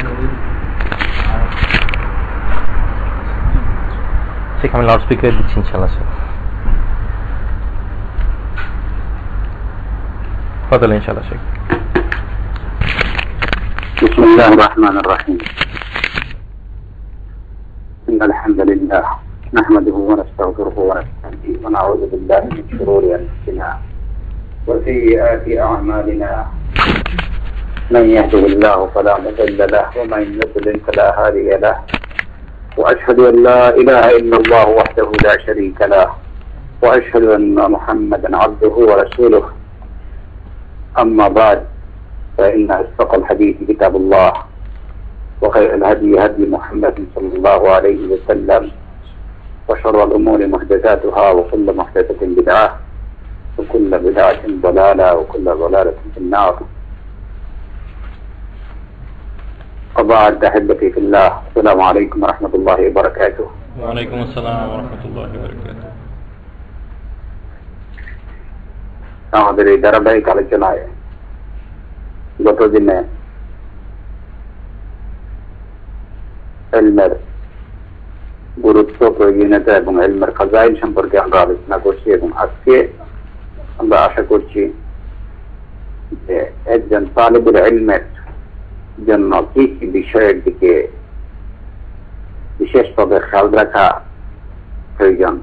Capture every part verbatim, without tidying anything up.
শেখ আমি লাউড স্পিকারে দিচ্ছি ইনশাআল্লাহ স্যার ফজল ইনশাআল্লাহ শেখ বিসমিল্লাহির রহমানির রহিম ইন্নাল হামদালিল্লাহ نحمده ونستغفره ونستهديه ونعوذ بالله من شرور أنفسنا وسيئات أعمالنا من يهده الله فلا مضل له ومن يضلل فلا هادي له وأشهد أن لا إله إلا الله وحده لا شريك له وأشهد أن محمدا عبده ورسوله أما بعد فإن أصدق الحديث كتاب الله وخير الهدي هدي محمد صلى الله عليه وسلم وشر الأمور محدثاتها وكل محدثة بدعة وكل بدعة ضلالة وكل ضلالة في النار. وبعد أحبتي في الله السلام عليكم ورحمة الله وبركاته. وعليكم السلام ورحمة الله وبركاته. আমাদের এই ধারাবাহিক আলোচনায় গত দিনে ইলমের গুরুত্ব প্রয়োজনীয়তা এবং ইলমের ফাজাইল সম্পর্কে আমরা আলোচনা করছি এবং আজকে আমরা আশা করছি যে একজন তালিবুল ইলমের জন্য কি কি বিষয়ের দিকে বিশেষভাবে খেয়াল রাখা প্রয়োজন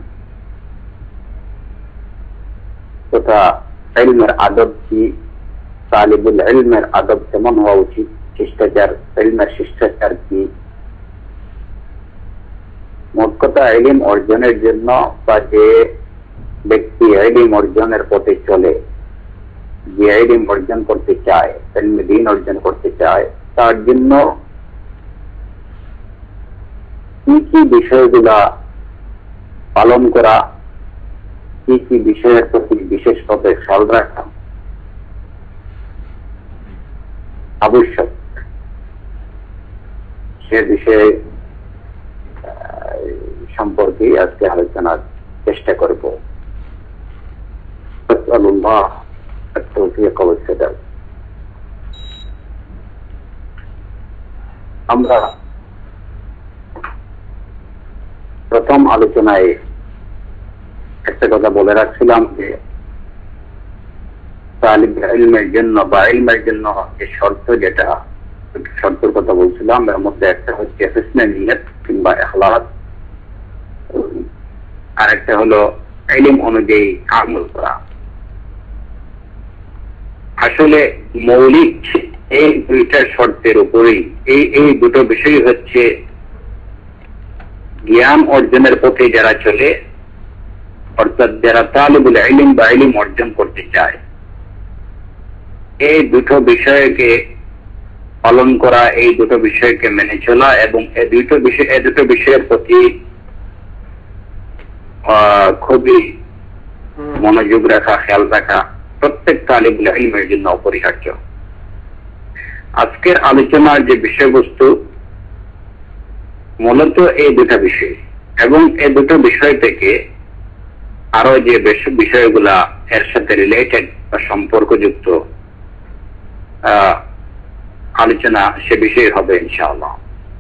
তথা ইলমের আদব কি, তালিবুল ইলমের আদব কেমন হওয়া উচিত, শিষ্টাচার ইলমের শিষ্টাচার কি, মোট কথা ইলম অর্জনের জন্য বা যে ব্যক্তি ইলম অর্জনের পথে চলে, যে ইলম অর্জন করতে চায়, ইলমে দ্বীন অর্জন করতে চায়, তার জন্য কি কি বিষয়গুলা পালন করা, কি কি বিষয়ের প্রতি বিশেষভাবে খেয়াল রাখা আবশ্যক, সে বিষয়ে সম্পর্কে আজকে আলোচনার চেষ্টা করব। আল্লাহ التوفيق والسداد. আমরা প্রথম আলোচনায় একটা কথা বলে রাখছিলাম যে তালিবুল ইলমের জন্য বা ইলমের জন্য যে শর্ত, যেটা শর্তের কথা বলছিলাম, এর মধ্যে একটা হচ্ছে হুসনে নিয়ত কিংবা ইখলাস, আর একটা হলো ইলম অনুযায়ী আমল করা। আসলে মৌলিক এই দুইটা শর্তের উপরেই এই এই দুটো বিষয় হচ্ছে জ্ঞান অর্জনের পথে যারা চলে, অর্থাৎ যারা তালিবুল ইলম বা ইলম অর্জন করতে চায়, এই দুটো বিষয়কে পালন করা, এই দুটো বিষয়কে মেনে চলা এবং এই দুটো বিষয় এই দুটো বিষয়ের প্রতি খুবই মনোযোগ রাখা, খেয়াল রাখা প্রত্যেক তালিবুল ইলমের জন্য অপরিহার্য। আজকের আলোচনার যে বিষয়বস্তু মূলত এই দুটো বিষয় এবং এই দুটো বিষয় থেকে আরো যে বিষয়গুলা এর সাথে রিলেটেড বা সম্পর্কযুক্ত আলোচনা, সে বিষয় হবে ইনশাআল্লাহ।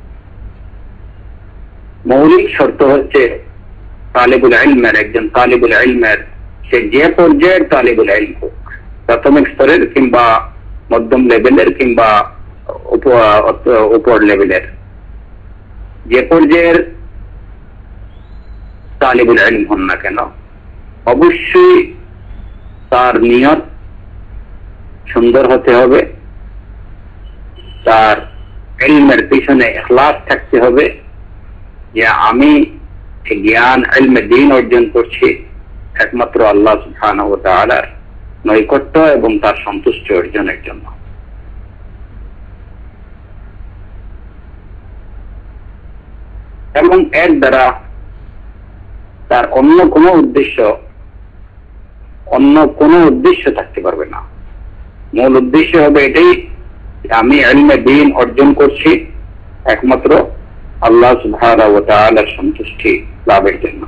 মৌলিক শর্ত হচ্ছে তালিবুল ইলমের, একজন তালিবুল ইলমের সে যে পর্যায়ের তালিবুল ইলম হোক, প্রাথমিক স্তরের কিংবা মধ্যম লেভেলের কিংবা উপর লেভেলের, যে পর্যায়ের তালিবুল ইলম হন না কেন, অবশ্যই তার নিয়ত সুন্দর হতে হবে, তার ইলমের পিছনে ইখলাস থাকতে হবে যে আমি জ্ঞান ইলমে দ্বীন অর্জন করছি একমাত্র আল্লাহ সুবহানাহু ওয়া তাআলার নৈকট্য এবং তার সন্তুষ্টি অর্জনের জন্য। এবং এর দ্বারা তার অন্য কোনো উদ্দেশ্য অন্য কোনো উদ্দেশ্য থাকতে পারবে না। মূল উদ্দেশ্য হবে এটাই যে আমি ইলমে দ্বীন অর্জন করছি একমাত্র আল্লাহ সুবহানাহু ওয়া তাআলার সন্তুষ্টি লাভের জন্য।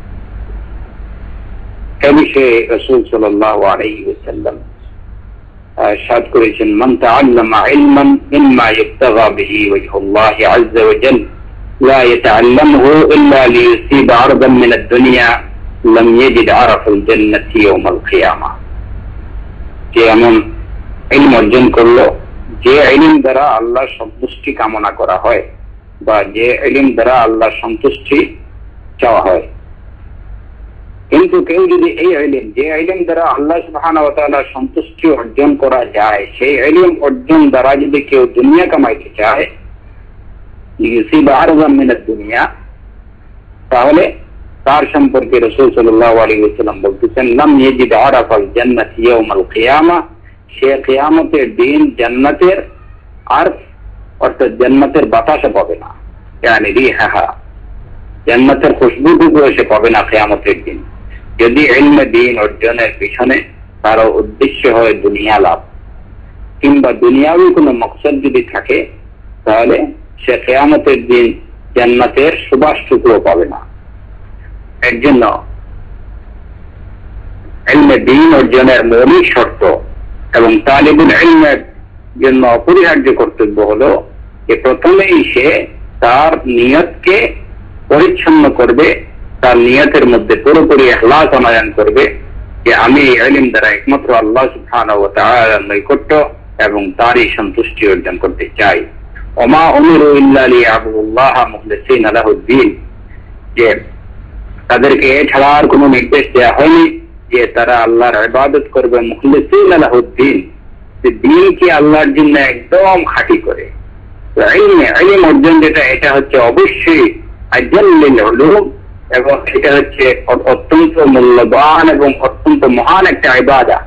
এ বিষয়ে রাসূল সাল্লাল্লাহু আলাইহি ওয়াসাল্লাম সাদ করেছেন, মান তাআল্লামা ইলমান মিম্মা ইবতাগা বিহি ওয়াজহুল্লাহি আযজা ওয়া জাল্লা লা ইয়াতাআল্লামুহু ইল্লা লিয়ুসিবা আরদান মিনাদ দুনিয়া লাম ইয়াজিদ আরাফাল জান্নাতি ইয়াওমাল কিয়ামা। যে এমন ইলম অর্জন করলো, যে ইলম দ্বারা আল্লাহর সন্তুষ্টি কামনা করা হয় বা যে ইলম দ্বারা আল্লাহর সন্তুষ্টি চাওয়া হয়, কিন্তু কেউ যদি এই ইলম, যে ইলম দ্বারা আল্লাহ সুবহানাহু ওয়া তাআলার সন্তুষ্টি অর্জন করা যায়, সেই ইলম অর্জন দ্বারা যদি কেউ দুনিয়া কামাইতে চায়, লিয়ুসিবা আরদান মিনাদ দুনিয়া, তাহলে তার সম্পর্কে রাসূল সাল্লাল্লাহু আলাইহি ওয়াসাল্লাম বলতেছেন, লাম ইয়াজিদ আরাফাল জান্নাতি ইয়াওমাল কিয়ামা, সে কিয়ামতের দিন জান্নাতের আরফ অর্থাৎ জান্নাতের বাতাসে পাবে না, ইয়ানি রিহাহা, জান্নাতের খুশবুটুকু সে পাবে না কিয়ামতের দিন। যদি ইলমে দ্বীন অর্জনের পিছনে তার উদ্দেশ্য হয় দুনিয়া লাভ কিংবা দুনিয়াবি কোনো মকসদ যদি থাকে, তাহলে সে কিয়ামতের দিন জান্নাতের সুবাসটুকুও পাবে না। এর জন্য ইলমে দ্বীন অর্জনের মৌলিক শর্ত এবং তালিবুল ইলমের জন্য অপরিহার্য কর্তব্য হলো যে প্রথমেই সে তার নিয়তকে পরিচ্ছন্ন করবে, তার নিয়তের মধ্যে পুরোপুরি ইখলাস আনয়ন করবে যে আমি এই ইলম দ্বারা একমাত্র আল্লাহ সুবহানাহু ওয়া তাআলার নৈকট্য এবং তারই সন্তুষ্টি অর্জন করতে চাই। ওমা উমিরু ইল্লা লিয়াবুদুল্লাহ মুখলিসিনা লাহুদ্দীন, যে তাদেরকে এছাড়া আর কোনো নির্দেশ দেওয়া হয়নি যে তারা আল্লাহর ইবাদত করবে মুখলিসিনা লাহুদ্দীন, যে দ্বীনকে আল্লাহর জন্য একদম খাঁটি করে। ইলমে ইলম অর্জন যেটা, এটা হচ্ছে অবশ্যই আজল্লিল উলুম এবং এটা হচ্ছে অত্যন্ত মূল্যবান এবং অত্যন্ত মহান একটা ইবাদত।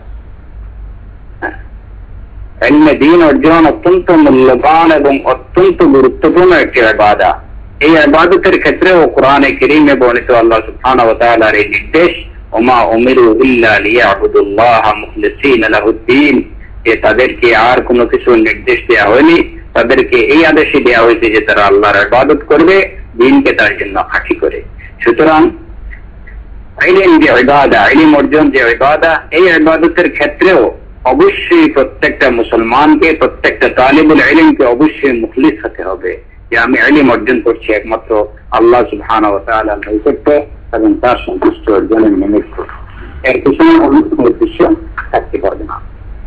ইলমে দ্বীন অর্জন অত্যন্ত মূল্যবান এবং অত্যন্ত গুরুত্বপূর্ণ একটি ইবাদত। এই ইবাদতের ক্ষেত্রেও কোরআনে কারীমে বর্ণিত আল্লাহ সুবহানাহু ওয়া তাআলার এই নির্দেশ, ওমা উমিরু ইল্লা লিয়াবুদুল্লাহ মুখলিসিনা লাহুদ্দীন, যে তাদেরকে আর কোনো কিছু নির্দেশ দেওয়া হয়নি, তাদেরকে এই আদেশই দেওয়া হয়েছে যে তারা আল্লাহর ইবাদত করবে, দ্বীনকে তার জন্য খাঁটি করে। সুতরাং ইলম যে ইবাদত, ইলম অর্জন যে ইবাদত, এই ইবাদতের ক্ষেত্রেও অবশ্যই প্রত্যেকটা মুসলমানকে, প্রত্যেকটা তালিবুল ইলমকে অবশ্যই মুখলিস হতে হবে যে আমি ইলম অর্জন করছি একমাত্র আল্লাহ সুবহানাহু ওয়া তাআলার নৈকট্য এবং তার সন্তুষ্টি অর্জনের নিমিত্ত। এর পিছনে অন্য কোনো উদ্দেশ্য থাকতে পারবে না।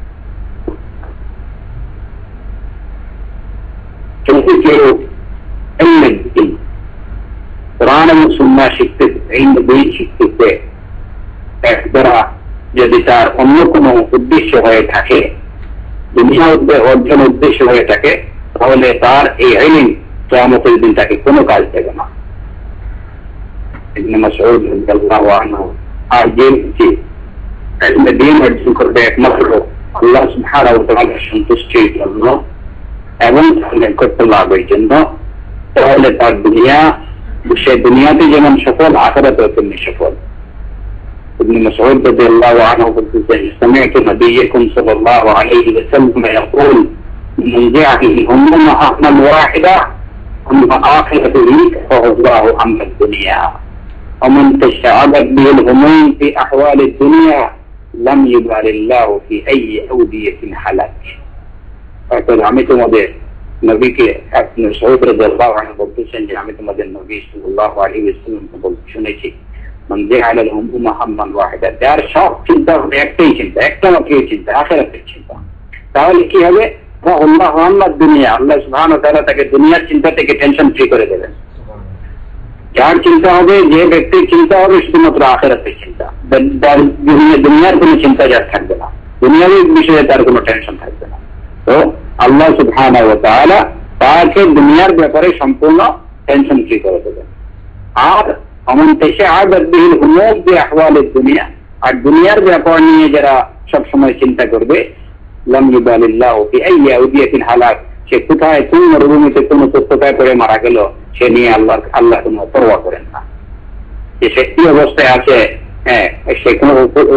যদি কেউ ইলমে দ্বীন, কোরআন এবং সুন্নাহ শিখতে, ইলমে দ্বীন শিখতে এর দ্বারা যদি তার অন্য কোনো উদ্দেশ্য হয়ে থাকে, দুনিয়া অর্জন উদ্দেশ্য হয়ে থাকে, তাহলে তার এই ইলম কিয়ামতের দিন তাকে কোনো কাজ দেবে না। ইবনে মাসউদ রাদিয়াল্লাহু আনহু আর যে ইলমে দ্বীন অর্জন করবে একমাত্র আল্লাহ সুবহানাহু ওয়া তাআলার সন্তুষ্টির জন্য এবং নৈকট্য লাভের জন্য, তাহলে তার দুনিয়া, সে দুনিয়াতে যেমন সফল, আখিরাতেও তেমনি সফল। ইবনে মাসউদ রাদিয়াল্লাহু আনহু বলতেছেন, সামি'তু নবিয়্যাকুম সাল্লাল্লাহু আলাইহি ওয়াসাল্লাম ইয়াকুল মান জাআ বিহি হুম্মুন আহমান ওয়াহিদা হুম্মা আখিরাতুহু ফাহুল্লাহু আম্মা দুনিয়া ওয়া মান তাশা'আবাত বিহিল হুমুম ফি আহওয়ালিদ দুনিয়া লাম ইউবালিল্লাহু ফি আইয়ি আওদিয়াতিন হালাক। অর্থাৎ আমি তোমাদের নবীকে, ইবনে মাসউদ রাদিয়াল্লাহু আনহু বলতেছেন যে আমি তোমাদের নবী সাল্লাল্লাহু আলাইহি ওয়াসাল্লামকে বলতে শুনেছি, মান জাআলা হুম্মুন আহমান ওয়াহিদা, যার সব চিন্তা হবে একটাই চিন্তা, একটা মাত্র চিন্তা, আখিরাতের চিন্তা, তাহলে কি হবে? ফাহুল্লাহু আম্মা দুনিয়া, আল্লাহ সুবহানাহু ওয়া তাআলা তাকে দুনিয়ার চিন্তা থেকে টেনশন ফ্রি করে দেবেন। যার চিন্তা হবে, যে ব্যক্তির চিন্তা হবে শুধুমাত্র আখিরাতের চিন্তা, দুনিয়ার কোনো চিন্তা যার থাকবে না, দুনিয়ার বিষয়ে তার কোনো টেনশন থাকবে না। তো আল্লাহ সুবহানাহু ওয়া তাআলা তাকে দুনিয়ার ব্যাপারে সম্পূর্ণ টেনশন ফ্রি করে দেবেন। আর ওমান তাশা'আবাত বিহিল হুমুম ফি আহওয়ালিদ দুনিয়া, আর দুনিয়ার ব্যাপার নিয়ে যারা সবসময় চিন্তা করবে, লাম ইউবালিল্লাহু ফি আইয়ি আওদিয়াতিন হালাক, সে কোথায় কোন মরুভূমিতে কোন কোথায় পড়ে মারা গেল সে নিয়ে আল্লাহ আল্লাহ কোনো পরোয়া করেন না। যে সে কি অবস্থায় আছে, হ্যাঁ, সে কোনো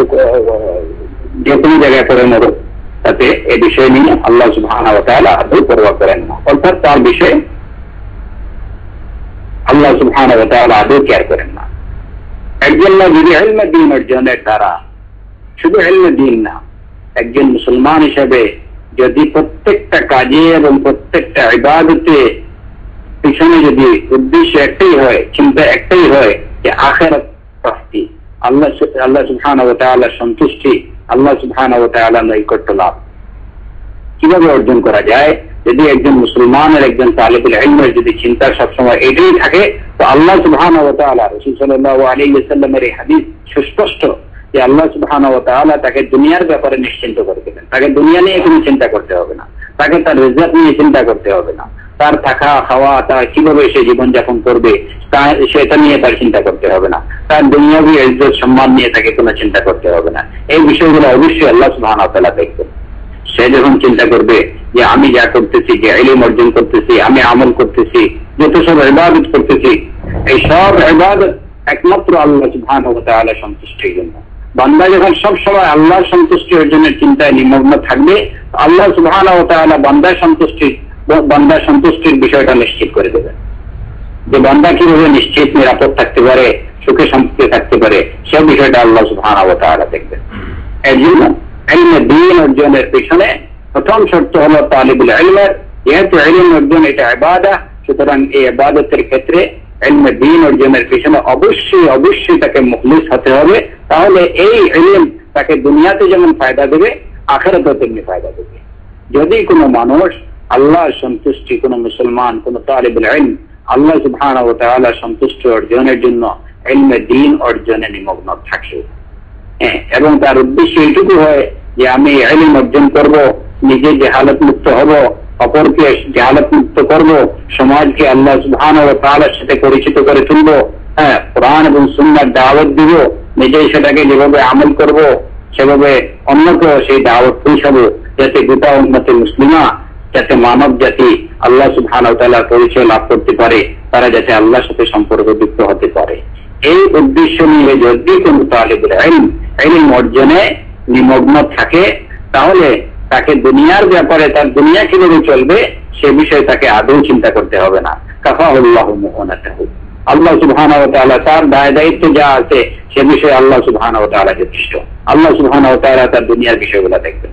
যে কোনো জায়গায় পড়ে মরুক, তাতে এই বিষয় নিয়ে আল্লাহ সুবহানাহু ওয়া তাআলা আদৌ পরোয়া করেন না, অর্থাৎ তার বিষয়ে আল্লাহ সুবহানাহু ওয়া তাআলা আদৌ কেয়ার করেন না। একজন যদি ইলমে দ্বীন অর্জনের দ্বারা, শুধু ইলমে দ্বীন না, একজন মুসলমান হিসেবে যদি প্রত্যেকটা কাজে এবং প্রত্যেকটা ইবাদতে পিছনে যদি উদ্দেশ্য একটাই হয়, চিন্তা একটাই হয় যে আখিরাত প্রাপ্তি, আল্লাহ আল্লাহ সুবহানাহু ওয়া তাআলার সন্তুষ্টি, আল্লাহ সুবহানাহু ওয়া তাআলার নৈকট্য লাভ কিভাবে অর্জন করা যায়, যদি একজন মুসলমানের একজন তালিবুল ইলমের যদি চিন্তা সবসময় এটাই থাকে, তো আল্লাহ সুবহানাহু ওয়া তাআলা রাসূল সাল্লাল্লাহু আলাইহি ওয়াসাল্লামের এই হাদিস সুস্পষ্ট যে আল্লাহ সুবহানাহু ওয়া তাআলা তাকে দুনিয়ার ব্যাপারে নিশ্চিন্ত করে দেবেন। তাকে দুনিয়া নিয়ে কোনো চিন্তা করতে হবে না, তাকে তার রিজক নিয়ে চিন্তা করতে হবে না, তার থাকা খাওয়া, তার কিভাবে সে জীবনযাপন করবে সেটা নিয়ে তার চিন্তা করতে হবে না, তার দুনিয়াবি ইজ্জত সম্মান নিয়ে তাকে কোনো চিন্তা করতে হবে না। এই বিষয়গুলো অবশ্যই আল্লাহ সুবহানাহু ওয়া তাআলা দেখবেন। সে যখন চিন্তা করবে যে আমি যা করতেছি, যে ইলম অর্জন করতেছি, আমি আমল করতেছি, যত সব ইবাদত করতেছি, এই সব ইবাদত একমাত্র আল্লাহ সুবহানাহু ওয়া তাআলা সন্তুষ্টির জন্য। বান্দা যখন সব সময় আল্লাহর সন্তুষ্টি অর্জনের চিন্তায় নিমগ্ন থাকবে, আল্লাহ সুবহানাহু ওয়া তাআলা বান্দার সন্তুষ্টি বান্দার সন্তুষ্টির বিষয়টা নিশ্চিত করে দেবেন। যে বান্দা কিভাবে নিশ্চিত নিরাপদ থাকতে পারে, সুখে শান্তিতে থাকতে পারে, সে বিষয়টা আল্লাহ সুবহানাহু ওয়া তাআলা দেখবেন। এর জন্য ইলমে দ্বীন অর্জনের পিছনে প্রথম শর্ত হলো তালিবুল ইলমের, যেহেতু ইলম অর্জন এটা ইবাদত, সুতরাং এই ইবাদতের ক্ষেত্রে ইলমে দ্বীন অর্জনের পিছনে অবশ্যই অবশ্যই তাকে মুখলিস হতে হবে। তাহলে এই ইলম তাকে দুনিয়াতে যেমন ফায়দা দেবে, আখিরাতেও তেমনি ফায়দা দেবে। যদি কোনো মানুষ আল্লাহর সন্তুষ্টি, কোনো মুসলমান, কোনো তালিবুল ইলম আল্লাহ সুবহানাহু ওয়া তাআলার সন্তুষ্টি অর্জনের জন্য ইলমে দ্বীন অর্জনে নিমগ্ন থাকে এবং তার উদ্দেশ্য এইটুকু হয় যে আমি ইলম অর্জন করব, নিজে জাহালত মুক্ত হব, অপরকে জাহালত মুক্ত করব, সমাজকে আল্লাহ সুবহানাহু ওয়া তাআলার সাথে পরিচিত করে তুলব, হ্যাঁ কোরআন এবং সুন্নাহর দাওয়াত দিব, নিজেই সেটাকে যেভাবে আমল করব সেভাবে অন্যকেও সেই দাওয়াত পৌঁছাবো, যাতে গোটা উম্মতে মুসলিমা, যাতে মানব জাতি আল্লাহ সুবহানাহু ওয়া তাআলার পরিচয় লাভ করতে পারে, তারা যাতে আল্লাহর সাথে সম্পর্কযুক্ত হতে পারে। এই উদ্দেশ্য নিয়ে যদি কোনো তালিবুল ইলম ইলম অর্জনে নিমগ্ন থাকে, তাহলে তাকে দুনিয়ার ব্যাপারে, তার দুনিয়া কিভাবে চলবে সে বিষয়ে তাকে আদৌ চিন্তা করতে হবে না। কাফাহুল্লাহু মুআনাতাহু, আল্লাহ সুবহানাহু ওয়া তাআলা তার দায় দায়িত্ব যা আছে সে বিষয়ে আল্লাহ সুবহানাহু ওয়া তাআলা যথেষ্ট। আল্লাহ সুবহানাহু ওয়া তাআলা তার দুনিয়ার বিষয়গুলো দেখবেন,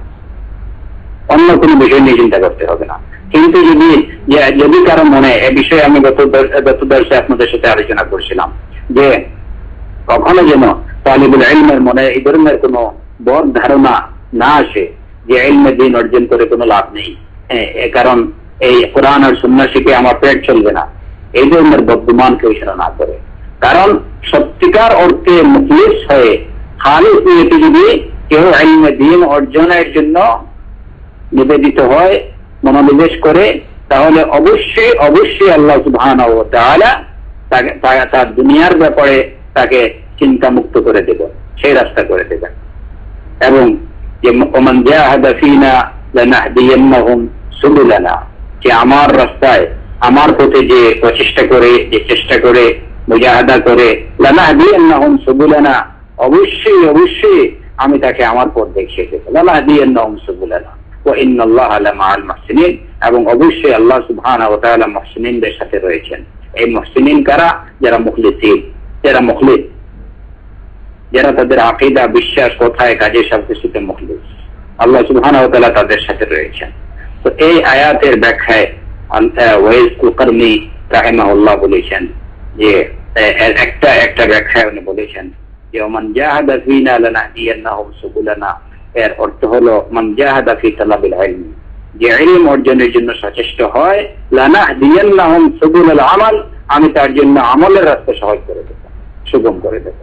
অন্য কোনো বিষয় নিয়ে চিন্তা করতে হবে না। কিন্তু যদি যদি কারো মনে এ বিষয়ে, আমি গত গত দর্শে আপনাদের সাথে আলোচনা করছিলাম যে কখনো যেন তালিবুল ইলমের মনে এই ধরনের কোনো বদ ধারণা না আসে যে ইলমে দ্বীন অর্জন করে কোনো লাভ নেই, এ কারণ এই কোরআন আর সুন্নাহ শিখে আমার পেট চলবে না, এই ধরনের বদগুমান কেউ সেটা না করে। কারণ সত্যিকার অর্থে মুখলিস হয়ে খালিস নিয়তে যদি কেউ ইলমে দ্বীন অর্জনের জন্য নিবেদিত হয়, মনোনিবেশ করে, তাহলে অবশ্যই অবশ্যই আল্লাহ সুবহানাহু ওয়া তাআলা তার দুনিয়ার ব্যাপারে তাকে চিন্তা মুক্ত করে দেব, সেই রাস্তা করে দেবেন। এবং যে ওমান জাহাদা ফিনা লানাহদিয়ান্নাহুম সুবুলানা, যে আমার রাস্তায়, আমার পথে যে প্রচেষ্টা করে, যে চেষ্টা করে, মুজাহাদা করে, লানাহদিয়ান্নাহুম সুবুলানা, অবশ্যই অবশ্যই আমি তাকে আমার পথ দেখিয়ে দেব। লানাহদিয়ান্নাহুম সুবুলানা ওয়া ইন্নাল্লাহা লামাআল মুহসিনিন, এবং অবশ্যই আল্লাহ সুবহানাহু ওয়া তাআলা মুহসিনিনদের সাথে রয়েছেন। এই মুহসিনিন কারা? যারা মুখলিসিন, যারা মুখলিস, যারা তাদের আকীদা, বিশ্বাস, কথায়, কাজে সবকিছুতে মুখলিস, আল্লাহ সুবহানাহু ওয়া তাআলা তাদের সাথে রয়েছেন। তো এই আয়াতের ব্যাখ্যায় ওয়াইস কুরনি রাহিমাহুল্লাহ বলেছেন যে একটা একটা ব্যাখ্যায় উনি বলেছেন যে মান জাহাদা ফিনা লানাহদিয়ান্নাহুম সুবুলানা, এর অর্থ হলো মান জাহাদা ফি তালাবিল ইলম, যে ইলম অর্জনের জন্য সচেষ্ট হয়, লানাহদিয়ান্নাহুম সুবুলাল আমাল, আমি তার জন্য আমলের রাস্তা সহজ করে দেব, সুগম করে দেব।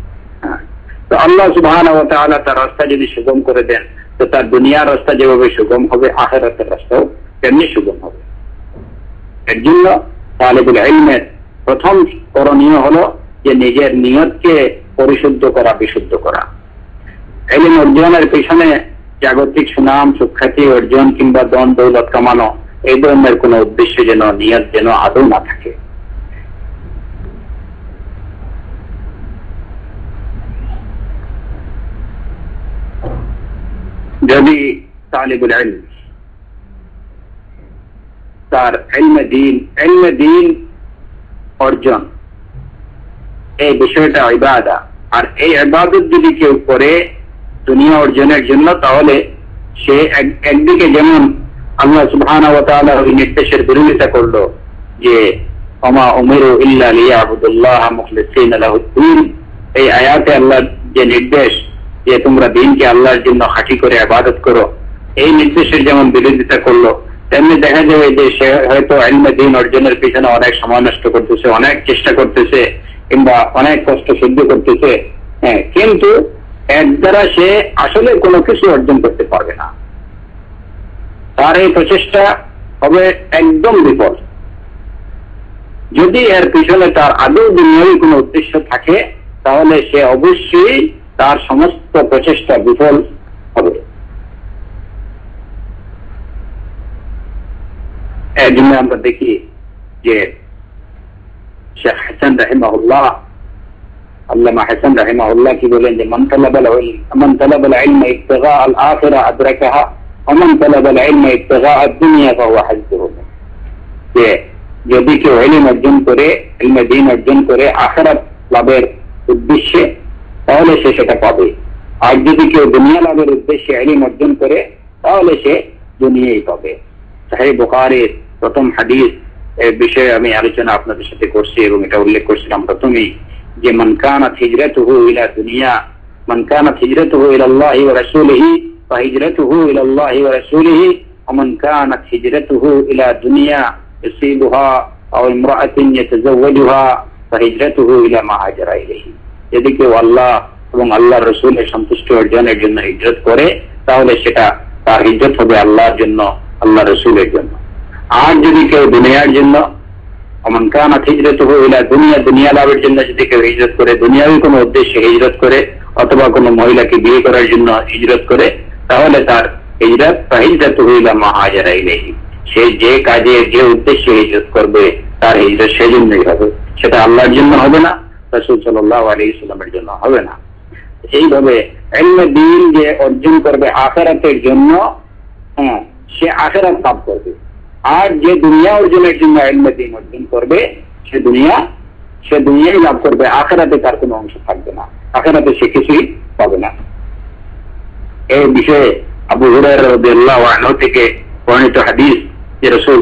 তো আল্লাহ সুবহানাহু ওয়া তাআলা তার রাস্তা যদি সুগম করে দেন, তো তার দুনিয়ার রাস্তা যেভাবে সুগম হবে, আখিরাতের রাস্তাও তেমনি সুগম হবে। এর জন্য তালিবুল ইলমের প্রথম করণীয় হলো যে নিজের নিয়তকে পরিশুদ্ধ করা, বিশুদ্ধ করা। ইলম অর্জনের পিছনে জাগতিক সুনাম, সুখ্যাতি অর্জন কিংবা ধন দৌলত কামানো, এই ধরনের কোন উদ্দেশ্য যেন, নিয়ত যেন আদৌ না থাকে। যদি তালিবুল ইলম তার ইলমে দ্বীন, ইলমে দ্বীন অর্জন এই বিষয়টা ইবাদত, আর এই ইবাদত যদি কেউ করে দুনিয়া অর্জনের জন্য, তাহলে সে একদিকে যেমন আল্লাহ সুবহানাহু ওয়া তাআলা ওই নির্দেশের বিরোধিতা করলো যে ওমা উমিরু ইল্লা লিয়াবুদুল্লাহ মুখলিসিনা লাহুদ্দীন, এই আয়াতে আল্লাহ যে নির্দেশ যে তোমরা দিনকে আল্লাহর জন্য খাঁটি করে ইবাদত করো, এই নির্দেশের যেমন বিরোধিতা করলো, তেমনি দেখা যাবে যে সে হয়তো ইলমে দ্বীন অর্জনের পিছনে অনেক সময় নষ্ট করতেছে, অনেক চেষ্টা করতেছে, কিংবা অনেক কষ্ট সহ্য করতেছে, হ্যাঁ, কিন্তু এর দ্বারা সে আসলে কোনো কিছু অর্জন করতে পারবে না। তার এই প্রচেষ্টা হবে একদম বিফল। যদি এর পিছনে তার আদৌ দুনিয়াবী কোনো উদ্দেশ্য থাকে, তাহলে সে অবশ্যই তার সমস্ত প্রচেষ্টা বিফল হবে। এর জন্য আমরা দেখি যে শেখ হাসান রাহিমাহুল্লাহ, আল্লামা হাসান রাহিমাহুল্লাহ কি বলেন যে মান তালাবাল ইলম মান তালাবাল ইলম ইবতিগা আল আখিরা আদরাকাহা ওয়া মান তালাবাল ইলম ইবতিগা আদ দুনিয়া ফাহুয়া হাজবুহু। যে যদি কেউ ইলম অর্জন করে, ইলমে দ্বীন অর্জন করে আখিরাত লাভের উদ্দেশ্যে, তাহলে সে সেটা পাবে। আর যদি কেউ দুনিয়া লাভের উদ্দেশ্যে ইলম অর্জন করে, তাহলে সে দুনিয়াই পাবে। সহিহ বুখারীর প্রথম হাদিস এর বিষয়ে আমি আলোচনা আপনাদের সাথে করছি এবং এটা উল্লেখ করছিলাম প্রথমেই, যে মান কানাত হিজরাতুহু ইলা দুনিয়া মান কানাত হিজরাতুহু ইলাল্লাহি ওয়া রাসূলিহি ফাহিজরাতুহু ইলাল্লাহি ওয়া রাসূলিহি ওয়া মান কানাত হিজরাতুহু ইলা দুনিয়া ইউসিবুহা আও ইমরাআতিন ইয়াতাযাওয়াজুহা ফাহিজরাতুহু ইলা মা হাজারা ইলাইহি। যদি কেউ আল্লাহ এবং আল্লাহর রাসূলের সন্তুষ্টি অর্জনের জন্য হিজরত করে, তাহলে সেটা তার হিজরত হবে আল্লাহর জন্য, আল্লাহ রাসূলের জন্য। আর যদি কেউ দুনিয়ার জন্য, ওমান কানাত হিজরাতুহু ইলা দুনিয়া, দুনিয়া লাভের জন্য যদি কেউ হিজরত করে, দুনিয়াবী কোনো উদ্দেশ্যে হিজরত করে, অথবা কোনো মহিলাকে বিয়ে করার জন্য হিজরত করে, তাহলে তার হিজরত ফাহিজরাতুহু ইলা মা হাজারা ইলাইহি। সে যে কাজে যে উদ্দেশ্যে হিজরত করবে, তার হিজরত সেজন্যই হবে, সেটা আল্লাহর জন্য হবে না, রাসূল সাল্লাল্লাহু আলাইহি ওয়াসাল্লামের জন্য হবে না। এইভাবে ইলমে দ্বীন যে অর্জন করবে আখিরাতের জন্য, হ্যাঁ, সে আখিরাত লাভ করবে। আর যে দুনিয়া অর্জনের জন্য ইলমে দ্বীন অর্জন করবে, সে দুনিয়া সে দুনিয়াই লাভ করবে, আখিরাতে তার কোনো অংশ থাকবে না, আখিরাতে সে কিছুই পাবে না। এই বিষয়ে আবু হুরায়রা রাদিয়াল্লাহু আনহু থেকে বর্ণিত হাদিস, যে রাসূল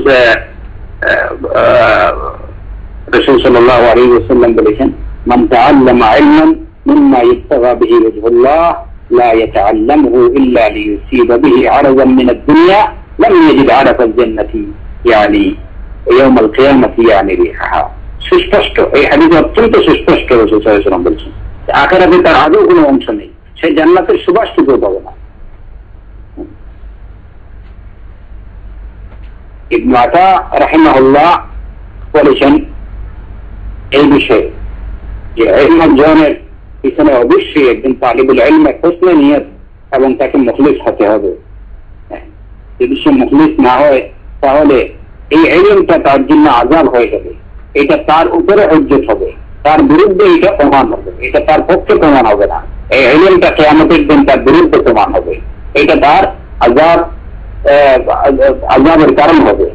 রাসূল সাল্লাল্লাহু আলাইহি ওয়াসাল্লাম বলেছেন, মান তাআল্লামা ইলমান মিম্মা ইবতাগা বিহি ওয়াজহুল্লাহ লা ইয়াতাআল্লামুহু ইল্লা লিয়ুসিবা বিহি আরাদান মিনাদ দুনিয়া লাম ইয়াজিদ আরাফাল জান্নাতি ইয়ানি ইয়াউমাল কিয়ামাতি ইয়ানি রিহাহা। সুস্পষ্ট এই হাদিস, অত্যন্ত সুস্পষ্ট রাসূল সাল্লাল্লাহু আলাইহি ওয়াসাল্লাম বলেছেন, আখিরাতে তার আদৌ কোনো অংশ নেই, সে জান্নাতের সুবাসটুকুও পাবে না। ইবনে আতা রাহিমাহুল্লাহ বলেছেন এই বিষয়ে যে ইলম অর্জনের পিছনে অবশ্যই একজন তালিবুল ইলমে হোসনে নিয়ত এবং তাকে মুখলিস হতে হবে। যদি সে মুখলিস না হয়, তাহলে এই ইলমটা তার জন্য আযাব হয়ে যাবে, এটা তার উপরে হুজ্জত হবে, তার বিরুদ্ধে এটা প্রমাণ হবে, এটা তার পক্ষে প্রমাণ হবে না। এই ইলমটা কিয়ামতের দিন তার বিরুদ্ধে প্রমাণ হবে, এটা তার আযাব আযাবের কারণ হবে।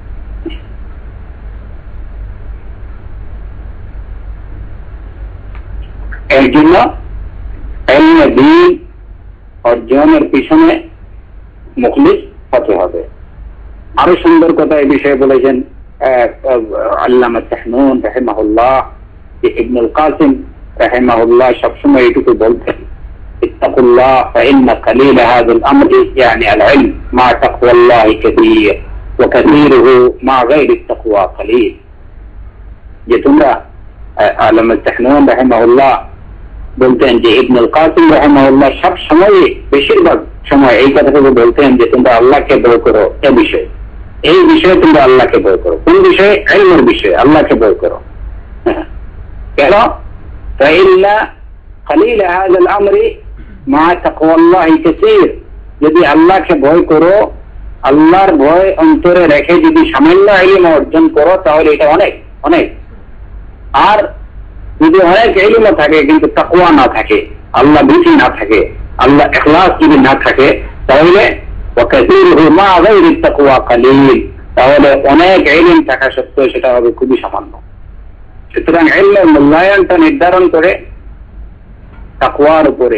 এর জন্য ইলমে দ্বীন অর্জনের পিছনে মুখলিস হতে হবে। আরো সুন্দর কথা এই বিষয়ে বলেছেন আল্লামা তাহনুন রাহিমাহুল্লাহ, যে ইবনুল কাসিম রাহিমাহুল্লাহ সবসময় এটুকু বলতেন, ইত্তাকুল্লাহ ফাইন্না কালিলা হাযাল আমরি ইয়ানি আল ইলম মা তাকওয়াল্লাহি কাসীর ওয়া কাসীরুহু মা গায়রিত তাকওয়া কালীল। যে তোমরা, আল্লামা তাহনুন রাহিমাহুল্লাহ বলতেন যে ইবনুল কাসিম রাহিমাহুল্লাহ সব সময়, বেশিরভাগ সময় এই কথাটুকু বলতেন যে তোমরা আল্লাহকে ভয় করো, এই বিষয়ে এই বিষয়ে তোমরা আল্লাহকে ভয় করো। কোন বিষয়ে? ইলমের বিষয়ে আল্লাহকে ভয় করো। কেন? ফাইন্না কালিলা হাযাল আমরি মা তাকওয়াল্লাহি কাসীর। যদি আল্লাহকে ভয় করো, আল্লাহর ভয় অন্তরে রেখে যদি সামান্য ইলম অর্জন করো, তাহলে এটা অনেক অনেক। আর যদি অনেক ইলম থাকে কিন্তু তাকওয়া না থাকে, আল্লাহ ভীতি না থাকে, আল্লাহ ইখলাস যদি না থাকে, তাহলে ওয়াকাসীরুহু মা গায়রিত তাকওয়া কালীল, তাহলে অনেক ইলম থাকা সত্ত্বেও সেটা হবে খুবই সামান্য। সুতরাং ইলমের মূল্যায়নটা নির্ধারণ করে তাকওয়ার উপরে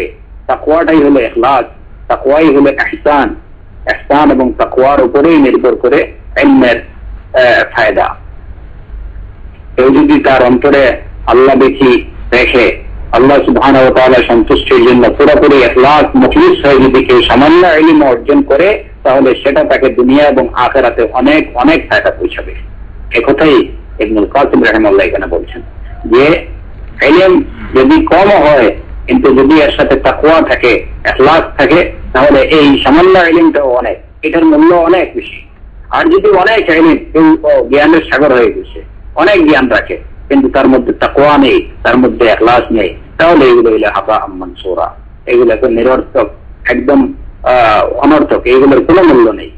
তাকওয়াটাই হলো ইখলাস, তাকওয়াই হলো ইহসান। ইহসান এবং তাকওয়ার উপরেই নির্ভর করে ইলমের ফায়দা। কেউ যদি তার অন্তরে আল্লাহ দেখি রেখে আল্লাহ সুবহানাহু ওয়া তাআলা সন্তুষ্টির জন্য পুরোপুরি ইখলাস মুখলিস হয়ে যদি কেউ সামান্য ইলম অর্জন করে, তাহলে সেটা তাকে দুনিয়া এবং আখিরাতে অনেক অনেক ফায়দা পৌঁছাবে। এই কথাই ইবনুল কাসিম রাহিমাহুল্লাহ এখানে বলছেন যে ইলম যদি কম হয় কিন্তু যদি এর সাথে তাকওয়া থাকে, ইখলাস থাকে, তাহলে এই সামান্য ইলমটাও অনেক, এটার মূল্য অনেক বেশি। আর যদি অনেক ইলম, কেউ জ্ঞানের সাগর হয়ে গেছে, অনেক জ্ঞান রাখে কিন্তু তার মধ্যে তাকওয়া নেই, তার মধ্যে ইখলাস নেই, তাহলে এগুলো হলো হাবাআম মানসুরা, এগুলো তো নিরর্থক, একদম আহ অনর্থক, এগুলোর কোনো মূল্য নেই।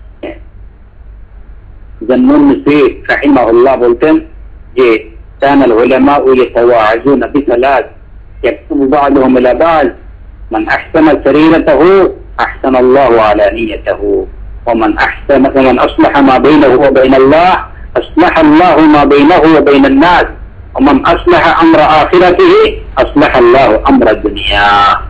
জান্নুন মিসরি রাহিমাহুল্লাহ বলতেন যে কানাল উলামা ইয়াতাওয়াজুনা বিসালাত ইয়াকতুবু বা'দুহুম ইলা বা'দ মান আহসানা সারীরাতাহু আহসানা আল্লাহু আলা নিয়্যাতিহি ওয়া মান আহসানা ওয়া মান আসলাহা মা বাইনাহু ওয়া বাইনাল্লাহ আসলাহা আল্লাহু মা বাইনাহু ওয়া বাইনান নাস ওয়া মান আসলাহা আমরা আখিরাতিহি আসলাহা আল্লাহু আমরা দুনিয়া।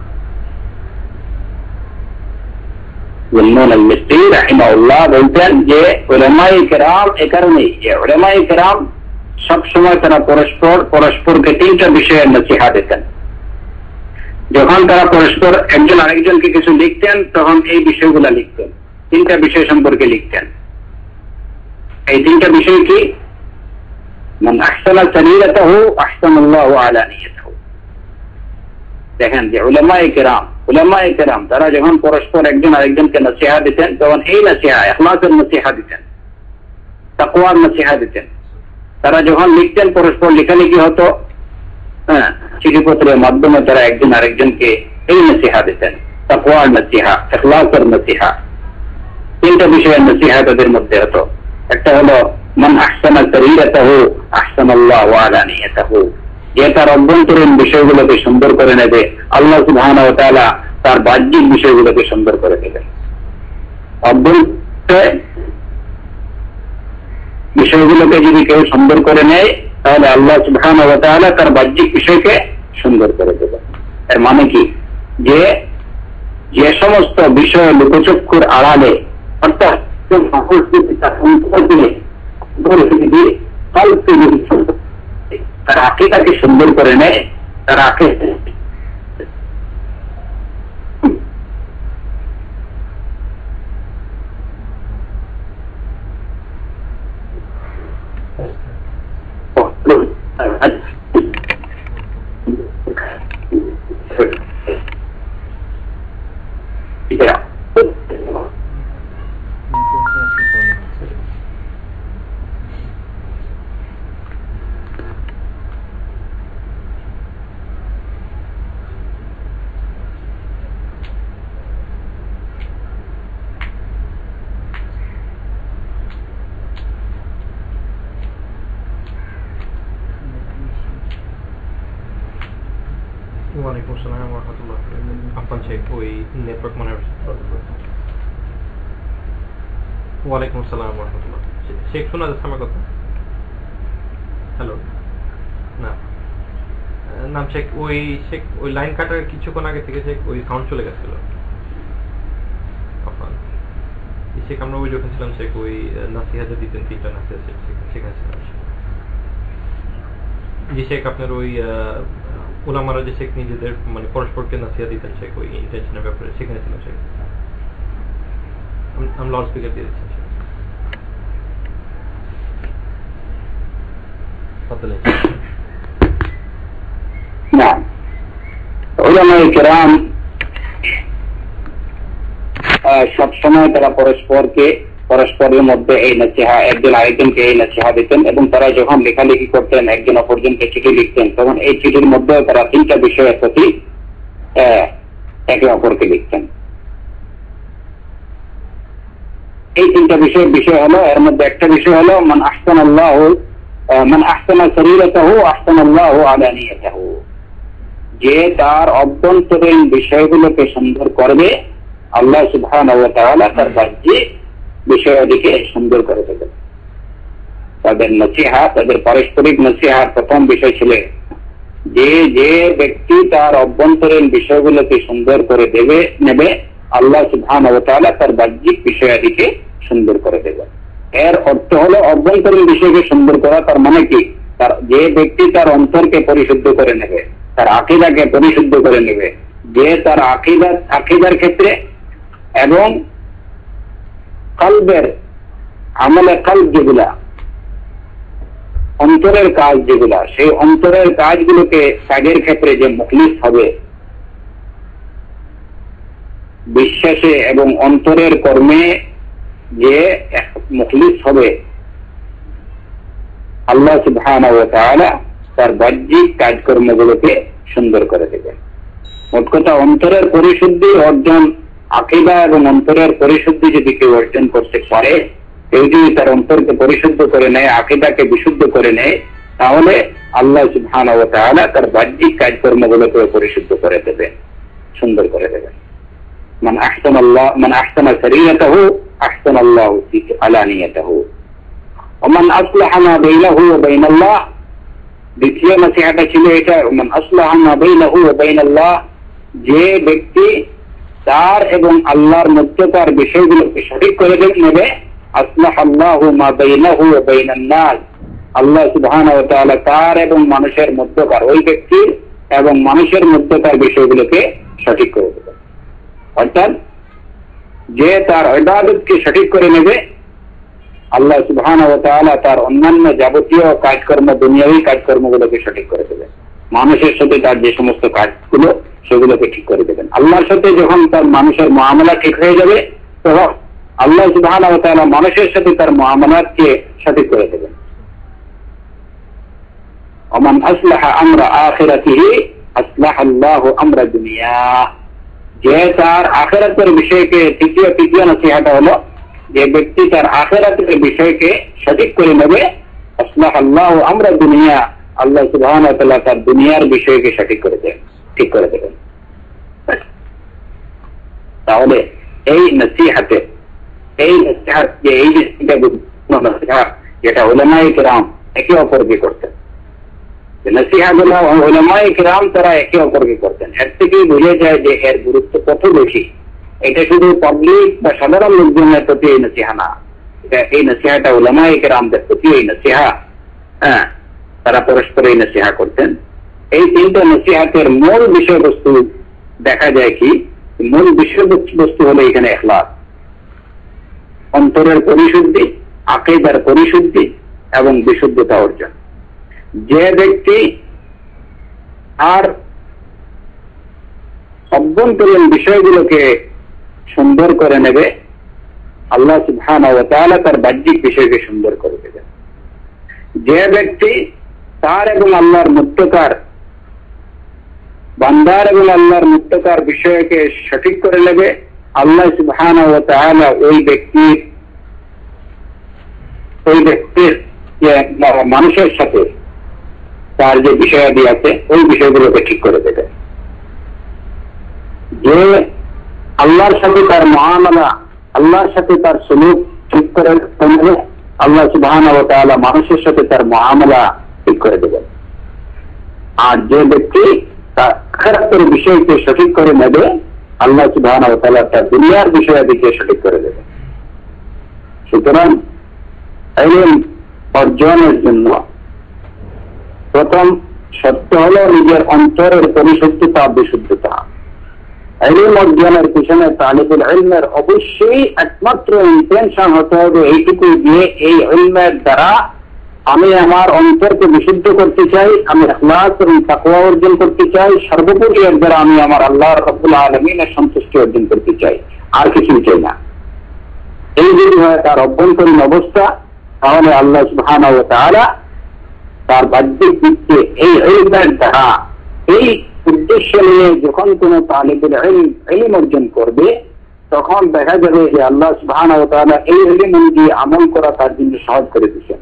জান্নুন মিসরি রাহিমাহুল্লাহ বলতেন যে উলামায়ে কেরাম এ কারণেই যে উলামায়ে কেরাম সবসময় তারা পরস্পর পরস্পরকে তিনটা বিষয়ের নসিহত দিতেন। যখন তারা পরস্পর একজন আরেকজনকে কিছু লিখতেন তখন এই বিষয়গুলো লিখতেন, তিনটা বিষয় সম্পর্কে লিখতেন। এই তিনটা বিষয় কি? মান আহসানা সারীরাতাহু আহসানাল্লাহু আলা নিয়্যাতিহি। দেখেন যে উলামায়ে কেরাম উলামায়ে কেরাম তারা যখন পরস্পর একজন আরেকজনকে নসিহত দিতেন তখন এই নসিহত ইখলাসের নসিহত দিতেন, তাকওয়ার নসিহত দিতেন। তারা যখন লিখতেন পরস্পর লেখালেখি হতো, হ্যাঁ, চিঠিপত্রের মাধ্যমে তারা একজন আরেকজনকে এই নসিহত দিতেন, তাকওয়ার নসিহত, ইখলাসের নসিহত। তিনটা বিষয়ের নসিহত তাদের মধ্যে হতো। একটা হলো মান আহসানা সারীরাতাহু আহসানাল্লাহু আলা নিয়্যাতিহি, যে তার অভ্যন্তরীণ বিষয়গুলোকে সুন্দর করে নেবে, আল্লাহ সুবহানাহু ওয়া তাআলা তার বাহ্যিক বিষয়গুলোকে সুন্দর করে দেবেন। অভ্যন্তরীণ বিষয়গুলোকে যদি কেউ সুন্দর করে নেয় তাহলে আল্লাহ সুবহানাহু ওয়া তাআলা তার বাহ্যিক বিষয়কে সুন্দর করে দেবেন। এর মানে কি? যে যে সমস্ত বিষয় লোকচক্ষুর আড়ালে, অর্থাৎ তার আকিদাকে সুন্দর করে নেয়, তার আকিদা ওয়ালাইকুম আসসালাম ওয়া রাহমাতুল্লাহ। আপনার চেক ওই নেটওয়ার্ক মানে ওয়ালাইকুম আসসালাম ওয়া রাহমাতুল্লাহ। শেখ শোনা যাচ্ছে আমার কথা? হ্যালো, না নাম শেখ ওই শেখ ওই লাইন কাটার কিছুক্ষণ আগে থেকে শেখ ওই সাউন্ড চলে গেছিল। শেখ আমরা ওই যখন ছিলাম শেখ ওই নাসিহত দিতেন, তিনটা নাসিহত সেখানে ছিলাম। জি শেখ আপনার ওই উলামারা যে শেখ নিজেদের মানে পরস্পরকে নাসিহত দিতেন শেখ ওই ইন্টেনশনের ব্যাপারে, সেখানে ছিলাম শেখ। আমি লাউড স্পিকার দিয়ে দিচ্ছি শেখ। না, উলামায়ে কেরাম সবসময় তারা পরস্পরকে পরস্পরের মধ্যে এই নসিহত, একজন আরেকজনকে এই নসিহত দিতেন এবং তারা যখন লেখালেখি করতেন, একজন অপরজনকে চিঠি লিখতেন, তখন এই চিঠির মধ্যে তারা তিনটা বিষয়ের প্রতি একে অপরকে লিখতেন। এই তিনটা বিষয়ের বিষয় হলো, এর মধ্যে একটা বিষয় হলো মান আহসানাল্লাহু মান আহসানা সারীরাতাহু আহসানাল্লাহু আলা নিয়্যাতিহি, যে তার অভ্যন্তরীণ বিষয়গুলোকে সুন্দর করবে আল্লাহ সুবহানাহু ওয়া তাআলা তার বাহ্যিক বিষয়টিকে সুন্দর করে দেবেন। তাদের নসিহত, তাদের পারস্পরিক নসিহত প্রথম বিষয় ছিল যে যে ব্যক্তি তার অভ্যন্তরীণ বিষয়গুলোকে সুন্দর করে দেবে নেবে, আল্লাহ সুবহানাহু ওয়া তাআলা তার বাহ্যিক বিষয়াদিকে সুন্দর করে দেবে। এর অর্থ হলো অভ্যন্তরীণ বিষয়কে সুন্দর করা, তার মানে কি, তার যে ব্যক্তি তার অন্তরকে পরিশুদ্ধ করে নেবে, তার আকীদাকে পরিশুদ্ধ করে নেবে, যে তার আকীদা আকীদার ক্ষেত্রে এবং কলবের আমলে কলব যেগুলা, অন্তরের কাজ যেগুলা, সেই অন্তরের কাজগুলোকে কাজের ক্ষেত্রে যে মুখলিস হবে, বিশ্বাসে এবং অন্তরের কর্মে যে মুখলিস হবে, আল্লাহ সুবহানাহু ওয়া তাআলা তার বাহ্যিক কাজকর্মগুলোকে সুন্দর করে দেবেন। মোট কথা, অন্তরের পরিশুদ্ধি অর্জন, আকীদা এবং অন্তরের পরিশুদ্ধি যদি কেউ অর্জন করতে পারে, কেউ যদি তার অন্তরকে পরিশুদ্ধ করে নেয়, আকীদাকে বিশুদ্ধ করে নেয়, তাহলে আল্লাহ সুবহানাহু ওয়া তাআলা তার বাহ্যিক কাজকর্মগুলোকে পরিশুদ্ধ করে দেবেন, সুন্দর করে দেবেন। মান আহসানা আল্লাহ মান আহসানা সারিয়াতাহু আহসানা আল্লাহু ফি আলানিয়াতাহু ওয়া মান আসলাহা মা বাইনাহু ওয়া বাইনাল্লাহ। দ্বিতীয় নসিহতটা ছিল এটা, মান আসলাহা মা বাইনাহু ওয়া বাইনাল্লাহ, যে ব্যক্তি তার এবং আল্লাহর মধ্যকার বিষয়গুলোকে সঠিক করে নেবে, আসলাহা আল্লাহু মা বাইনাহু ওয়া বাইনান নাস, আল্লাহ সুবহানাহু ওয়া তাআলা তার এবং মানুষের মধ্যকার, ওই ব্যক্তির এবং মানুষের মধ্যকার বিষয়গুলোকে সঠিক করে দেবে। অর্থাৎ যে তার ইবাদতকে সঠিক করে নেবে, আল্লাহ সুবহানাহু ওয়া তাআলা তার অন্যান্য যাবতীয় কাজকর্ম, দুনিয়াবী কাজকর্মগুলোকে সঠিক করে দেবেন। মানুষের সাথে তার যে সমস্ত কাজগুলো, সেগুলোকে ঠিক করে দেবেন। আল্লাহর সাথে যখন তার মানুষের মুআমালা ঠিক হয়ে যাবে, তখন আল্লাহ সুবহানাহু ওয়া তাআলা মানুষের সাথে তার মুআমালাতকে সঠিক করে দেবেন। ওমান আসলাহা আমরা আখিরাতিহি আসলাহা আল্লাহু আমরা দুনিয়া, যে তার আখিরাতের বিষয়কে, তৃতীয় তৃতীয় নসিহতটা হলো, যে ব্যক্তি তার আখিরাতের বিষয়কে সঠিক করে নেবে, আসলাহা আল্লাহু আমরা দুনিয়া, আল্লাহ সুবহানাহু ওয়া তাআলা তার দুনিয়ার বিষয়কে সঠিক করে দেন, ঠিক করে দেবেন। তাহলে এই নসিহতে, এই নসিহত যে এই নসিহত যেটা উলামায়ে কিরাম একে অপরকে করতেন, নসিহতগুলো উলামায়ে কিরাম তারা একে অপরকে করতেন, এর থেকেই বোঝা যায় যে এর গুরুত্ব কত বেশি। এটা শুধু পাবলিক বা সাধারণ লোকজনের প্রতি এই নসিহা না, এটা এই নসিহাটা উলামায়ে কিরামদের প্রতি এই নসিহা। হ্যাঁ, তারা পরস্পর এই নসিহা করতেন। এই তিনটা নসিহাতের মূল বিষয়বস্তু দেখা যায় কি, মূল বিষয়বস্তু হলো এখানে ইখলাস, অন্তরের পরিশুদ্ধি, আকীদার পরিশুদ্ধি এবং বিশুদ্ধতা অর্জন। যে ব্যক্তি আর অভ্যন্তরীণ বিষয়গুলোকে সুন্দর করে নেবে, আল্লাহ সুবহানাহু ওয়া তাআলা তার বাহ্যিক বিষয়কে সুন্দর করে দেবেন। যে ব্যক্তি তার এবং আল্লাহর মধ্যকার, বান্দার এবং আল্লাহর মধ্যকার বিষয়কে সঠিক করে নেবে, আল্লাহ সুবহানাহু ওয়া তাআলা ওই ব্যক্তির ওই ব্যক্তির মানুষের সাথে তার যে বিষয়াদি আছে, ওই বিষয়গুলোকে ঠিক করে দেবে। যে আল্লাহর সাথে তার মুআমালা, আল্লাহর সাথে তার সুলুক ঠিক করে নেবে, আল্লাহ সুবহানাহু ওয়া তাআলা মানুষের সাথে তার মুআমালা ঠিক করে দেবেন। আর যে ব্যক্তি তার আখিরাতের বিষয়কে সঠিক করে নেবে, আল্লাহ সুবহানাহু ওয়া তাআলা তার দুনিয়ার বিষয়াদিকে সঠিক করে দেবে। সুতরাং ইলম অর্জনের জন্য প্রথম শর্ত হলো নিজের অন্তরের পরিশুদ্ধতা, বিশুদ্ধতা। ইলম অর্জনের পিছনে তালিবুল ইলমের অবশ্যই একমাত্র ইন্টেনশন হতে হবে এইটুকু, যে এই ইলমের দ্বারা আমি আমার অন্তরকে বিশুদ্ধ করতে চাই, আমি ইখলাস এবং তাকওয়া অর্জন করতে চাই, সর্বোপরি এর দ্বারা আমি আমার আল্লাহ রাব্বুল আলামিনের সন্তুষ্টি অর্জন করতে চাই, আর কিছুই চাই না। এই যদি হয় তার অভ্যন্তরীণ অবস্থা, তাহলে আল্লাহ সুবহানাহু ওয়া তাআলা তার বাহ্যিক দিককে এই ইলমের দ্বারা, এই উদ্দেশ্য নিয়ে যখন কোন তালিবুল ইলম ইলম অর্জন করবে, তখন দেখা যাবে যে আল্লাহ সুবহানাহু ওয়া তাআলা এই ইলম অনুযায়ী আমল করা তার জন্য সহজ করে দিয়েছেন।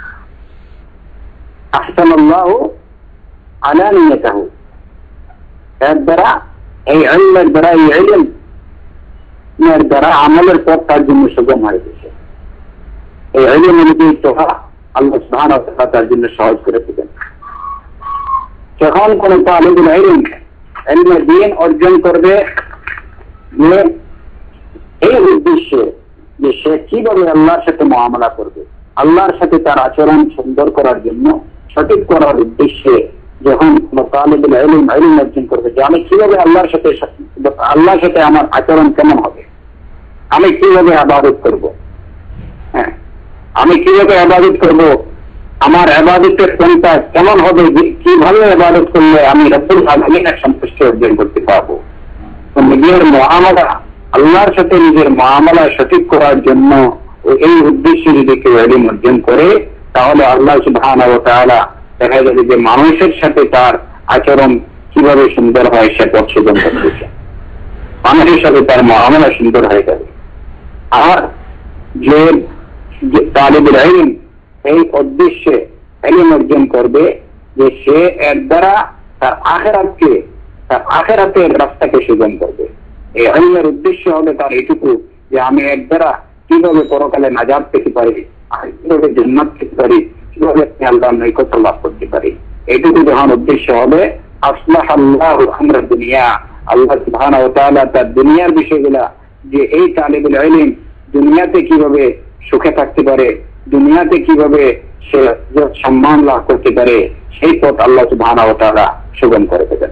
আহসানাল্লাহু আলা নিয়াতিহি, এর দ্বারা, এই ইলমের দ্বারা, এই ইলমের দ্বারা আমলের পথ তার জন্য সুগম হয়ে গেছে। এই ইলম অনুযায়ী চলা আল্লাহ সুবহানাহু ওয়া তাআলা তার জন্য সহজ করে দিবেন। যখন কোন তালিবুল ইলম ইলমে দ্বীন অর্জন করবে যে এই উদ্দেশ্যে যে সে কিভাবে আল্লাহর সাথে মুআমালা করবে, আল্লাহর সাথে তার আচরণ সুন্দর করার জন্য, সঠিক করার উদ্দেশ্যে যখন কোন তালিবুল ইলম ইলম অর্জন করবে যে আমি কিভাবে আল্লাহর সাথে আল্লাহর সাথে আমার আচরণ কেমন হবে, আমি কিভাবে ইবাদত করব, হ্যাঁ আমি কিভাবে ইবাদত করব, আমার ইবাদতের কোনটা কেমন হবে, কিভাবে ইবাদত করলে আমি রব্বুল আলামিনের সন্তুষ্টি অর্জন করতে পারবো। তো নিজের মুআমালা আল্লাহর সাথে নিজের মুআমালা সঠিক করার জন্য এই উদ্দেশ্যে যদি কেউ ইলম অর্জন করে তাহলে আল্লাহ সুবহানাহু ওয়া তাআলা দেখা যাবে যে মানুষের সাথে তার আচরণ কিভাবে সুন্দর হয় সে পছন্দ করতেছে, মানুষের সাথে তার মুআমালা সুন্দর হয়ে যাবে। আর যে তালিবুল ইলম এই উদ্দেশ্যে ইলম অর্জন করবে যে সে এর দ্বারা তার আখিরাতকে তার আখিরাতের রাস্তাকে সুগম করবে। এই ইলমের উদ্দেশ্য হবে তার এটুকু যে আমি এর দ্বারা কিভাবে পরকালে নাজাত পেতে পারি, কিভাবে জান্নাত পেতে পারি, কিভাবে আল্লাহর নৈকট্য লাভ করতে পারি। এইটুকু যখন উদ্দেশ্য হবে আসলাহাল্লাহু আমরা দুনিয়া, আল্লাহ সুবহানাহু ওয়া তাআলা তার দুনিয়ার বিষয়গুলা যে এই তালিবুল ইলম দুনিয়াতে কিভাবে সুখে থাকতে পারে, দুনিয়াতে কিভাবে সে সম্মান লাভ করতে পারে সেই পথ আল্লাহ সুবহানাহু ওয়া তাআলা সুগম করে দেবেন।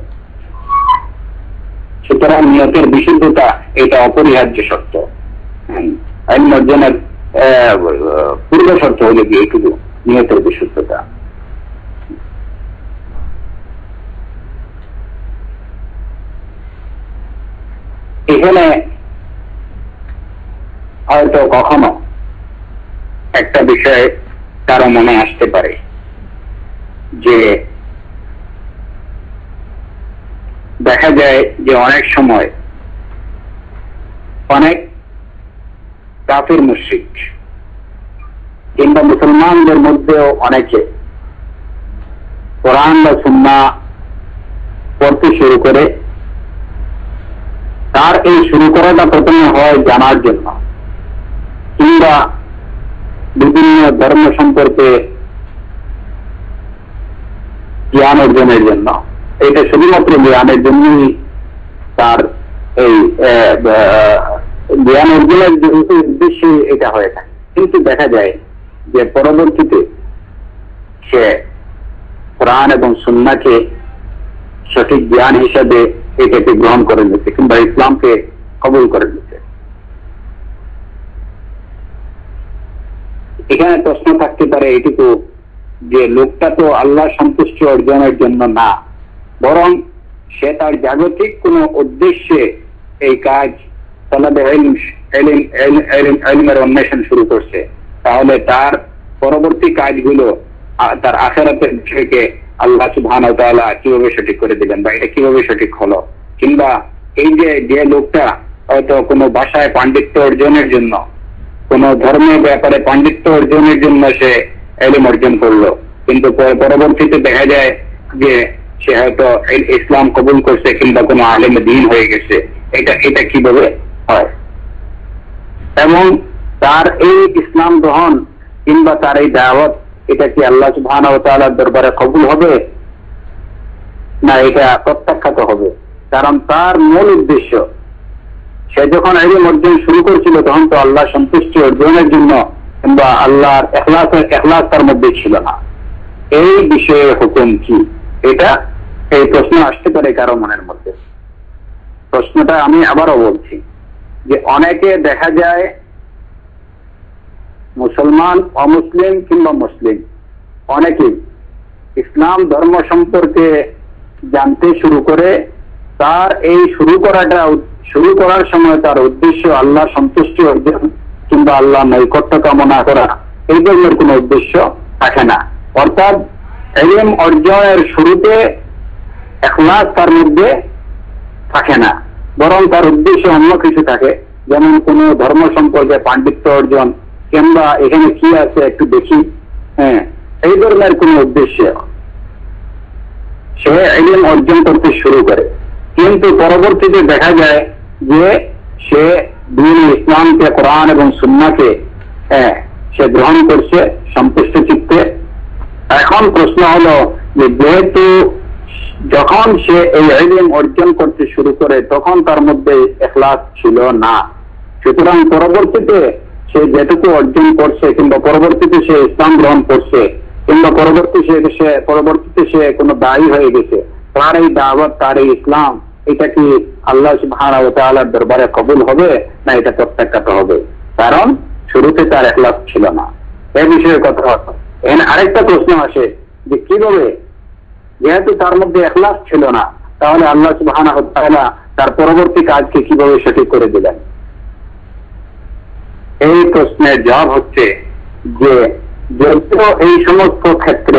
সুতরাং নিয়তের বিশুদ্ধতা এটা অপরিহার্য শর্ত। ইলম অর্জনের পূর্ব শর্ত হলে কি এইটুকু নিয়তের বিশুদ্ধতা। এখানে হয়তো কখনো একটা বিষয় কারো মনে আসতে পারে যে দেখা যায় যে অনেক সময় অনেক কাফির মুশরিক কিংবা মুসলমানদের মধ্যেও অনেকে কোরআন বা সুন্নাহ পড়তে শুরু করে। তার এই শুরু করাটা প্রথমে হয় জানার জন্য কিংবা বিভিন্ন ধর্ম সম্পর্কে জ্ঞান অর্জনের জন্য। এটা শুধুমাত্র জ্ঞানের জন্যই তার এই জ্ঞান অর্জনের উদ্দেশ্যে এটা হয়ে থাকে। কিন্তু দেখা যায় যে পরবর্তীতে সে কোরআন এবং সুন্নাহকে সঠিক জ্ঞান হিসাবে এটাকে গ্রহণ করে নিচ্ছে কিংবা ইসলামকে কবুল করে নিচ্ছে। এখানে প্রশ্ন থাকতে পারে এটুকু যে লোকটা তো আল্লাহ সন্তুষ্টি অর্জনের জন্য না, বরং সে তার জাগতিক কোন উদ্দেশ্যে এই কাজ তালাবে ইলমের অন্বেষণ শুরু করছে, তাহলে তার পরবর্তী কাজগুলো তার আখিরাতের বিষয়কে আল্লাহ সুবহানাহু ওয়া তাআলা কিভাবে সঠিক করে দিবেন বা এটা কিভাবে সঠিক হলো। কিংবা এই যে যে লোকটা হয়তো কোনো ভাষায় পাণ্ডিত্য অর্জনের জন্য, কোন ধর্মের ব্যাপারে পাণ্ডিত্য অর্জনের জন্য সে ইলম অর্জন করলো, কিন্তু পরবর্তীতে দেখা যায় যে সে হয়তো ইসলাম কবুল করছে কিংবা কোনো আলেমে দ্বীন হয়ে গেছে, এটা এটা কিভাবে হয় এবং তার এই ইসলাম গ্রহণ কিংবা তার এই দাওয়াত এটা কি আল্লাহ সুবহানাহু ওয়া তাআলার দরবারে কবুল হবে না এটা প্রত্যাখ্যাত হবে। কারণ তার মূল উদ্দেশ্য সে যখন ইলম অর্জন শুরু করেছিল তখন তো আল্লাহ সন্তুষ্টি অর্জনের জন্য কিংবা আল্লাহর ইখলাসের ইখলাস তার মধ্যে ছিল না। এই বিষয়ে হুকুম কি, এটা এই প্রশ্ন আসতে পারে কারো মনের মধ্যে। প্রশ্নটা আমি আবারও বলছি যে অনেকে দেখা যায় মুসলমান অমুসলিম কিংবা মুসলিম অনেকেই ইসলাম ধর্ম সম্পর্কে জানতে শুরু করে। তার এই শুরু করাটা শুরু করার সময় তার উদ্দেশ্য আল্লাহ সন্তুষ্টি অর্জন কিংবা আল্লাহ নৈকট্য কামনা করা এই ধরনের কোন উদ্দেশ্য থাকে না। অর্থাৎ ইলম অর্জনের শুরুতে ইখলাস তার মধ্যে থাকে না, বরং তার উদ্দেশ্য অন্য কিছু থাকে, যেমন কোন ধর্ম সম্পর্কে পাণ্ডিত্য অর্জন কিংবা এখানে কি আছে একটু দেখি, হ্যাঁ এই ধরনের কোন উদ্দেশ্য সে ইলম অর্জন করতে শুরু করে। কিন্তু পরবর্তীতে দেখা যায় যে সে দ্বীন ইসলামকে কোরআন এবং সুন্নাহকে হ্যাঁ সে গ্রহণ করছে সন্তুষ্ট চিত্তে। এখন প্রশ্ন হলো যে যেহেতু যখন সে এই ইলম অর্জন করতে শুরু করে তখন তার মধ্যে ইখলাস ছিল না। সুতরাং পরবর্তীতে সে যেটুকু অর্জন করছে কিংবা পরবর্তীতে সে ইসলাম গ্রহণ করছে কিংবা পরবর্তী সে পরবর্তীতে সে কোনো দায়ী হয়ে গেছে, তার এই দাওয়াত, তার এই ইসলাম, এটা কি আল্লাহ সুবহানাহু ওয়া তাআলার দরবারে কবুল হবে না এটা প্রত্যাখ্যাত হবে? কারণ শুরুতে তার ইখলাস ছিল না। এই বিষয়ে কথা হতো। এখানে আরেকটা প্রশ্ন আসে যে কিভাবে, যেহেতু তার মধ্যে ইখলাস ছিল না, তাহলে আল্লাহ সুবহানাহু ওয়া তাআলা তার পরবর্তী কাজকে কিভাবে সঠিক করে দিলেন? এই প্রশ্নের জবাব হচ্ছে যে যদিও এই সমস্ত ক্ষেত্রে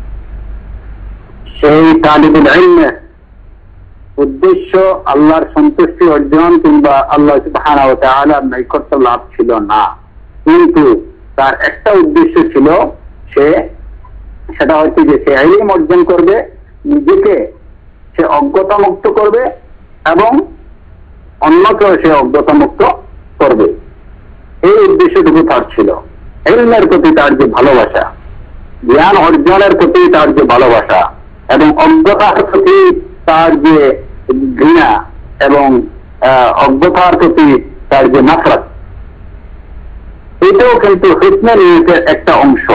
সেই তালিবুল ইলমের উদ্দেশ্য আল্লাহর সন্তুষ্টি অর্জন কিংবা আল্লাহ সুবহানাহু ওয়া তাআলার নৈকট্য লাভ ছিল না, কিন্তু তার একটা উদ্দেশ্য ছিল, সে সেটা হচ্ছে যে সে ইলম অর্জন করবে, নিজেকে সে অজ্ঞতা মুক্ত করবে এবং অন্যকেও সে অজ্ঞতা মুক্ত করবে। এই উদ্দেশ্যটুকু তার ছিল। ইলমের প্রতি তার যে ভালোবাসা, জ্ঞান অর্জনের প্রতি তার যে ভালোবাসা এবং অজ্ঞতার প্রতি তার যে ঘৃণা এবং অজ্ঞতার প্রতি তার যে নফরত, এটাও কিন্তু হুসনুল নিয়তের একটা অংশ।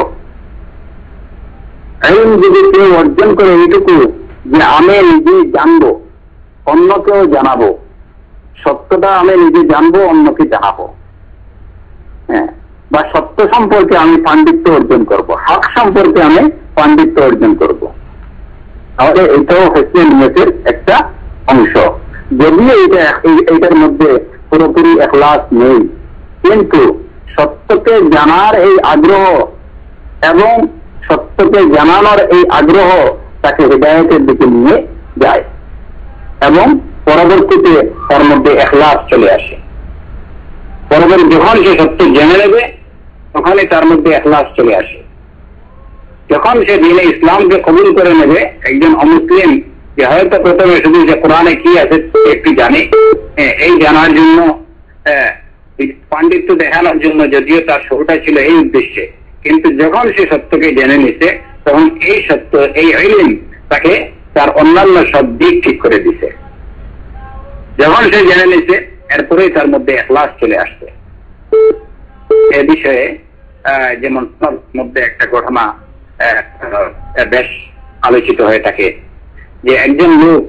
ইলম যদি কেউ অর্জন করে এইটুকু যে আমি নিজে জানবো, অন্যকেও জানাবো, সত্যটা আমি নিজে জানবো, অন্যকে জানাবো, হ্যাঁ, বা সত্য সম্পর্কে আমি পাণ্ডিত্য অর্জন করব, হক সম্পর্কে আমি পাণ্ডিত্য অর্জন করব, তাহলে এটাও হুসনুল নিয়তের একটা অংশ। যদিও এটা এইটার মধ্যে পুরোপুরি ইখলাস নেই, কিন্তু সত্যকে জানার এই আগ্রহ এবং সত্যকে জানানোর এই আগ্রহ তাকে হিদায়াতের দিকে নিয়ে যায় এবং পরবর্তীতে তার মধ্যে ইখলাস চলে আসে। পরবর্তী যখন সে সত্য জেনে নেবে তখনই তার মধ্যে ইখলাস চলে আসে। যখন সে দিনে ইসলামকে কবুল করে নেবে, একজন অমুসলিম যে হয়তো প্রথমে শুধু যে কোরআনে কি আছে একটু জানে, এই জানার জন্য, পাণ্ডিত্য দেখানোর জন্য যদিও তার শুরুটা ছিল এই উদ্দেশ্যে, কিন্তু যখন সে সত্যকে জেনে নিছে তখন এই সত্য, এই ইলম তাকে তার অন্যান্য সব দিক ঠিক করে দিছে। যখন সে জেনে নিছে এরপরেই তার মধ্যে ইখলাস চলে আসছে। এ বিষয়ে যেমন মধ্যে একটা ঘটনা বেশ আলোচিত হয়ে থাকে যে একজন লোক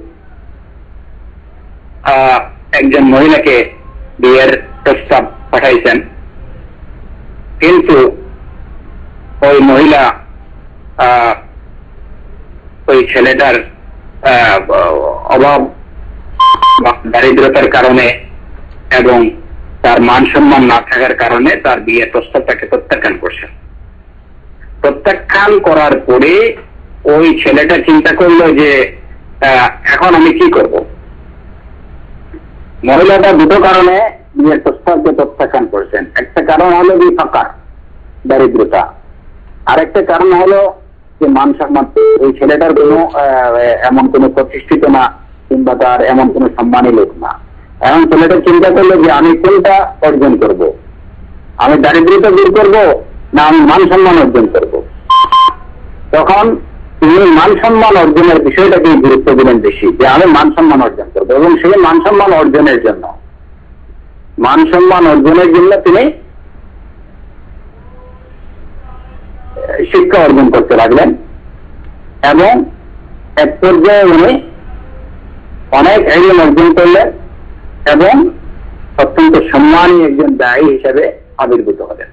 একজন মহিলাকে বিয়ের প্রস্তাব পাঠাইছেন, কিন্তু ওই মহিলা ওই ছেলেটার অভাব দারিদ্রতার কারণে এবং তার মান সম্মান না থাকার কারণে তার বিয়ের প্রস্তাবটাকে প্রত্যাখ্যান করছে। প্রত্যাখ্যান করার পরে ওই ছেলেটা চিন্তা করলো যে এখন আমি কি করব। মহিলাটা দুটো কারণে বিয়ের প্রস্তাবকে প্রত্যাখ্যান করছেন। একটা কারণ হলো যে ফাকার, দারিদ্রতা, আরেকটা কারণ হলো যে মান সম্মান। ওই ছেলেটার কোনো এমন কোনো প্রতিষ্ঠিত না কিংবা তার এমন কোনো সম্মানী লোক না। এখন ছেলেটা চিন্তা করলো যে আমি কোনটা অর্জন করব, আমি দারিদ্রতা দূর করব না আমি মান সম্মান অর্জন করব। তখন তিনি মান সম্মান অর্জনের বিষয়টাকে গুরুত্ব দিলেন বেশি, যে আমি মান সম্মান অর্জন করবো, এবং সেই মান সম্মান অর্জনের জন্য মান সম্মান অর্জনের জন্য তিনি শিক্ষা অর্জন করতে লাগলেন এবং এক পর্যায়ে উনি অনেক ইলম অর্জন করলেন এবং অত্যন্ত সম্মানী একজন দায়ী হিসেবে আবির্ভূত হলেন।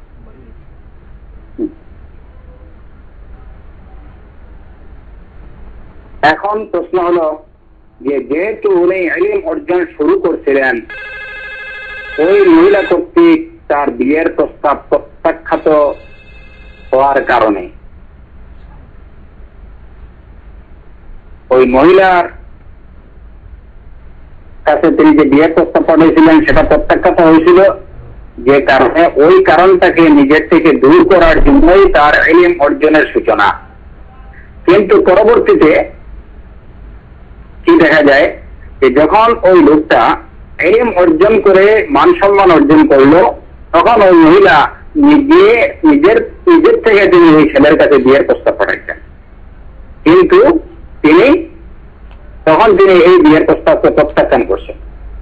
এখন প্রশ্ন হলো যে যেহেতু উনি ইলম অর্জন শুরু করছিলেন, ওই মহিলা কর্তৃক তার বিয়ের প্রস্তাব প্রত্যাখ্যাত হওয়ার কারণে ওই মহিলার কাছে তিনি যে বিয়ের প্রস্তাব পাঠিয়েছিলেন সেটা প্রত্যাখ্যাত হয়েছিল, যে কারণে ওই কারণটাকে নিজের থেকে দূর করার জন্যই তার ইলম অর্জনের সূচনা। কিন্তু পরবর্তীতে কি দেখা যায় যে যখন ওই লোকটা ইলম অর্জন করে মান সম্মান অর্জন করলো, তখন ওই মহিলা নিজে নিজের নিজের থেকে তিনি ওই ছেলের কাছে বিয়ের প্রস্তাব পাঠাচ্ছেন, কিন্তু তিনি তখন তিনি এই বিয়ের প্রস্তাবকে প্রত্যাখ্যান করছেন।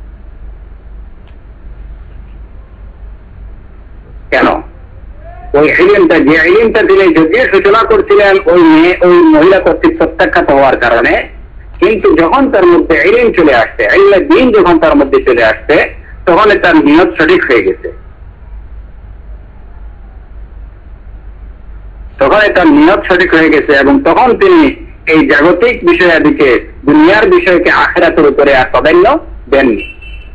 কেন? ওই ইলমটা, যে ইলমটা তিনি যদিও সূচনা করছিলেন ওই মেয়ে ওই মহিলা কর্তৃক প্রত্যাখ্যাত হওয়ার কারণে, কিন্তু যখন তার মধ্যে ইলম চলে আসছে, ইলমে দ্বীন যখন তার মধ্যে চলে আসছে, তখন তার নিয়ত সঠিক হয়ে গেছে, তখন তার নিয়ত সঠিক হয়ে গেছে এবং তখন তিনি এই জাগতিক বিষয়াদিকে, দুনিয়ার বিষয়কে আখিরাতের উপরে আর প্রাধান্য দেননি।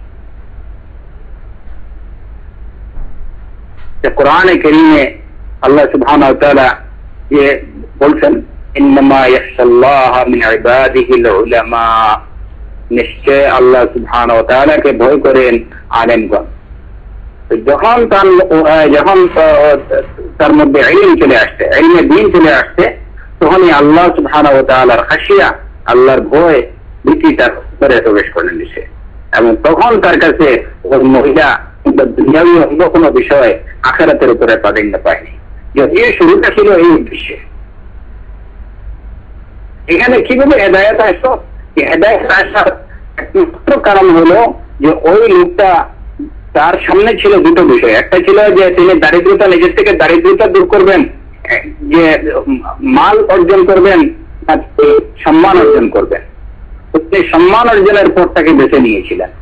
কোরআনে কারীমে আল্লাহ সুবহানাহু ওয়া তাআলা যে বলছেন, ইন্নামা ইয়াখশাল্লাহ মিন ইবাদিহিল উলামা, নিশ্চয় আল্লাহ সুবহানাহু ওয়া তাআলাকে ভয় করেন আলেমগণ। যখন তার যখন তার মধ্যে ইলম চলে আসছে, ইলমে দ্বীন চলে আসছে, তখনই আল্লাহ সুবহানাহু ওয়া তাআলার খাশিয়া, আল্লাহর ভয়, ভীতি তার উপরে প্রবেশ করে নিছে এবং তখন তার কাছে ওই মহিলা দুনিয়াবী অন্য কোনো বিষয় আখিরাতের উপরে প্রাধান্য পায়নি, যদিও শুরুটা ছিল এই উদ্দেশ্যে। এখানে কিভাবে হেদায়েত আসলো? হেদায়েত আসার একমাত্র কারণ হলো যে ওই লোকটা, তার সামনে ছিল দুটো বিষয়। একটা ছিল যে তিনি দারিদ্রতা, নিজের থেকে দারিদ্রতা দূর করবেন, যে মাল অর্জন করবেন, সম্মান অর্জন করবেন। তিনি সম্মান অর্জনের পথটাকে বেছে নিয়েছিলেন।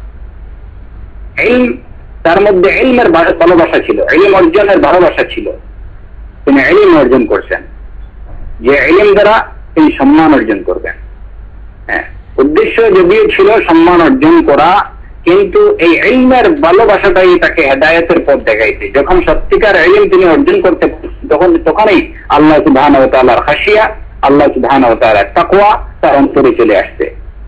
ইলম, তার মধ্যে ইলমের ভালোবাসা ছিল, ইলম অর্জনের ভালোবাসা ছিল, তিনি ইলম অর্জন করছেন, যে ইলম দ্বারা তিনি সম্মান অর্জন করবেন। হ্যাঁ, উদ্দেশ্য যদিও ছিল সম্মান অর্জন করা, কিন্তু এই ইলমের ভালোবাসাটাই তাকে হেদায়েতের পথ দেখাইছে। যখন সত্যিকার ইলম তিনি অর্জন করতে তখন তখনই আল্লাহ সুবহানাহু ওয়া তাআলার খাশিয়া, আল্লাহ সুবহানাহু ওয়া তাআলার তাকওয়া তার অন্তরে চলে আসছে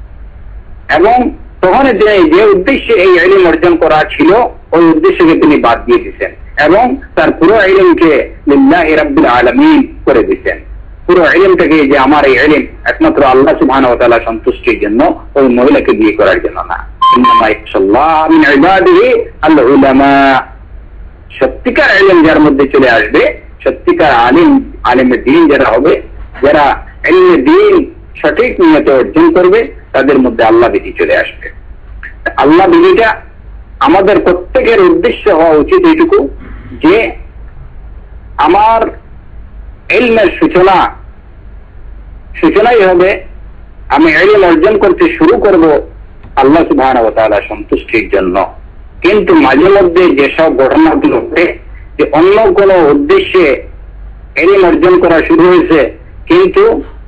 এবং তখন তিনি যে উদ্দেশ্যে এই ইলম অর্জন করা ছিল ওই উদ্দেশ্যকে তিনি বাদ দিয়ে দিয়েছেন এবং তার পুরো ইলমকে লিল্লাহি রাব্বিল আলামিন করে দিয়েছেন। পুরো ইলমটাকে, যে আমার এই ইলম একমাত্র আল্লাহ সুবহানাহু ওয়া তাআলার সন্তুষ্টির জন্য, ওই মহিলাকে বিয়ে করার জন্য না। ইন্নামা ইয়াখশাল্লাহ মিন ইবাদিহি আল উলামা, সত্যিকার ইলম যার মধ্যে চলে আসবে, সত্যিকার আলিম, আলিমে দ্বীন যারা হবে, যারা ইলমে দ্বীন সঠিক নিয়তে অর্জন করবে, তাদের মধ্যে আল্লাহ ভীতি চলে আসবে। আল্লাহ ভীতিটা আমাদের প্রত্যেকের উদ্দেশ্য হওয়া উচিত এইটুকু, যে আমার ইলমের সূচনা সূচনাই হবে, আমি ইলম অর্জন করতে শুরু করব আল্লাহ সুবহানাহু ওয়া তাআলা সন্তুষ্টির জন্য। কিন্তু মাঝে মধ্যে যেসব ঘটনাগুলো ঘটে, যে অন্য কোনো উদ্দেশ্যে ইলম অর্জন করা শুরু হয়েছে, কিন্তু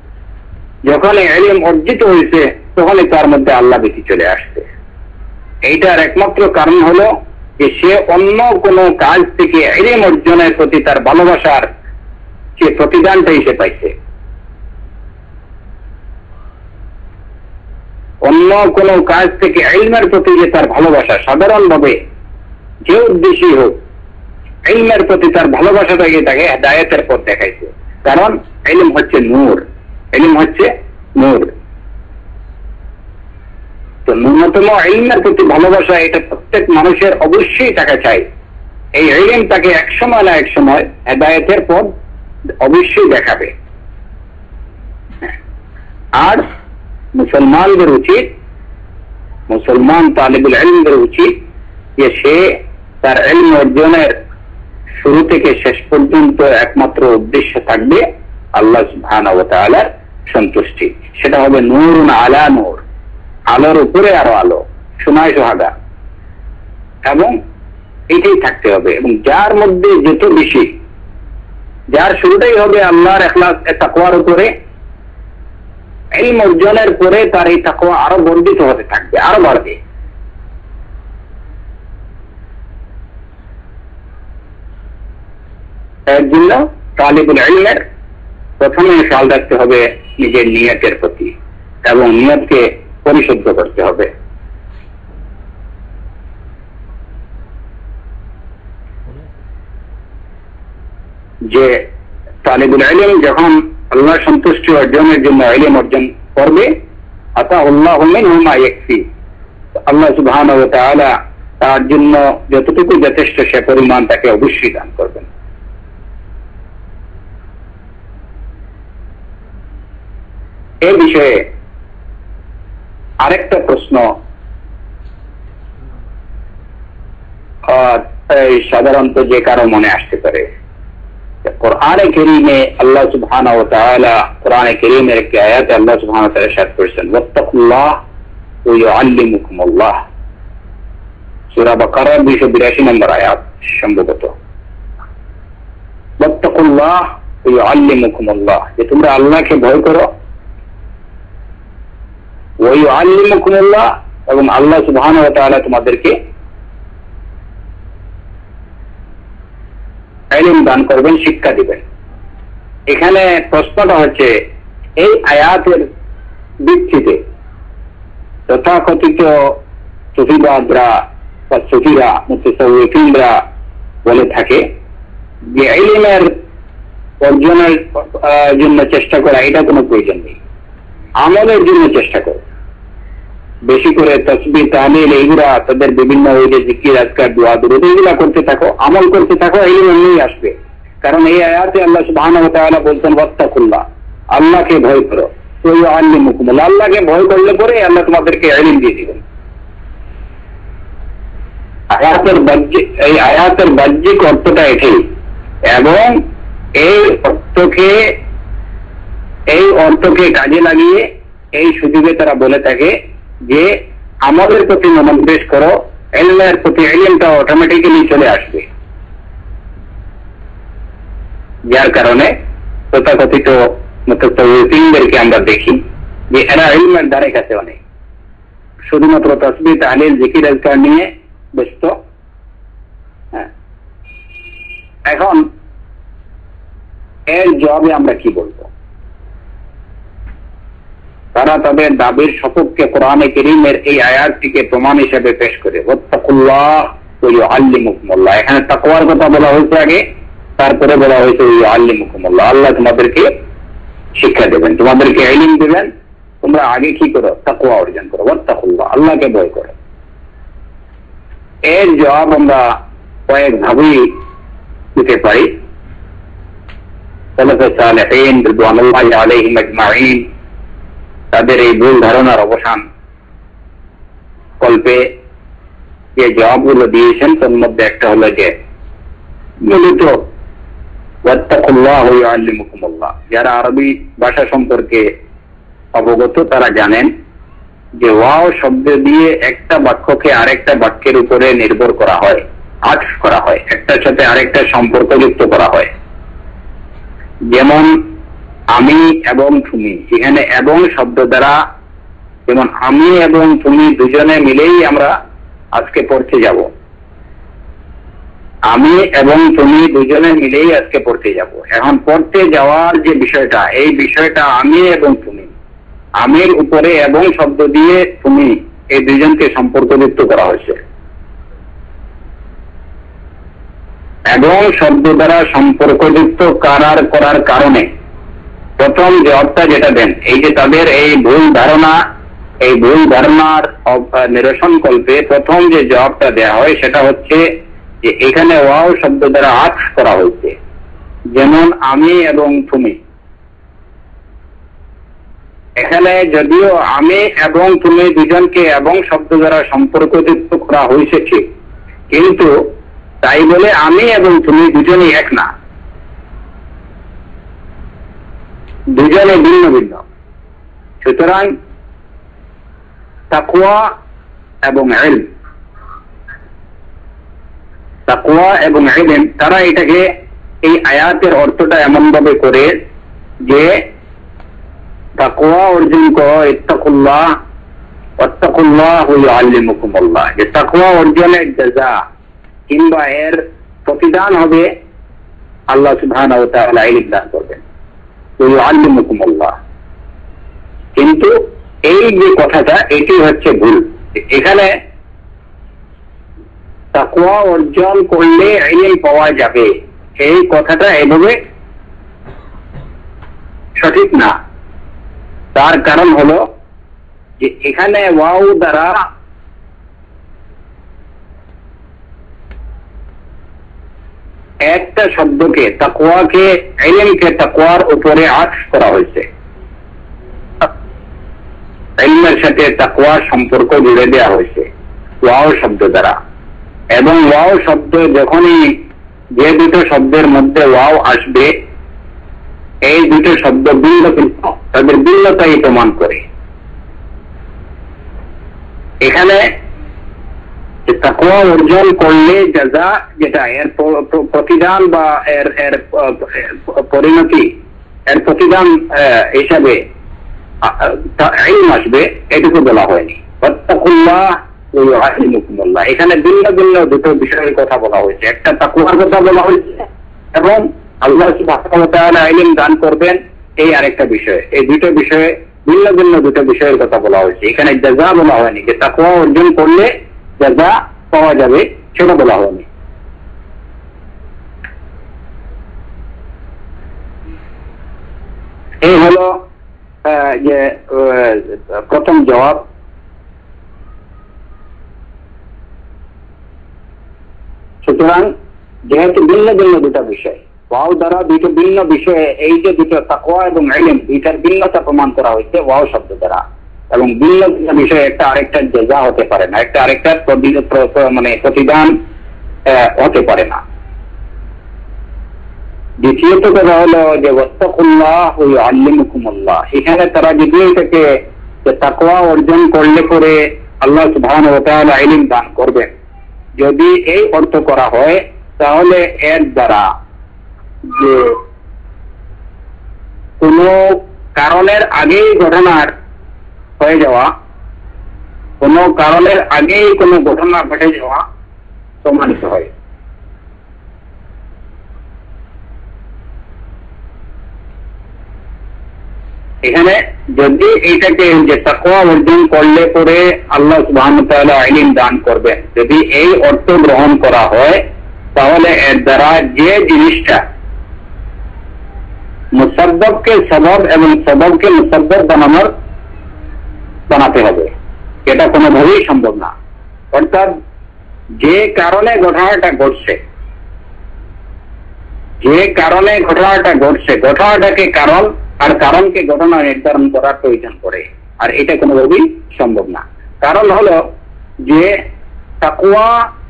যখন ইলম অর্জিত হয়েছে তখনই তার মধ্যে আল্লাহ ভীতি চলে আসছে। এইটার একমাত্র কারণ হলো যে সে অন্য কোনো কাজ থেকে ইলম অর্জনের প্রতি তার ভালোবাসার যে প্রতিদানটাই সে পাইছে। অন্য কোনো কাজ থেকে ইলমের প্রতি যে তার ভালোবাসা, সাধারণভাবে যে উদ্দেশ্যই হোক, ইলমের প্রতি তার ভালোবাসাটাকে তাকে হেদায়েতের পথ দেখাইছে। কারণ ইলম হচ্ছে নূর, ইলম হচ্ছে নূর। তো ন্যূনতম ইলমের প্রতি ভালোবাসা, এটা প্রত্যেক মানুষের অবশ্যই টাকা চাই। এই ইলম তাকে এক সময় না এক সময় হেদায়েতের পথ অবশ্যই দেখাবে। আর মুসলমানদের উচিত, মুসলমান তালিবুল ইলমদের উচিত যে সে তার ইলম অর্জনের শুরু থেকে শেষ পর্যন্ত একমাত্র উদ্দেশ্য থাকবে আল্লাহ সুবহানাহু ওয়া তাআলার সন্তুষ্টি। সেটা হবে নূরুন আলা নূর, আলোর উপরে আরো আলো, সোনায় সোহাগা, এবং এটাই থাকতে হবে। এবং যার মধ্যে যত বেশি, যার শুরুটাই হবে আল্লাহর ইখলাস তাকওয়ার উপরে, ইলম অর্জনের পরে তার এই তাকওয়া আরো বর্ধিত হতে থাকবে, আরো বাড়বে। এর জন্য তালিবুল ইলমের প্রথমে খেয়াল রাখতে হবে নিজের নিয়তের প্রতি এবং নিয়তকে পরিশুদ্ধ করতে হবে। যে তালিবুল ইলম যখন আল্লাহ সন্তুষ্টি অর্জনের জন্য ইলম অর্জন করবে, আতাহুল্লাহু মিনহু মা ইয়াকফি, আল্লাহ সুবহানাহু ওয়া তাআলা তার জন্য যতটুকু যথেষ্ট সে পরিমাণ তাকে অবশ্যই দান করবেন। এই বিষয়ে আরেকটা প্রশ্ন সাধারণত যে কারো মনে আসতে পারে, কোরআনে কারীমে আল্লাহ সুবহানাহু ওয়া তাআলা কোরআনে কারীমের একটি আয়াতে আল্লাহ সুবহানাহু ওয়া তাআলা ইরশাদ করেছেন, ওয়াত্তাকুল্লাহ ওয়া ইউআল্লিমুকুমুল্লাহ, সূরা বাকারার দুইশো বিরাশি নম্বর আয়াত সম্ভবত। ওয়াত্তাকুল্লাহ ওয়া ইউআল্লিমুকুমুল্লাহ, যে তোমরা আল্লাহকে ভয় করো, ওয়া ইউআল্লিমুকুমুল্লাহ, এবং আল্লাহ সুবহানাহু ওয়া তাআলা তোমাদেরকে ইলম দান করবেন, শিক্ষা দিবেন। এখানে প্রশ্নটা হচ্ছে, এই আয়াতের ভিত্তিতে তথাকথিত সুফিবাদরা বা সুফিরা মুতাসাউফিনরা বলে থাকে যে ইলমের অর্জনের জন্য চেষ্টা করা এটা কোনো প্রয়োজন নেই, আমলের জন্য চেষ্টা করো, বেশি করে তাসবিহ তাহলিল এইগুলা তাদের বিভিন্ন ওই যে জিকির আজকার দোয়া দুরূদ এইগুলা করতে থাকো, আমল করতে থাকো, ইলম এমনিই আসবে। কারণ এই আয়াতে আল্লাহ সুবহানাহু ওয়া তাআলা বলছেন ওয়াত্তাকুল্লাহ, আল্লাহকে ভয় করো, ওয়া ইউআল্লিমুকুমুল্লাহ, আল্লাহকে ভয় করলে পরে আল্লাহ তোমাদেরকে ইলম দিয়ে দিবেন। আয়াতের বাহ্যিক এই আয়াতের বাহ্যিক অর্থটা এটাই, এবং এই অর্থকে এই অর্থকে কাজে লাগিয়ে এই সুযোগে তারা বলে থাকে যে আমলের প্রতি মনোনিবেশ করো, ইলমের প্রতি ইলমটা অটোমেটিক্যালি চলে আসবে। যার কারণে তথাকথিত মুতাসাউফিনদেরকে আমরা দেখি যে এরা ইলমের ধারে কাছে অনেক, শুধুমাত্র তাসবিহ তাহলিল জিকির আজকার নিয়ে ব্যস্ত। হ্যাঁ, এখন এর জবাবে আমরা কি বলবো? তারা তাদের দাবির সপক্ষে কোরআনে কারীমের এই আয়াতটিকে প্রমাণ হিসেবে পেশ করে, ওয়াত্তাকুল্লাহ ওয়া ইউআল্লিমুকুমুল্লাহ, এখানে তাকওয়ার কথা বলা হয়েছে আগে, তারপরে বলা হয়েছে ওয়া ইউআল্লিমুকুমুল্লাহ, আল্লাহ তোমাদেরকে শিক্ষা দেবেন, তোমাদেরকে ইলম দেবেন, তোমরা আগে কি করো? তাকওয়া অর্জন করো, ওয়াত্তাকুল্লাহ, আল্লাহকে ভয় করো। এর জবাব আমরা কয়েক ভাবেই দিতে পারি। সালাফে সালেহিন রিদওয়ানুল্লাহি আলাইহিম আজমাইন তাদের এই ভুল ধারণার অবসান কল্পে যে জবাবগুলো দিয়েছেন তার মধ্যে একটা হলো যে মূলত ওয়াত্তাকুল্লাহ ওয়া ইউআল্লিমুকুমুল্লাহ, যারা আরবি ভাষা সম্পর্কে অবগত তারা জানেন যে ওয়াও শব্দ দিয়ে একটা বাক্যকে আরেকটা বাক্যের উপরে নির্ভর করা হয়, আতফ করা হয়, একটার সাথে আরেকটা সম্পর্ক যুক্ত করা হয়। যেমন আমি এবং তুমি, এখানে এবং শব্দ দ্বারা, যেমন আমি এবং তুমি দুজনে মিলেই আমরা আজকে পড়তে যাব, আমি এবং তুমি দুজনে মিলেই আজকে পড়তে যাব। এখন পড়তে যাওয়ার যে বিষয়টা, এই বিষয়টা আমি এবং তুমি, আমির উপরে এবং শব্দ দিয়ে তুমি, এই দুজনকে সম্পর্কযুক্ত করা হয়েছে। এবং শব্দ দ্বারা সম্পর্কযুক্ত করার করার কারণে প্রথম জবাবটা যেটা দেন, এই যে তাদের এই ভুল ধারণা, এই ভুল ধারণার নিরসন কল্পে প্রথম যে জবাবটা দেওয়া হয় সেটা হচ্ছে যে এখানে ওয়াও শব্দ দ্বারা আতফ করা হয়েছে, যেমন আমি এবং তুমি। এখানে যদিও আমি এবং তুমি দুজনকে এবং শব্দ দ্বারা সম্পর্কযুক্ত করা হয়েছে ঠিক, কিন্তু তাই বলে আমি এবং তুমি দুজনই এক না, দুজনে ভিন্ন ভিন্ন। সুতরাং তাকওয়া এবং ইলম, তাকওয়া এবং ইলম তারা এটাকে এই আয়াতের অর্থটা এমন ভাবে করে যে তাকওয়া অর্জন করো, ইত্তাকুল্লাহ ওয়াত্তাকুল্লাহ ওয়া ইউআল্লিমুকুমুল্লাহ, যে তাকওয়া অর্জনের জাযা কিংবা এর প্রতিদান হবে আল্লাহ সুবহানাহু ওয়া তাআলা ইলম দান করবেন, ওয়া ইউআল্লিমুকুমুল্লাহ। কিন্তু এই যে কথাটা এটি হচ্ছে ভুল। এখানে তাকওয়া অর্জন করলে ইলম পাওয়া যাবে, এই কথাটা এভাবে সঠিক না। তার কারণ হলো যে এখানে ওয়াও দ্বারা একটা শব্দকে, তাকওয়াকে, ইলমকে তাকওয়ার উপরে আতফ করা হয়েছে। ইলমের সাথে তাকওয়া সম্পর্ক জুড়ে দেওয়া হয়েছে ওয়াও শব্দ দ্বারা। এবং ওয়াও শব্দ যখনই যে দুটো শব্দের মধ্যে ওয়াও আসবে, এই দুটো শব্দ ভিন্ন ভিন্ন, তাদের ভিন্নতাই প্রমাণ করে। এখানে তাকওয়া অর্জন করলে জাযা, যেটা এর প্রতিদান বা এর এর পরিণতি, এর প্রতিদান হিসাবে ইলম আসবে, এটুকু বলা হয়নি। ওয়াত্তাকুল্লাহ ওয়া ইউআল্লিমুকুমুল্লাহ, এখানে ভিন্ন ভিন্ন দুটো বিষয়ের কথা বলা হয়েছে। একটা তাকওয়ার কথা বলা হয়েছে এবং আল্লাহ সুবহানাহু ওয়া তাআলা ইলম দান করবেন, এই আরেকটা বিষয়। এই দুটো বিষয়ে ভিন্ন ভিন্ন দুটো বিষয়ের কথা বলা হয়েছে। এখানে জাযা বলা হয়নি, যে তাকওয়া অর্জন করলে জাযা পাওয়া যাবে, সেটা বলা হয়নি। এই হলো যে প্রথম জবাব। সুতরাং যেহেতু ভিন্ন ভিন্ন দুটো বিষয়, ওয়াও দ্বারা দুটো ভিন্ন বিষয়ে, এই যে দুটো তাকওয়া এবং ইলম, দুইটার ভিন্নতা প্রমাণ করা হয়েছে ওয়াও শব্দ দ্বারা। এবং ভিন্ন ভিন্ন বিষয়ে একটা আরেকটার জাযা হতে পারে না, একটা আরেকটার মানে প্রতিদান হতে পারে না। দ্বিতীয়ত কথা হলো যে ওয়াত্তাকুল্লাহ ওয়া ইউআল্লিমুকুমুল্লাহ, এখানে তারা যদি এটাকে তাকওয়া অর্জন করলে পরে আল্লাহ সুবহানাহু ওয়া তাআলা ইলম দান করবেন, যদি এই অর্থ করা হয়, তাহলে এর দ্বারা যে কোন কারণের আগেই ঘটনার হয়ে যাওয়া, কোন কারণের আগেই কোন ঘটনা ঘটে যাওয়া প্রমাণিত হয়। এখানে যদি এইটাকে যে তাকওয়া অর্জন করলে পরে আল্লাহ সুবহানাহু ওয়া তাআলা ইলম দান করবেন, যদি এই অর্থ গ্রহণ করা হয়, তাহলে এর দ্বারা যে জিনিসটা মুসাব্বাবকে সবব এবং সববকে মুসাব্বাব বানানোর বানাতে হবে, এটা কোনোভাবেই সম্ভব না। অর্থাৎ যে কারণে ঘটনাটা ঘটছে, যে কারণে ঘটনাটা ঘটছে, ঘটনাটাকে কারণ আর কারণকে ঘটনা নির্ধারণ করার প্রয়োজন পড়ে, আর এটা কোনোভাবেই সম্ভব না। কারণ হলো যে তাকওয়া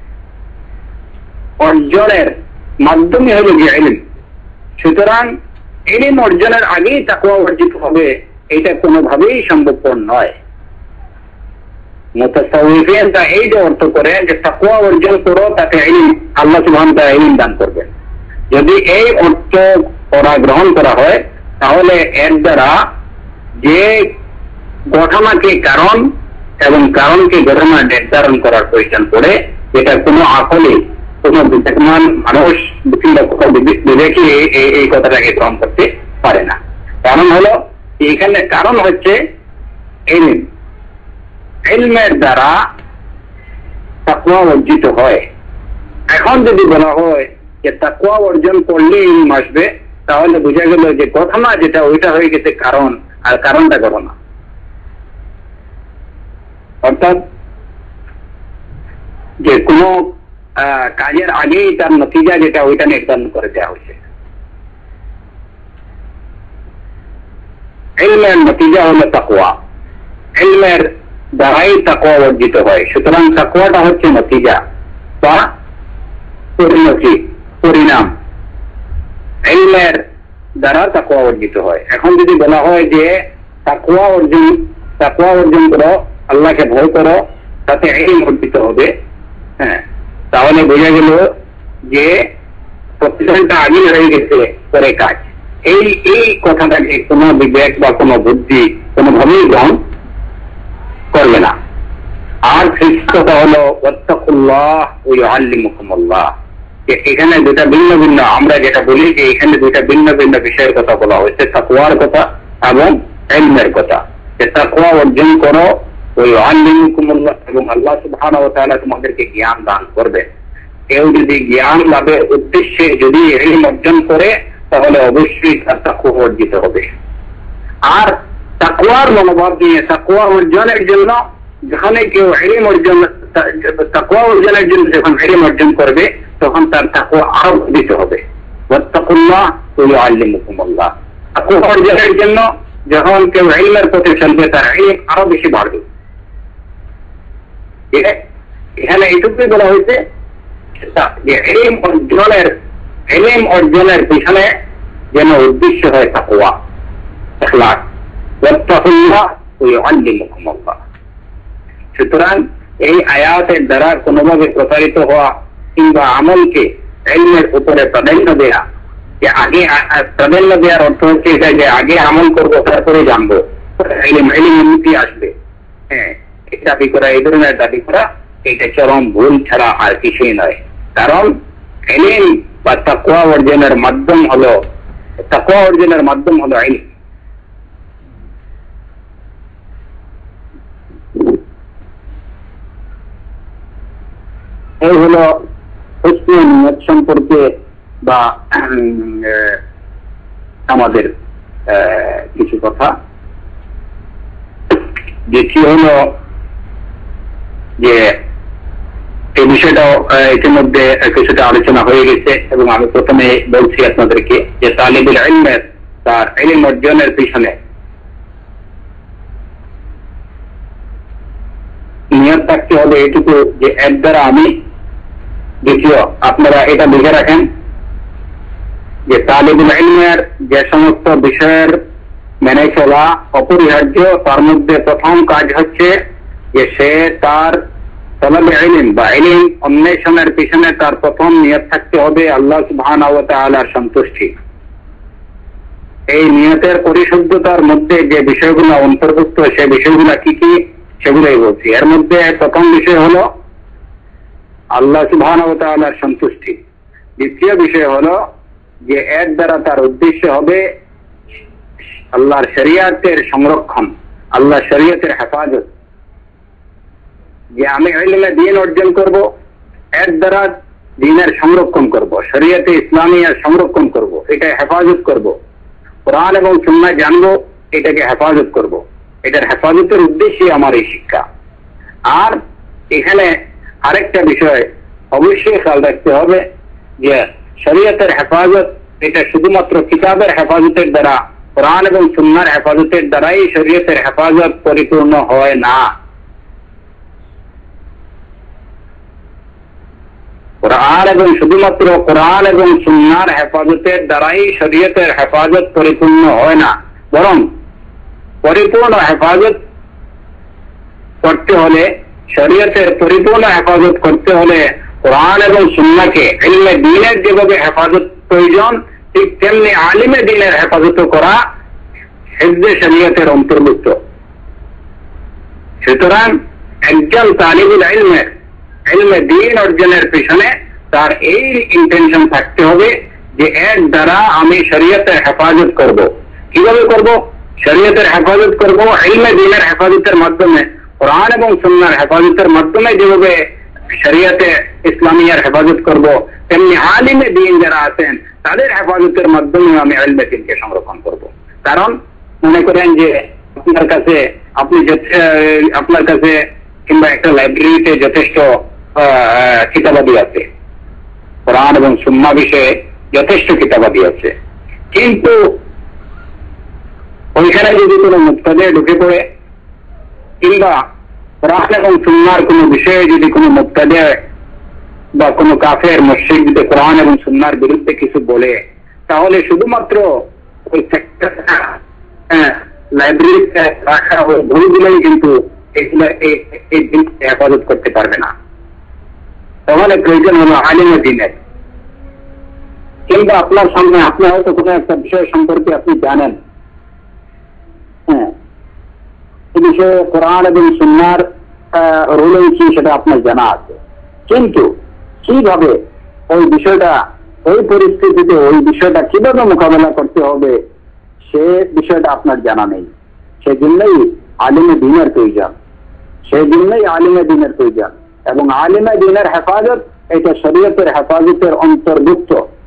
অর্জনের মাধ্যমে হলো যে ইলম, সুতরাং ইলম অর্জনের আগেই তাকওয়া অর্জিত হবে, এটা কোনোভাবেই সম্ভবপর নয়। মুতাসাউফিন তা এই যে অর্থ করে যে তাকওয়া অর্জন করো, তাতে ইলম আল্লাহ সুবহানাহু ওয়া তাআলা ইলম দান করবেন, যদি এই অর্থ ওরা গ্রহণ করা হয়, তাহলে এর দ্বারা যে ঘটনাকে কারণ এবং কারণকে ঘটনা নির্ধারণ করার প্রয়োজন পড়ে, এটা কোনো আকলে কোনো বিবেকমান মানুষ কিংবা বিবেকী এই কথাটাকে গ্রহণ করতে পারে না। কারণ হলো এখানে কারণ হচ্ছে ইলম, ইলমের দ্বারা তাকওয়া অর্জিত হয়। এখন যদি বলা হয় যে তাকওয়া অর্জন করলে ইলম আসবে, তাহলে বোঝা গেল যে ঘটনা যেটা ওইটা হয়ে গেছে কারণ, আর কারণটা ঘটনা। অর্থাৎ যে কোনো কাজের আগেই তার নতিজা যেটা ওইটা নির্ধারণ করে দেওয়া হয়েছে। ইলমের নতিজা হলো তাকওয়া, ইলমের দ্বারাই তাকওয়া অর্জিত হয়। সুতরাং তাকওয়াটা হচ্ছে নতিজা বা পরিণতি, পরিণাম। ইলমের দ্বারা তাকওয়া অর্জিত হয়। এখন যদি বলা হয় যে তাকওয়া অর্জন তাকওয়া অর্জন করো, আল্লাহকে ভয় করো, তাতে ইলম অর্জিত হবে, হ্যাঁ, তাহলে বোঝা গেল যে প্রতিষ্ঠানটা আগে হয়ে গেছে পরে কাজ। এই এই কথাটাকে কোনো বিবেক বা কোনো বুদ্ধি কোনোভাবেই গ্রহণ করবে না। আর শ্রেষ্ঠতা হলো ওয়াত্তাকুল্লাহ ওয়া ইউআল্লিমুকুমুল্লাহ, এখানে দুটা ভিন্ন ভিন্ন, আমরা যেটা বলি যে এখানে দুটা ভিন্ন ভিন্ন বিষয়ের কথা বলা হয়েছে, তাকওয়ার কথা এবং ইলমের কথা। যে তাকওয়া অর্জন করো ওই ইউআল্লিমুকুমুল্লাহ, এবং আল্লাহ সুবহানাহু ওয়া তাআলা তোমাদেরকে জ্ঞান দান করবে। কেউ যদি জ্ঞান লাভের উদ্দেশ্যে যদি ইলম অর্জন করে, তাহলে অবশ্যই তার তাকওয়া অর্জিত হবে। আর তাকওয়ার মনোভাব নিয়ে তাকওয়া অর্জনের জন্য যখন কেউ ইলম অর্জন, তাকওয়া অর্জনের জন্য যখন ইলম অর্জন করবে, তখন তার তাকওয়া আরো বৃদ্ধি হবে। ওয়াত্তাকুল্লাহ ওয়া ইউআল্লিমুকুমুল্লাহ, তাকওয়া অর্জনের জন্য যখন কেউ ইলমের পথে চলবে তার ইলম আরো বেশি বাড়বে। এখানে এইটুকুই বলা হয়েছে যে ইলম অর্জনের ইলম অর্জনের পিছনে যেন উদ্দেশ্য হয় তাকওয়া, আখলাক, ওয়াত্তাকুল্লাহ ওয়া ইউআল্লিমুকুমুল্লাহ। সুতরাং এই আয়াতের দ্বারা কোনোভাবে প্রতারিত হওয়া কিংবা আমলকে ইলমের উপরে প্রাধান্য দেয়া, যে আগে প্রাধান্য দেওয়ার অর্থ হচ্ছে এটা যে আগে আমল করবো তারপরে জানবো, ইলম ইলম এমনিতে আসবে, হ্যাঁ, এই দাবি করা, এই ধরনের দাবি করা এটা চরম ভুল ছাড়া আর কিছুই নয়। কারণ ইলম বা তাকওয়া অর্জনের মাধ্যম হলো তাকওয়া অর্জনের মাধ্যম হলো ইলম। এই হলো হুসনুল নিয়ত সম্পর্কে বা আমাদের কিছু কথা। দ্বিতীয় হলো যে এই বিষয়টাও ইতিমধ্যে কিছুটা আলোচনা হয়ে গেছে এবং আমি প্রথমে বলছি আপনাদেরকে যে তালিবুল ইলমের তার ইলম অর্জনের পিছনে নিয়ত থাকতে হবে এটুকু যে এর দ্বারা আমি, দ্বিতীয় আপনারা এটা লিখে রাখেন যে তালিবুল ইলমের যে সমস্ত বিষয়ের মেনে চলা অপরিহার্য, তার মধ্যে প্রথম কাজ হচ্ছে যে সে তার তালাবে ইলম বা ইলম অন্বেষণের পিছনে তার প্রথম নিয়ত থাকতে হবে আল্লাহ সুবহানাহু ওয়া তাআলার সন্তুষ্টি। এই নিয়তের পরিশুদ্ধতার মধ্যে যে বিষয়গুলো অন্তর্ভুক্ত সে বিষয়গুলো কি কি সেগুলোই বলছি। এর মধ্যে প্রথম বিষয় হলো আল্লাহ সুবহানাহু ওয়া তাআলার সন্তুষ্টি। দ্বিতীয় বিষয় হলো যে এর দ্বারা তার উদ্দেশ্য হবে আল্লাহর শরিয়তের সংরক্ষণ, আল্লাহর শরিয়তের হেফাজত। যে আমি ইলমে দ্বীন অর্জন করব, এর দ্বারা দ্বীনের সংরক্ষণ করব, শরিয়তে ইসলামিয়ার সংরক্ষণ করব, এটা হেফাজত করব। কোরআন এবং সুন্নাহ জানবো, এটাকে হেফাজত করব। এটার হেফাজতের উদ্দেশ্যে আমার এই শিক্ষা। আর এখানে আরেকটা বিষয় অবশ্যই খেয়াল রাখতে হবে যে শরিয়তের হেফাজত এটা শুধুমাত্র কিতাবের হেফাজতের দ্বারা, কোরআন এবং সুন্নাহর হেফাজতের দ্বারাই শরিয়তের হেফাজত পরিপূর্ণ হয় না। কোরআন এবং শুধুমাত্র কোরআন এবং সুন্নাহর হেফাজতের দ্বারাই শরিয়তের হেফাজত পরিপূর্ণ হয় না, বরং পরিপূর্ণ হেফাজত করতে হলে, শরিয়তের পরিপূর্ণ হেফাজত করতে হলে কোরআন এবং সুন্নাহকে ইলমে দ্বীনের যেভাবে হেফাজত প্রয়োজন, ঠিক তেমনি আলিমে দ্বীনের হেফাজত করা হিফজে শরিয়তের অন্তর্ভুক্ত। সুতরাং একজন তালিবুল ইলমের ইলমে দ্বীন অর্জনের পিছনে তার এই ইন্টেনশন থাকতে হবে যে এর দ্বারা আমি শরিয়তের হেফাজত করব। কিভাবে করব? শরিয়তের হেফাজত করব ইলমে দ্বীনের হেফাজতের মাধ্যমে, কোরআন এবং সুন্নাহর হেফাজতের মাধ্যমে যেভাবে শরিয়তে ইসলামিয়ার হেফাজত করব, তেমনি আলিমে দ্বীন যারা আছেন তাদের হেফাজতের মাধ্যমে আমি ইলমে দ্বীনকে সংরক্ষণ করব। কারণ মনে করেন যে আপনার কাছে আপনি আপনার কাছে কিংবা একটা লাইব্রেরিতে যথেষ্ট কিতাবাদি আছে, কোরআন এবং সুন্নাহ বিষয়ে যথেষ্ট কিতাবাদি আছে, কিন্তু ওইখানে যদি কোনো মুক্তাদে ঢুকে পড়ে কিংবা কোরআন এবং সুন্নাহর কোনো বিষয়ে যদি কোনো মুক্তাদে বা কোনো কাফের মুশরিক যদি কোরআন এবং সুন্নাহর বিরুদ্ধে কিছু বলে, তাহলে শুধুমাত্র ওই লাইব্রেরিতে রাখা ওই বইগুলোই কিন্তু এগুলো এই দিনকে হেফাজত করতে পারবে না। তাহলে প্রয়োজন হলো আলিমে দ্বীনের। কিংবা আপনার সামনে আপনি হয়তো কোনো একটা বিষয় সম্পর্কে আপনি জানেন, হ্যাঁ, এই বিষয়ে কোরআন এবং সুন্নাহর রুলিং কি সেটা আপনার জানা আছে, কিন্তু কিভাবে ওই বিষয়টা, ওই পরিস্থিতিতে ওই বিষয়টা কিভাবে মোকাবেলা করতে হবে সে বিষয়টা আপনার জানা নেই। সেজন্যই আলিমে দ্বীনের প্রয়োজন, সেই জন্যই আলিমে দ্বীনের প্রয়োজন। এবং আলিমে দ্বীনের হেফাজত এটা শরীয়তের হেফাজতের অন্তর্ভুক্ত।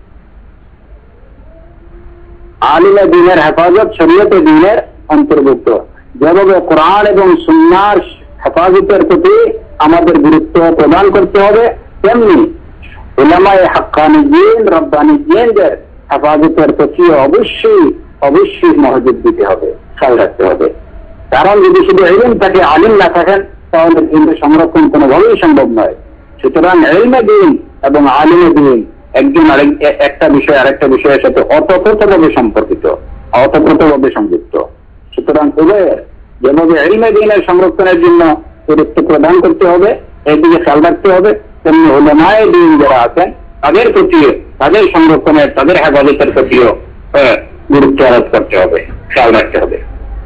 আলিমে দ্বীনের হেফাজত শরীয়তে দ্বীনের অন্তর্ভুক্ত। যেভাবে কোরআন এবং সুন্নাহর হেফাজতের প্রতি আমাদের গুরুত্ব প্রদান করতে হবে, তেমনি উলামায়ে হাক্কানিয়্যিন রব্বানিয়্যিনদের হেফাজতের প্রতি অবশ্যই অবশ্যই মনোযোগ দিতে হবে, খেয়াল রাখতে হবে। কারণ যদি শুধু ইলম থাকে, আলিম না থাকেন, তাহলে কিন্তু সংরক্ষণ কোনোভাবেই সম্ভব নয়। সুতরাং ইলমে দ্বীন এবং আলিমে দ্বীন একজন আরেক একটা বিষয় আরেকটা বিষয়ের সাথে অতপ্রতভাবে সম্পর্কিত, অতপ্রতভাবে সংযুক্ত। সুতরাং উভয়ের যেভাবে ইলমে দ্বীনের সংরক্ষণের জন্য গুরুত্ব প্রদান করতে হবে, এদিকে খেয়াল রাখতে হবে, তেমনি উলামায়ে দ্বীন যারা আছেন তাদের প্রতিও, তাদের সংরক্ষণের, তাদের হেফাজতের প্রতিও গুরুত্ব আরোপ করতে হবে, খেয়াল রাখতে হবে।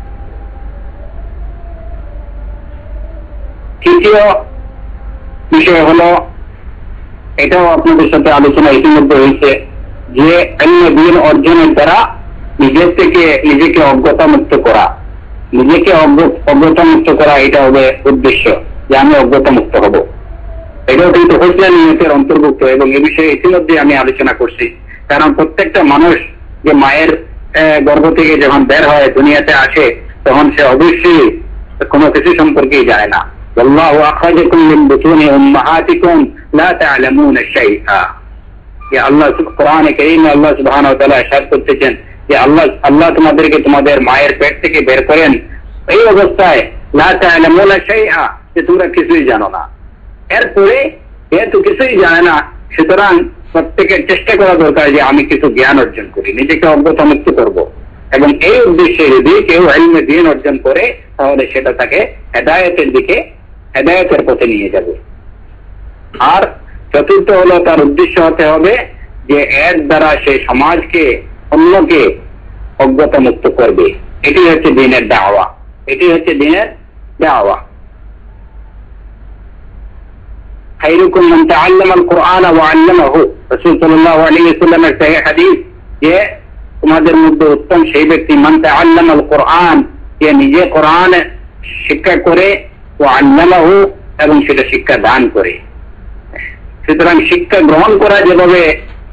তৃতীয় বিষয় হলো, এটাও আপনাদের সাথে আলোচনা ইতিমধ্যে হয়েছে, যে ইলমে দ্বীন অর্জনের দ্বারা নিজের থেকে নিজেকে অজ্ঞতা মুক্ত করা, নিজেকে অজ্ঞতা মুক্ত করা, এটা হবে উদ্দেশ্য, যে আমি অজ্ঞতা মুক্ত হব। এটাও কিন্তু হোসেন নিয়তের অন্তর্ভুক্ত এবং এ বিষয়ে ইতিমধ্যে আমি আলোচনা করছি। কারণ প্রত্যেকটা মানুষ যে মায়ের গর্ভ থেকে যখন বের হয় দুনিয়াতে আসে, তখন সে অবশ্যই কোনো কিছু সম্পর্কেই জানে না। আল্লাহু আখরাজাকুম মিন বুতুনি উম্মাহাতিকুম লা তা'লামুনা শাইআ। যে আল্লাহ কোরআনে কারীমে আল্লাহ সুবহানাহু ওয়া তাআলা ইরশাদ করতেছেন যে আল্লাহ আল্লাহ তোমাদেরকে তোমাদের মায়ের পেট থেকে বের করেন এই অবস্থায়, লা তা'লামুনা শাইআ, যে তোমরা কিছুই জানো না। এরপরে যেহেতু কিছুই জানে না, সুতরাং প্রত্যেকের চেষ্টা করা দরকার যে আমি কিছু জ্ঞান অর্জন করি, নিজেকে অজ্ঞতা মুক্ত করব। এবং এই উদ্দেশ্যে যদি কেউ ইলমে দ্বীন অর্জন করে, তাহলে সেটা তাকে হেদায়েতের দিকে, হেদায়েতের পথে নিয়ে যাবে। আর চতুর্থ হলো, তার উদ্দেশ্য হতে হবে যে এর দ্বারা সে সমাজকে, অন্যকে অজ্ঞতা মুক্ত করবে। এটি হচ্ছে দ্বীনের দাওয়া, এটি হচ্ছে দ্বীনের দাওয়া। খায়রুকুম মান তাআল্লামাল কুরআন ওয়া আল্লামাহু, রাসূল সাল্লাল্লাহু আলাইহি ওয়াসাল্লামের সহিহ হাদিস, যে তোমাদের মধ্যে উত্তম সেই ব্যক্তি মান তাআল্লামাল কুরআন, যে নিজে কোরআন শিক্ষা করে, ওয়া আল্লামাহু, এবং সেটা শিক্ষা দান করে। সুতরাং শিক্ষা গ্রহণ করা যেভাবে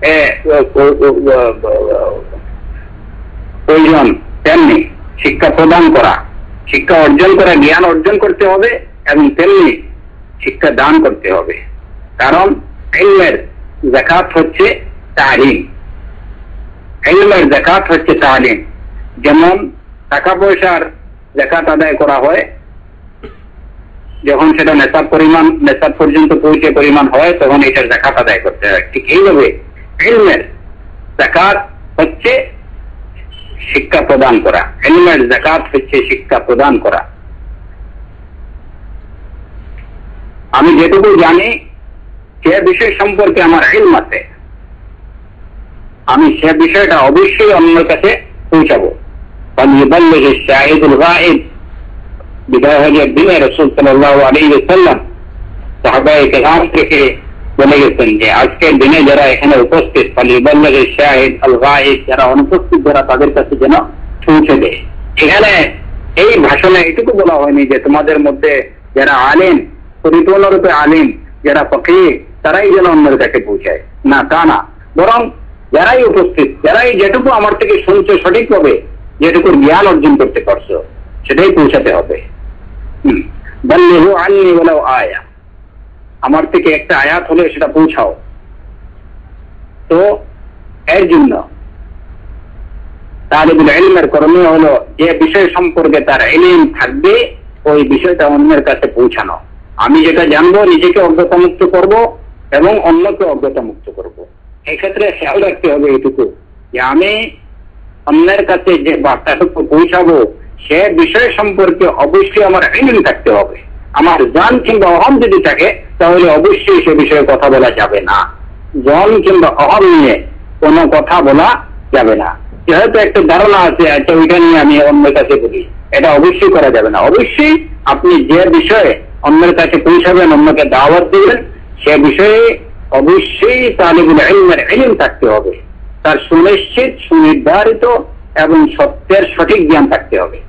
প্রয়োজন, তেমনি শিক্ষা প্রদান করা, শিক্ষা অর্জন করা, জ্ঞান অর্জন করতে হবে, এবং তেমনি শিক্ষা দান করতে হবে। কারণ ইলমের যাকাত হচ্ছে তালিম, ইলমের যাকাত হচ্ছে তালিম। যেমন টাকা পয়সার যাকাত আদায় করা হয় যখন সেটা নেশাব পরিমাণ, নেশাব পর্যন্ত পৌঁছে পরিমাণ হয়, তখন এটার যাকাত আদায় করতে হয়। ঠিক এইভাবে ইলমের যাকাত হচ্ছে শিক্ষা প্রদান করা, ইলমের যাকাত হচ্ছে শিক্ষা প্রদান করা। আমি যেটুকু জানি সে বিষয় সম্পর্কে আমার ইলম আছে, আমি সে বিষয়টা অবশ্যই অন্যের কাছে পৌঁছাবো। ফালিয়াবাল্লিগি শাহিদুল গায়েব, বিদায় হয়ে দিনে রাসূল সাল্লাল্লাহু আলাইহি ওয়াসাল্লাম সাহাবায়ে কেরাম থেকে বলে গেছেন যে আজকের দিনে যারা এখানে উপস্থিত, ফালিয়াবাল্লিগি শাহিদ আল গায়েব, যারা অনুপস্থিত যারা, তাদের কাছে যেন পৌঁছে দেয়। এখানে এই ভাষণে এটুকু বলা হয়নি যে তোমাদের মধ্যে যারা আলেম, পরিপূর্ণরূপে আলিম, যারা ফকিহ, তারাই যেন অন্যের কাছে পৌঁছায়, না তা না, বরং যারাই উপস্থিত, যারাই যেটুকু আমার থেকে শুনছে সঠিকভাবে, যেটুকু জ্ঞান অর্জন করতে পারছো, সেটাই পৌঁছাতে হবে। হম বাল্লিগু আন্নী ওয়ালাউ আয়া, আমার থেকে একটা আয়াত হলে সেটা পৌঁছাও। তো এর জন্য তালিবুল ইলমের করণীয় হলো যে বিষয় সম্পর্কে তার ইলম থাকবে, ওই বিষয়টা অন্যের কাছে পৌঁছানো। আমি যেটা জানবো নিজেকে অজ্ঞতা মুক্ত করব এবং অন্যকে অজ্ঞতা মুক্ত করব। এক্ষেত্রে খেয়াল রাখতে হবে এটুকু যে আমি অন্যের কাছে যে বার্তাটুকু পৌঁছাবো সে বিষয় সম্পর্কে অবশ্যই আমার ইলম থাকতে হবে। আমার জ্ঞান কিংবা অহম যদি থাকে তাহলে অবশ্যই সে বিষয়ে কথা বলা যাবে না। জ্ঞান কিংবা অহম নিয়ে কোনো কথা বলা যাবে না। যেহেতু একটা ধারণা আছে, আচ্ছা ওইটা নিয়ে আমি অন্যের কাছে বলি, এটা অবশ্যই করা যাবে না। অবশ্যই আপনি যে বিষয়ে অন্যের কাছে পৌঁছাবেন, অন্যকে দাওয়াত দিবেন, সে বিষয়ে অবশ্যই তালিবুল ইলমের ইলম থাকতে হবে, তার সুনিশ্চিত, সুনির্ধারিত এবং সত্যের সঠিক জ্ঞান থাকতে হবে।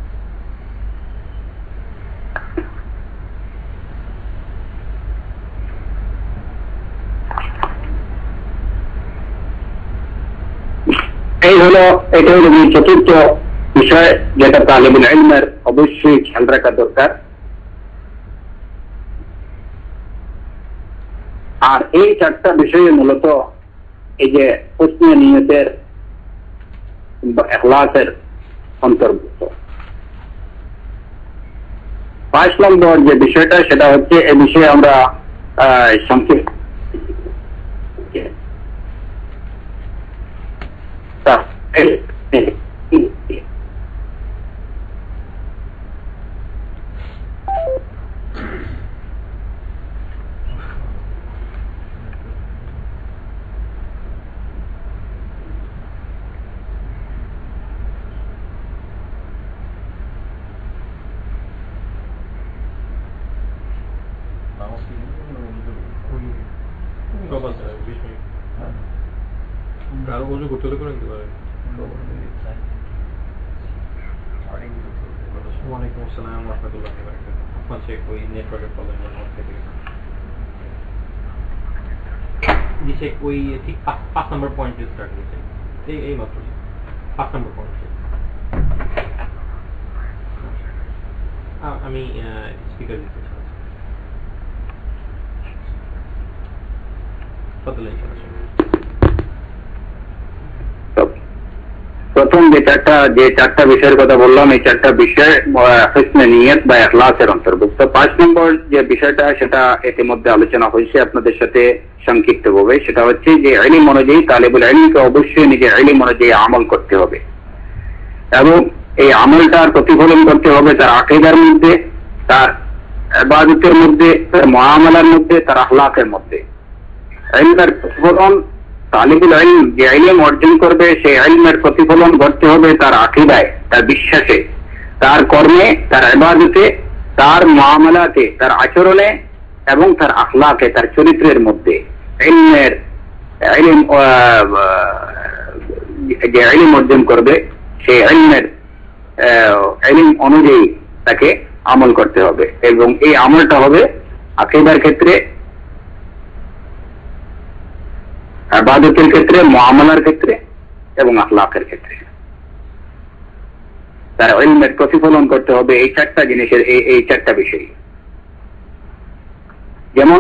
এই হলো, এটা হলো চতুর্থ বিষয় যেটা তালিবুল ইলমের অবশ্যই খেয়াল রাখা দরকার। আর এই চারটা বিষয়ে মূলত এই যে প্রশ্ন নিয়তের কিংবা ইখলাসের অন্তর্ভুক্ত। পাঁচ নম্বর যে বিষয়টা সেটা হচ্ছে এ বিষয়ে আমরা সংক্ষিপ্ত কারো কিছু করতে হলে করে নিতে পারেন। ওয়ালাইকুম আসসালাম রহমতুল্লাহ আপনার চেক ওই নেটওয়ার্কের প্রবলেম থেকে জি শেখ ওই ঠিক পাঁচ নম্বর পয়েন্টে স্টার্ট হয়েছে এই এই মাত্র পাঁচ নম্বর পয়েন্ট আমি স্পিকার দিতে প্রথম যে চারটা যে চারটা বিষয়ের কথা বললাম এই চারটা বিষয় হুসনে নিয়ত বা ইখলাসের অন্তর্ভুক্ত। পাঁচ নম্বর যে বিষয়টা সেটা ইতিমধ্যে আলোচনা হয়েছে আপনাদের সাথে সংক্ষিপ্তভাবে, সেটা হচ্ছে যে ইলম অনুযায়ী তালিবুল ইলমকে অবশ্যই নিজের ইলম অনুযায়ী আমল করতে হবে এবং এই আমলটার প্রতিফলন করতে হবে তার আকীদার মধ্যে, তার ইবাদতের মধ্যে, তার মুআমালার মধ্যে, তার আখলাকের মধ্যে। ইলমের প্রতিফলন তালিবুল ইলম যে ইলম অর্জন করবে সেই ইলমের প্রতিফলন করতে হবে তার আকীদায়, তার বিশ্বাসে, তার কর্মে, তার ইবাদতে, তার মুআমালাতে, তার আচরণে এবং তার আখলাকে, তার চরিত্রের মধ্যে। ইলমের ইলম যে ইলম অর্জন করবে সেই ইলমের ইলম অনুযায়ী তাকে আমল করতে হবে এবং এই আমলটা হবে আকীদার ক্ষেত্রে, ইবাদতের ক্ষেত্রে, মুআমালার ক্ষেত্রে এবং আখলাকের ক্ষেত্রে। তার ইলমের প্রতিফলন করতে হবে এই চারটা জিনিসের এই চারটা বিষয়। যেমন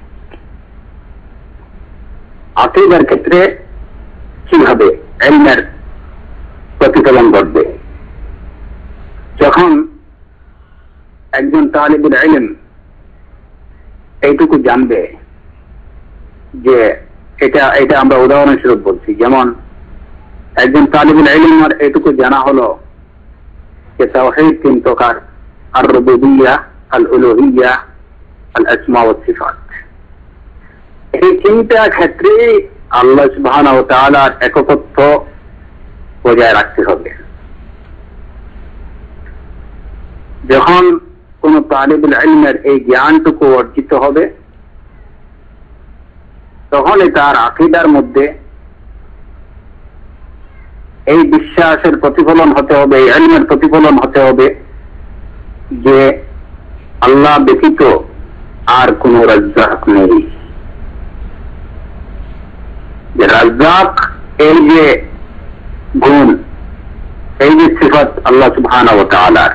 আকীদার ক্ষেত্রে কিভাবে ইলমের প্রতিফলন ঘটবে, যখন একজন তালিবুল ইলম এইটুকু জানবে যে এটা এটা আমরা উদাহরণস্বরূপ বলছি, যেমন একজন তালিবুল ইলমের এইটুকু জানা হলো যে তাওহীদ তিন প্রকার, আর রুবুবিয়্যাহ, আল উলুহিয়্যাহ, আল আসমা ওয়াস সিফাত। এই তিনটা ক্ষেত্রে আল্লাহ সুবহানাহু ওয়া তাআলার একত্ব বজায় রাখতে হবে। যখন কোন তালিবুল ইলমের এই জ্ঞানটুকু অর্জিত হবে তখনই তার আকীদার মধ্যে এই বিশ্বাসের প্রতিফলন হতে হবে, এই ইলমের প্রতিফলন হতে হবে যে আল্লাহ ব্যতীত আর কোন রাজ্জাক নেই। যে রাজ্জাক এই যে গুণ, এই যে সিফাত আল্লাহ সুবহানাহু ওয়া তাআলার,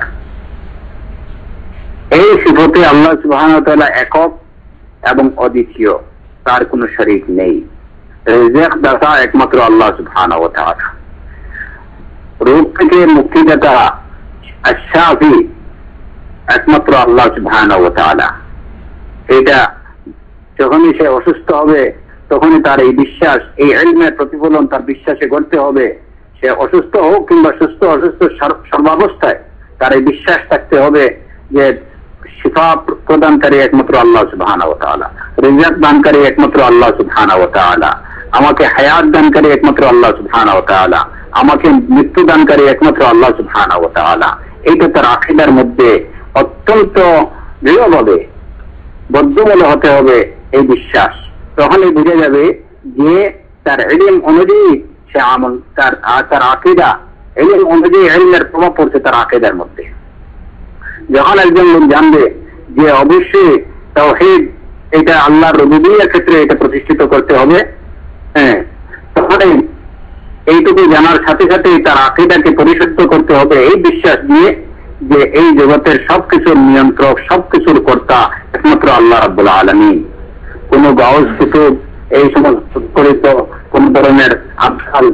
এই সিফতে আল্লাহ সুবহানাহু ওয়া তাআলা একক এবং অদ্বিতীয়, তার কোন শরীক নেই। রিজিক দাতা একমাত্র আল্লাহ সুবহানাহু ওয়া তাআলা। রোগ থেকে মুক্তিদাতা আশ-শাফি একমাত্র আল্লাহ সুবহানাহু ওয়া তাআলা। এটা যখনই সে অসুস্থ হবে তখনই তার এই বিশ্বাস, এই ইলমের প্রতিফলন তার বিশ্বাসে করতে হবে। সে অসুস্থ হোক কিংবা সুস্থ, অসুস্থ সর্বাবস্থায় তার এই বিশ্বাস থাকতে হবে যে শিফা প্রদানকারী একমাত্র আল্লাহ সুবহানাহু ওয়া তাআলা, রিজিক দানকারী একমাত্র আল্লাহ সুবহানাহু ওয়া তাআলা, আমাকে হায়াত দানকারী একমাত্র আল্লাহ সুবহানাহু ওয়া তাআলা, আমাকে মৃত্যু দানকারী একমাত্র আল্লাহ সুবহানাহু ওয়া তাআলা। এইটা তার আকীদার মধ্যে অত্যন্ত দৃঢ়ভাবে বদ্ধমূল হতে হবে এই বিশ্বাস। তখনই বুঝে যাবে যে তার ইলম অনুযায়ী সে আমল, তার তার আকীদা ইলম অনুযায়ী ইলমের প্রভাব পড়ছে তার আকীদার মধ্যে। যখন একজন লোক জানবে যে অবশ্যই তাওহীদ এটা আল্লাহর রুবুবিয়্যার ক্ষেত্রে এটা প্রতিষ্ঠিত করতে হবে, হ্যাঁ, তখন এইটুকু জানার সাথে সাথে তার আকীদাকে পরিশুদ্ধ করতে হবে এই বিশ্বাস দিয়ে যে এই জগতের সবকিছুর নিয়ন্ত্রক, সবকিছুর কর্তা একমাত্র আল্লাহ রাব্বুল আলামিন। কোন গাউস কুতুব এই সমস্ত পরিত কোন ধরনের আফসাল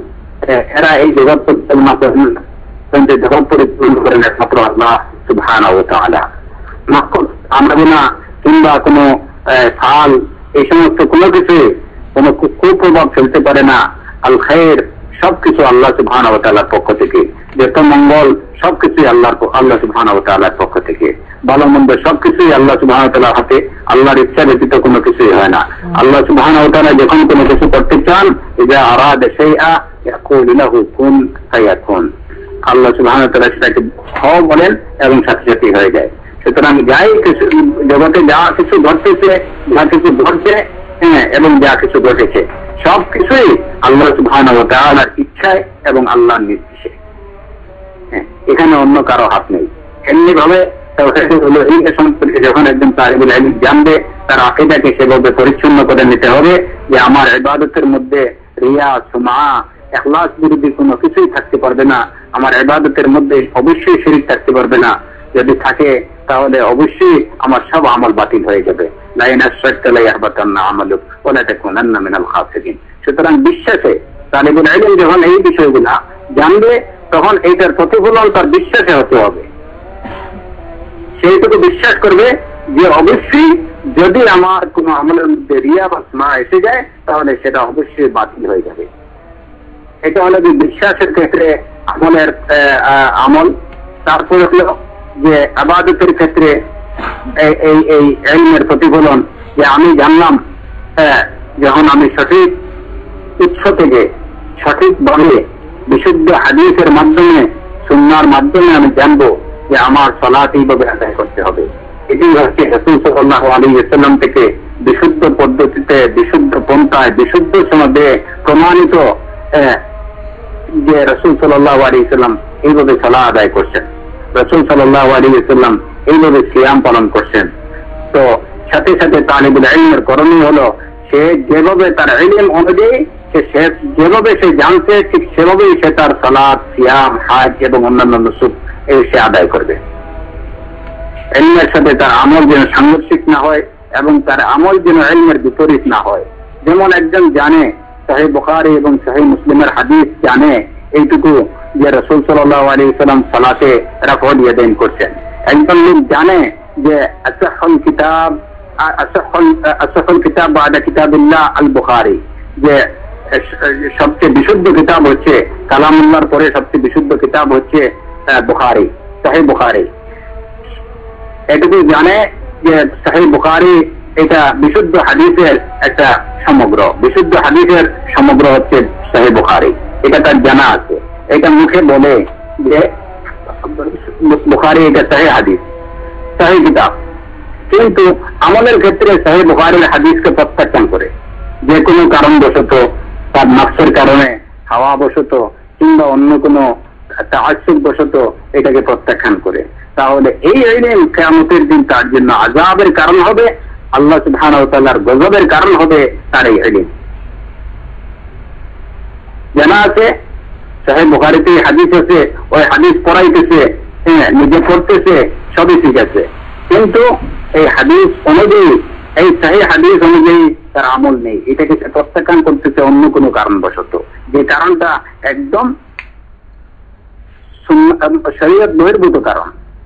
এরা এই জগৎ পরিচালনা করেন না, কিন্তু জগৎ পরিচালনা করেন একমাত্র আল্লাহ সুবহানাহু ওয়া তাআলা। আমরা বিনা কিংবা কোনো ফাল এই সমস্ত কোনো কিছু কোনো কুপ্রভাব ফেলতে পারে না। আল খায়ের সবকিছু আল্লাহ সুবহানাহু ওয়া তাআলার পক্ষ থেকে, যত মঙ্গল সবকিছুই আল্লাহর আল্লাহ সুবহানাহু ওয়া তাআলার পক্ষ থেকে, ভালো মন্দ সবকিছুই আল্লাহ সুবহানাহু ওয়া তাআলার হাতে, আল্লাহর ইচ্ছা ব্যতীত কোনো কিছুই হয় না। আল্লাহ সুবহানাহু ওয়া তাআলা যখন কোনো কিছু করতে চান, ইযা আরাদা শাইআ ইয়াকুলু লাহু কুন ফায়াকুন, আল্লাহ সুবহানাহু ওয়া তাআলা সেটাকে হও বলেন এবং সাথে সাথে হয়ে যায়। সুতরাং যাই কিছু জগতে যা কিছু ঘটতেছে, যা কিছু ঘটছে, হ্যাঁ, এবং যা কিছু ঘটেছে সবকিছুই আল্লাহ সুবহানাহু ওয়া তাআলার ইচ্ছায় এবং আল্লাহর নির্দেশে। হ্যাঁ, এখানে অন্য কারো হাত নেই। এমনি ভাবে সম্পর্কে যখন একজন তালিবুল ইলম জানবে, তার আকীদাকে সেভাবে পরিচ্ছন্ন করে নিতে হবে যে আমার ইবাদতের মধ্যে রিয়া, সুমআ, ইখলাস বিরোধী কোনো কিছুই থাকতে পারবে না। আমার ইবাদতের মধ্যে অবশ্যই শিরক থাকতে পারবে না। যদি থাকে তাহলে অবশ্যই আমার সব আমল বাতিল হয়ে যাবে। লা ইন আশরাকতা লা ইয়াহবাতান্না আমালুক ওয়া লা তাকুনান্না মিনাল খাসিরিন। সুতরাং বিশ্বাসে তালিবুল ইলম যখন এই বিষয়গুলা জানবে, তখন এইটার প্রতিফলন তার বিশ্বাসে হতে হবে। সেইটুকু বিশ্বাস করবে যে অবশ্যই যদি আমার কোন আমলের মধ্যে রিয়া বা সুমআ এসে যায়, তাহলে সেটা অবশ্যই বাতিল হয়ে যাবে। এটা হলো যে বিশ্বাসের ক্ষেত্রে আমলের আমল। তারপরে হলো যে ইবাদতের ক্ষেত্রে এই এই ইলমের প্রতিফলন, যে আমি জানলাম যখন আমি সঠিক উৎস থেকে সঠিকভাবে বিশুদ্ধ হাদিসের মাধ্যমে, সুন্নাহর মাধ্যমে আমি জানবো যে আমার সালাত এইভাবে আদায় করতে হবে। এটি হচ্ছে রাসূল সাল্লাল্লাহু আলাইহি ওয়াসাল্লাম থেকে বিশুদ্ধ পদ্ধতিতে, বিশুদ্ধ পন্থায়, বিশুদ্ধ সনদে প্রমাণিত যে রাসূল সাল্লাল্লাহু আলাইহি ওয়াসাল্লাম এইভাবে সালাত আদায় করছেন, রাসূল সাল্লাল্লাহু আলাইহি ওয়াসাল্লাম এইভাবে সিয়াম পালন করছেন। তো সাথে সাথে তালিবুল ইলমের করণীয় হলো সে যেভাবে তার ইলম অনুযায়ী সে যেভাবে সে জানছে, ঠিক সেভাবেই সে তার সালাত, সিয়াম, হজ এবং অন্যান্য নুসুক এই সে আদায় করবে। ইলমের সাথে তার আমল যেন সাংঘর্ষিক না হয় এবং তার আমল যেন ইলমের বিপরীত না হয়। যেমন একজন জানে সহিহ বুখারী এবং সহিহ মুসলিমের হাদিস জানে এইটুকু যে রাসূল সাল্লাল্লাহু আলাইহি ওয়াসাল্লাম সালাতে রাফউল ইয়াদাইন করছেন। একজন লোক জানে যে আসহুল কিতাব আসহুল আসহুল কিতাব বাদা কিতাবিল্লাহ আল বুখারী, যে সবচেয়ে বিশুদ্ধ কিতাব হচ্ছে কালামুল্লাহর পরে সবচেয়ে বিশুদ্ধ কিতাব হচ্ছে বুখারী, সহিহ বুখারী। এটুকু জানে যে সহিহ বুখারী এটা বিশুদ্ধ হাদিসের একটা সমগ্র, বিশুদ্ধ হাদিসের সমগ্র হচ্ছে সহিহ বুখারী, এটা তার জানা আছে। এটা মুখে বলে যে বুখারী এটা সহিহ হাদিস, সহিহ কিতাব, কিন্তু আমলের ক্ষেত্রে সহিহ বুখারীর হাদিসকে প্রত্যাখ্যান করে, যে কোনো কারণবশত, তার নফসের কারণে, হাওয়া বশত কিংবা অন্য কোনো তাআসসুব বশত এটাকে প্রত্যাখ্যান করে, তাহলে এই ইলম কিয়ামতের দিন তার জন্য আযাবের কারণ হবে, আল্লাহ সুবহানাহু ওয়া তাআলার গজবের কারণ হবে তার এই ইলম। জানা আছে সহিহ বুখারীতে হাদিস আছে, ওই হাদিস পড়াইতেছে, হ্যাঁ, নিজে পড়তেছে, সবই ঠিক আছে, কিন্তু এই হাদিস অনুযায়ী, এই সহিহ হাদিস অনুযায়ী তার আমল নেই। এটাকে সে প্রত্যাখ্যান করতেছে অন্য কোনো কারণবশত, যে কারণটা একদম শরীয়ত বহির্ভূত কারণ।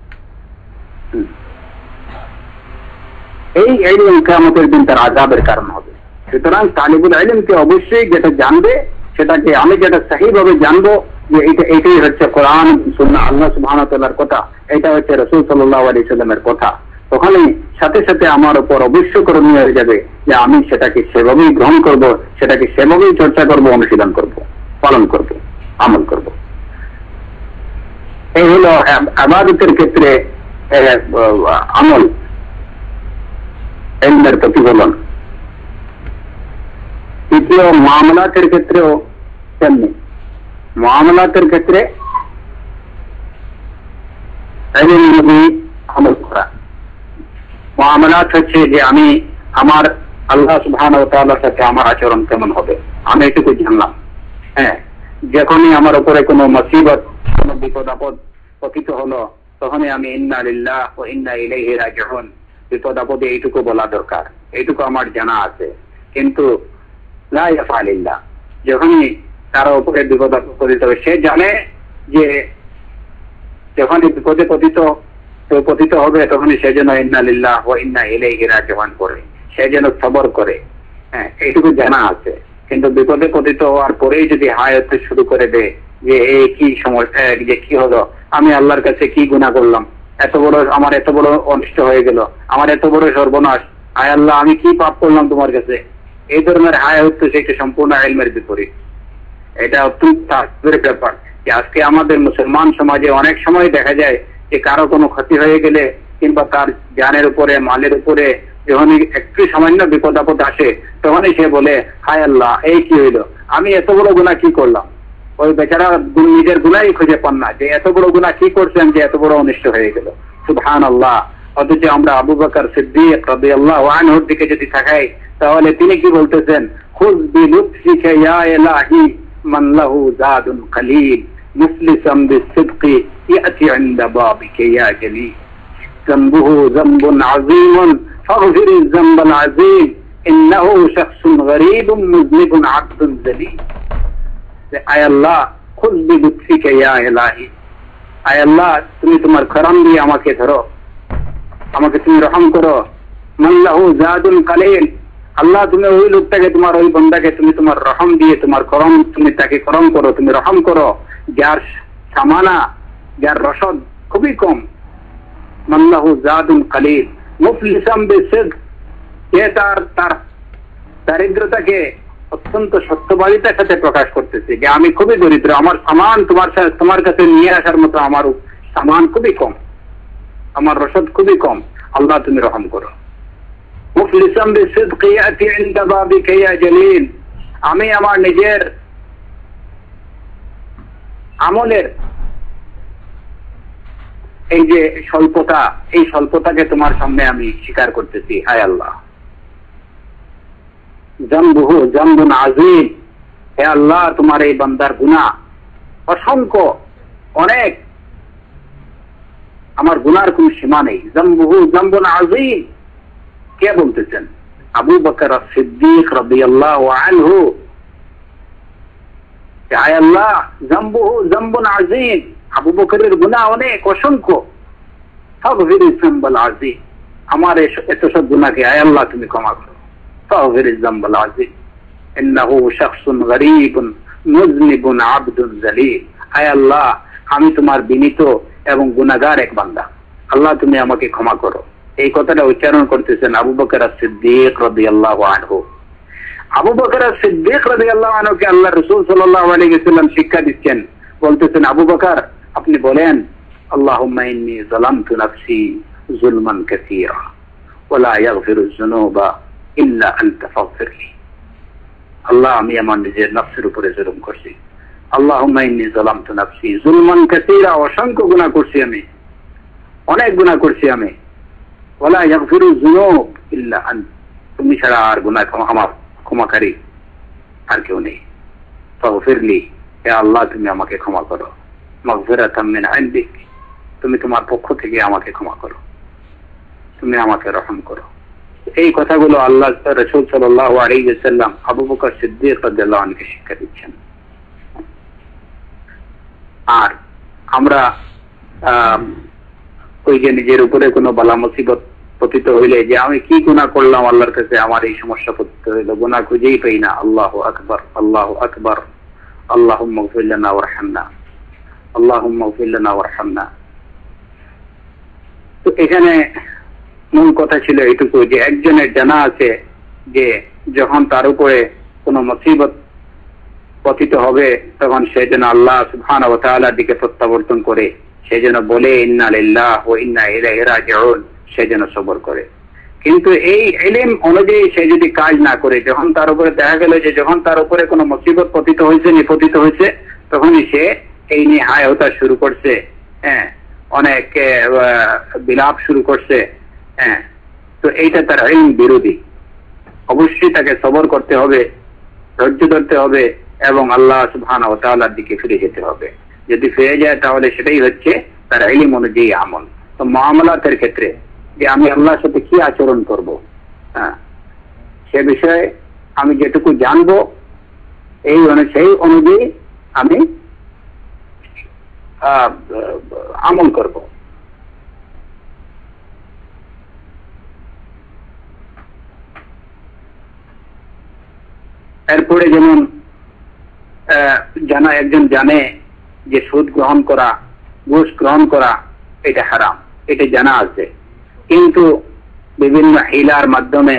এই ইলম কিয়ামতের দিন তার আযাবের কারণ হবে। সুতরাং তালিবুল ইলমকে অবশ্যই যেটা জানবে, সেটাকে আমি যেটা সহিভাবে জানবো যে এটা এটাই হচ্ছে কোরআন সুন্নাহ, আল্লাহ সুবহানাহু ওয়া তাআলার কথা, এটা হচ্ছে রাসূল সাল্লাল্লাহু আলাইহি ওয়াসাল্লামের কথা, তখনই সাথে সাথে আমার উপর অবশ্য করণীয় হয়ে যাবে যে আমি সেটাকে সেভাবেই গ্রহণ করব, সেটাকে সেভাবেই চর্চা করব, অনুশীলন করব, পালন করব, আমল করব। এই হলো ইবাদতের ক্ষেত্রে আমল, ইলমের প্রতিফলন। দ্বিতীয় মুআমালাতের ক্ষেত্রেও তেমনি, মুআমালাতের ক্ষেত্রে ইলম অনুযায়ী আমল করা। মুআমালাত হচ্ছে যে আমি আমার আল্লাহ সুবহানাহু ওয়া তাআলার সাথে আমার আচরণ কেমন হবে, আমি এটুকু জানলাম। হ্যাঁ, যখনই আমার উপরে কোনো মুসিবত, কোনো বিপদ আপদ পতিত হলো, তখনই আমি ইন্না লিল্লাহ ওয়া ইন্না ইলাইহি রাজিউন, বিপদ আপদে এইটুকু বলা দরকার, এইটুকু আমার জানা আছে। কিন্তু লা ইয়াফআলিল্লাহ, যখনই তার উপরে বিপদ পতিত হবে। সে জানে যে যখন বিপদে পতিত পতিত হবে তখনই সে যেন ইন্না লিল্লাহি ওয়া ইন্না ইলাইহি রাজিউন করে, সে যেন সবর করে। হ্যাঁ, এইটুকু জানা আছে। কিন্তু বিপদে পতিত হওয়ার পরেই যদি হায় হতে শুরু করে দেয় যে এই কি সমস্যা, যে কি হলো, আমি আল্লাহর কাছে কি গুনাহ করলাম, এত বড় আমার এত বড় অনিষ্ট হয়ে গেল, আমার এত বড় সর্বনাশ, হায় আল্লাহ আমি কি পাপ করলাম তোমার কাছে, এই ধরনের হায় হচ্ছে সেটা সম্পূর্ণ ইলমের বিপরীত। এটা অত্যন্ত তাৎপর্যের ব্যাপার যে আজকে আমাদের মুসলমান সমাজে অনেক সময় দেখা যায় যে কারো কোনো ক্ষতি হয়ে গেলে কিংবা তার জানের উপরে মালের উপরে যখনই একটু সামান্য বিপদ আপদ আসে তখনই সে বলে হায় আল্লাহ এই কি হইলো, আমি এত বড় গুনাহ কি করলাম। ওই বেচারা নিজের গুনাহই খুঁজে পান না যে এত বড় গুনাহ কি করছেন যে এত বড় অনিষ্ট হয়ে গেল। সুবহানাল্লাহ। অথচ আমরা আবু বকর সিদ্দিক রাদিয়াল্লাহু আনহুর দিকে যদি তাকাই তাহলে তিনি কি বলতেছেন, খুয বিলুতফিকা ইয়া ইলাহি মান লাহু যাদুন কলিল মুফলিসাম বিসিদকি ইয়াতি ইনদা বাবিকা ইয়া জলিল যামবুহু যামবুন আযীমুন ফাগফির যামবাল আযীম ইন্নাহু শাখসুন গরীবুন মুযনিবুন আবদুন যালিল। আয় আল্লাহ খুয বিলুতফিকা ইয়া ইলাহি, আয় আল্লাহ তুমি তোমার করম দিয়ে আমাকে ধরো, আমাকে তুমি রহম করো। মান লাহু যাদুন কলিল, আল্লাহ তুমি ওই লোকটাকে তোমার ওই বন্দাকে তুমি তোমার রহম দিয়ে তোমার করম তুমি তাকে করম করো, তুমি রহম করো যার সামানা যার রসদ খুবই কম। মান লাহু যাদুন কলিল মুফলিসাম বিসিদক, সে তার তার দারিদ্রতাকে অত্যন্ত সত্যবাদিতার সাথে প্রকাশ করতেছে যে আমি খুবই দরিদ্র, আমার সামান তোমার তোমার কাছে নিয়ে আসার মতো আমার সামান খুবই কম, আমার রসদ খুবই কম, আল্লাহ তুমি রহম করো। মুফলিসাম বিসিদকি ইয়াতি ইনদা বাবিকা ইয়া জলিল, আমি আমার নিজের আমলের এই যে স্বল্পতা, এই স্বল্পতাকে তোমার সামনে আমি স্বীকার করতেছি। হায় আল্লাহ যামবুহু যামবুন আযীম, হে আল্লাহ তোমার এই বান্দার গুনাহ অসংখ্য, অনেক, আমার গুনার কোন সীমা নেই। যামবুহু যামবুন আযীম কে বলতেছেন? আবু বকর সিদ্দিক রাদিয়াল্লাহু আনহু। হায় আল্লাহ যামবুহু যামবুন আযীম, আবু বকরের গুনাহ অনেক, অসংখ্য। ফাগফির যামবাল আযীম, আমার এত সব গুনাহকে হায় আল্লাহ তুমি ক্ষমা করো। ফাগফির যামবাল আযীম ইন্নাহু শাখসুন গরীবুন মুযনিবুন আবদুন যালিল, হায় আল্লাহ আমি তোমার বিনীত এবং গুনাহগার এক বান্দা, আল্লাহ তুমি আমাকে ক্ষমা করো। এই কথাটা উচ্চারণ করতেছেন আবু বকর সিদ্দিক রাদিয়াল্লাহু আনহু। আবু বকর সিদ্দিক রাদিয়াল্লাহু আনহুকে আল্লাহ রাসূল সাল্লাল্লাহু আলাইহি ওয়াসাল্লাম শিক্ষা দিচ্ছেন, বলতেছেন আবু বকর আপনি বলেন আল্লাহুম্মা ইন্নী যালামতু নাফসি যুলমান কাসীরা ওয়া লা ইয়াগফিরুয যুনুবা ইল্লা আনতা ফাগফিরলি। আল্লাহ আমি আমার নিজের নফসের উপরে জুলুম করছি, আল্লাহুম্মা ইন্নী যালামতু নাফসি যুলমান কাসীরা, অসংখ্য গুনাহ করছি আমি, অনেক গুনাহ করছি আমি। ওয়া লা ইয়াগফিরুয যুনুব ইল্লা আনতা, তুমি ছাড়া আর গুনাহ ক্ষমা আমার ক্ষমাকারী আর কেউ নেই। ফাগফিরলি, হে আল্লাহ তুমি আমাকে ক্ষমা করো। মাগফিরাতাম মিন ইনদিক, তুমি তোমার পক্ষ থেকে আমাকে ক্ষমা করো, তুমি আমাকে রহম করো। এই কথাগুলো আল্লাহ রাসূল সাল্লাল্লাহু আলাইহি ওয়াসাল্লাম আবু বকর সিদ্দিক রাদিয়াল্লাহু আনহুকে শিক্ষা দিচ্ছেন। আর আমরা ওই যে নিজের উপরে কোনো বালা মুসিবত পতিত হইলে যে আমি কি গুনাহ করলাম আল্লাহর কাছে আমার এই সমস্যা পতিত হইল, গুনাহ খুঁজেই পাই না, আল্লাহু আকবার আল্লাহু আকবার আল্লাহুম্মা ইগফির লানা ওয়ারহামনা আল্লাহুম্মা ইগফির লানা ওয়ারহামনা। তো এখানে মূল কথা ছিল এইটুকু যে একজনের জানা আছে যে যখন তার উপরে কোনো মুসিবত পতিত হবে তখন সে যেন আল্লাহ সুবহানাহু ওয়া তাআলার দিকে প্রত্যাবর্তন করে, সে যেন বলে ইন্না লিল্লাহি ওয়া ইন্না ইলাইহি রাজিউন, সে যেন সবর করে। কিন্তু এই ইলম অনুযায়ী সে যদি কাজ না করে, যখন তার উপরে দেখা গেল যে যখন তার উপরে কোনো মুসিবত পতিত হয়েছে নিপতিত হয়েছে তখনই সে এই নিয়ে হায় হতা শুরু করছে, হ্যাঁ অনেক বিলাপ শুরু করছে, হ্যাঁ তো এইটা তার ইলম বিরোধী। অবশ্যই তাকে সবর করতে হবে, ধৈর্য ধরতে হবে এবং আল্লাহ সুবহানাহু ওয়া তাআলার দিকে ফিরে যেতে হবে। যদি ফিরে যায় তাহলে সেটাই হচ্ছে তার ইলম অনুযায়ী আমল। তো মুআমালাতের ক্ষেত্রে যে আমি আল্লাহর সাথে কি আচরণ করব, হ্যাঁ সে বিষয়ে আমি যেটুকু জানবো এই সেই অনুযায়ী আমি আমল করব। এরপরে যেমন জানা একজন জানে যে সুদ গ্রহণ করা, ঘুষ গ্রহণ করা এটা হারাম, এটা জানা আছে, কিন্তু বিভিন্ন হিলার মাধ্যমে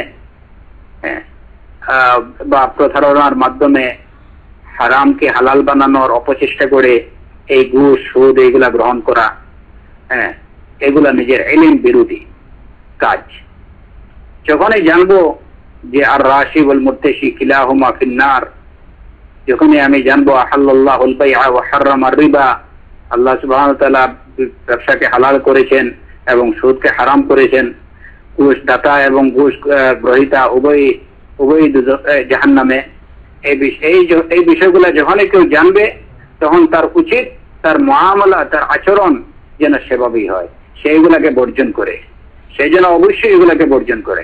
বা প্রতারণার মাধ্যমে হারামকে হালাল বানানোর অপচেষ্টা করে এই ঘুষ সুদ এইগুলা গ্রহণ করা, হ্যাঁ, এগুলা নিজের ইলম বিরোধী কাজ। যখনই জানবো যে আর রাশি ওয়াল মুরতাশি কিলাহুমা ফিন্নার, যখনই আমি জানবো আহাল্লাল্লাহুল বাইআ ওয়া হারামার রিবা, আল্লাহ সুবহানাহু ওয়া তাআলা ব্যবসাকে হালাল করেছেন এবং সুদকে হারাম করেছেন, ঘুষ দাতা এবং ঘুষ গ্রহীতা উভয় উভয় জাহান্নামে, এই এই বিষয়গুলো যখনই কেউ জানবে তখন তার উচিত তার মুআমালা, তার আচরণ যেন সেভাবেই হয়, সেইগুলাকে বর্জন করে, সেই জন্য অবশ্যই এগুলাকে বর্জন করে।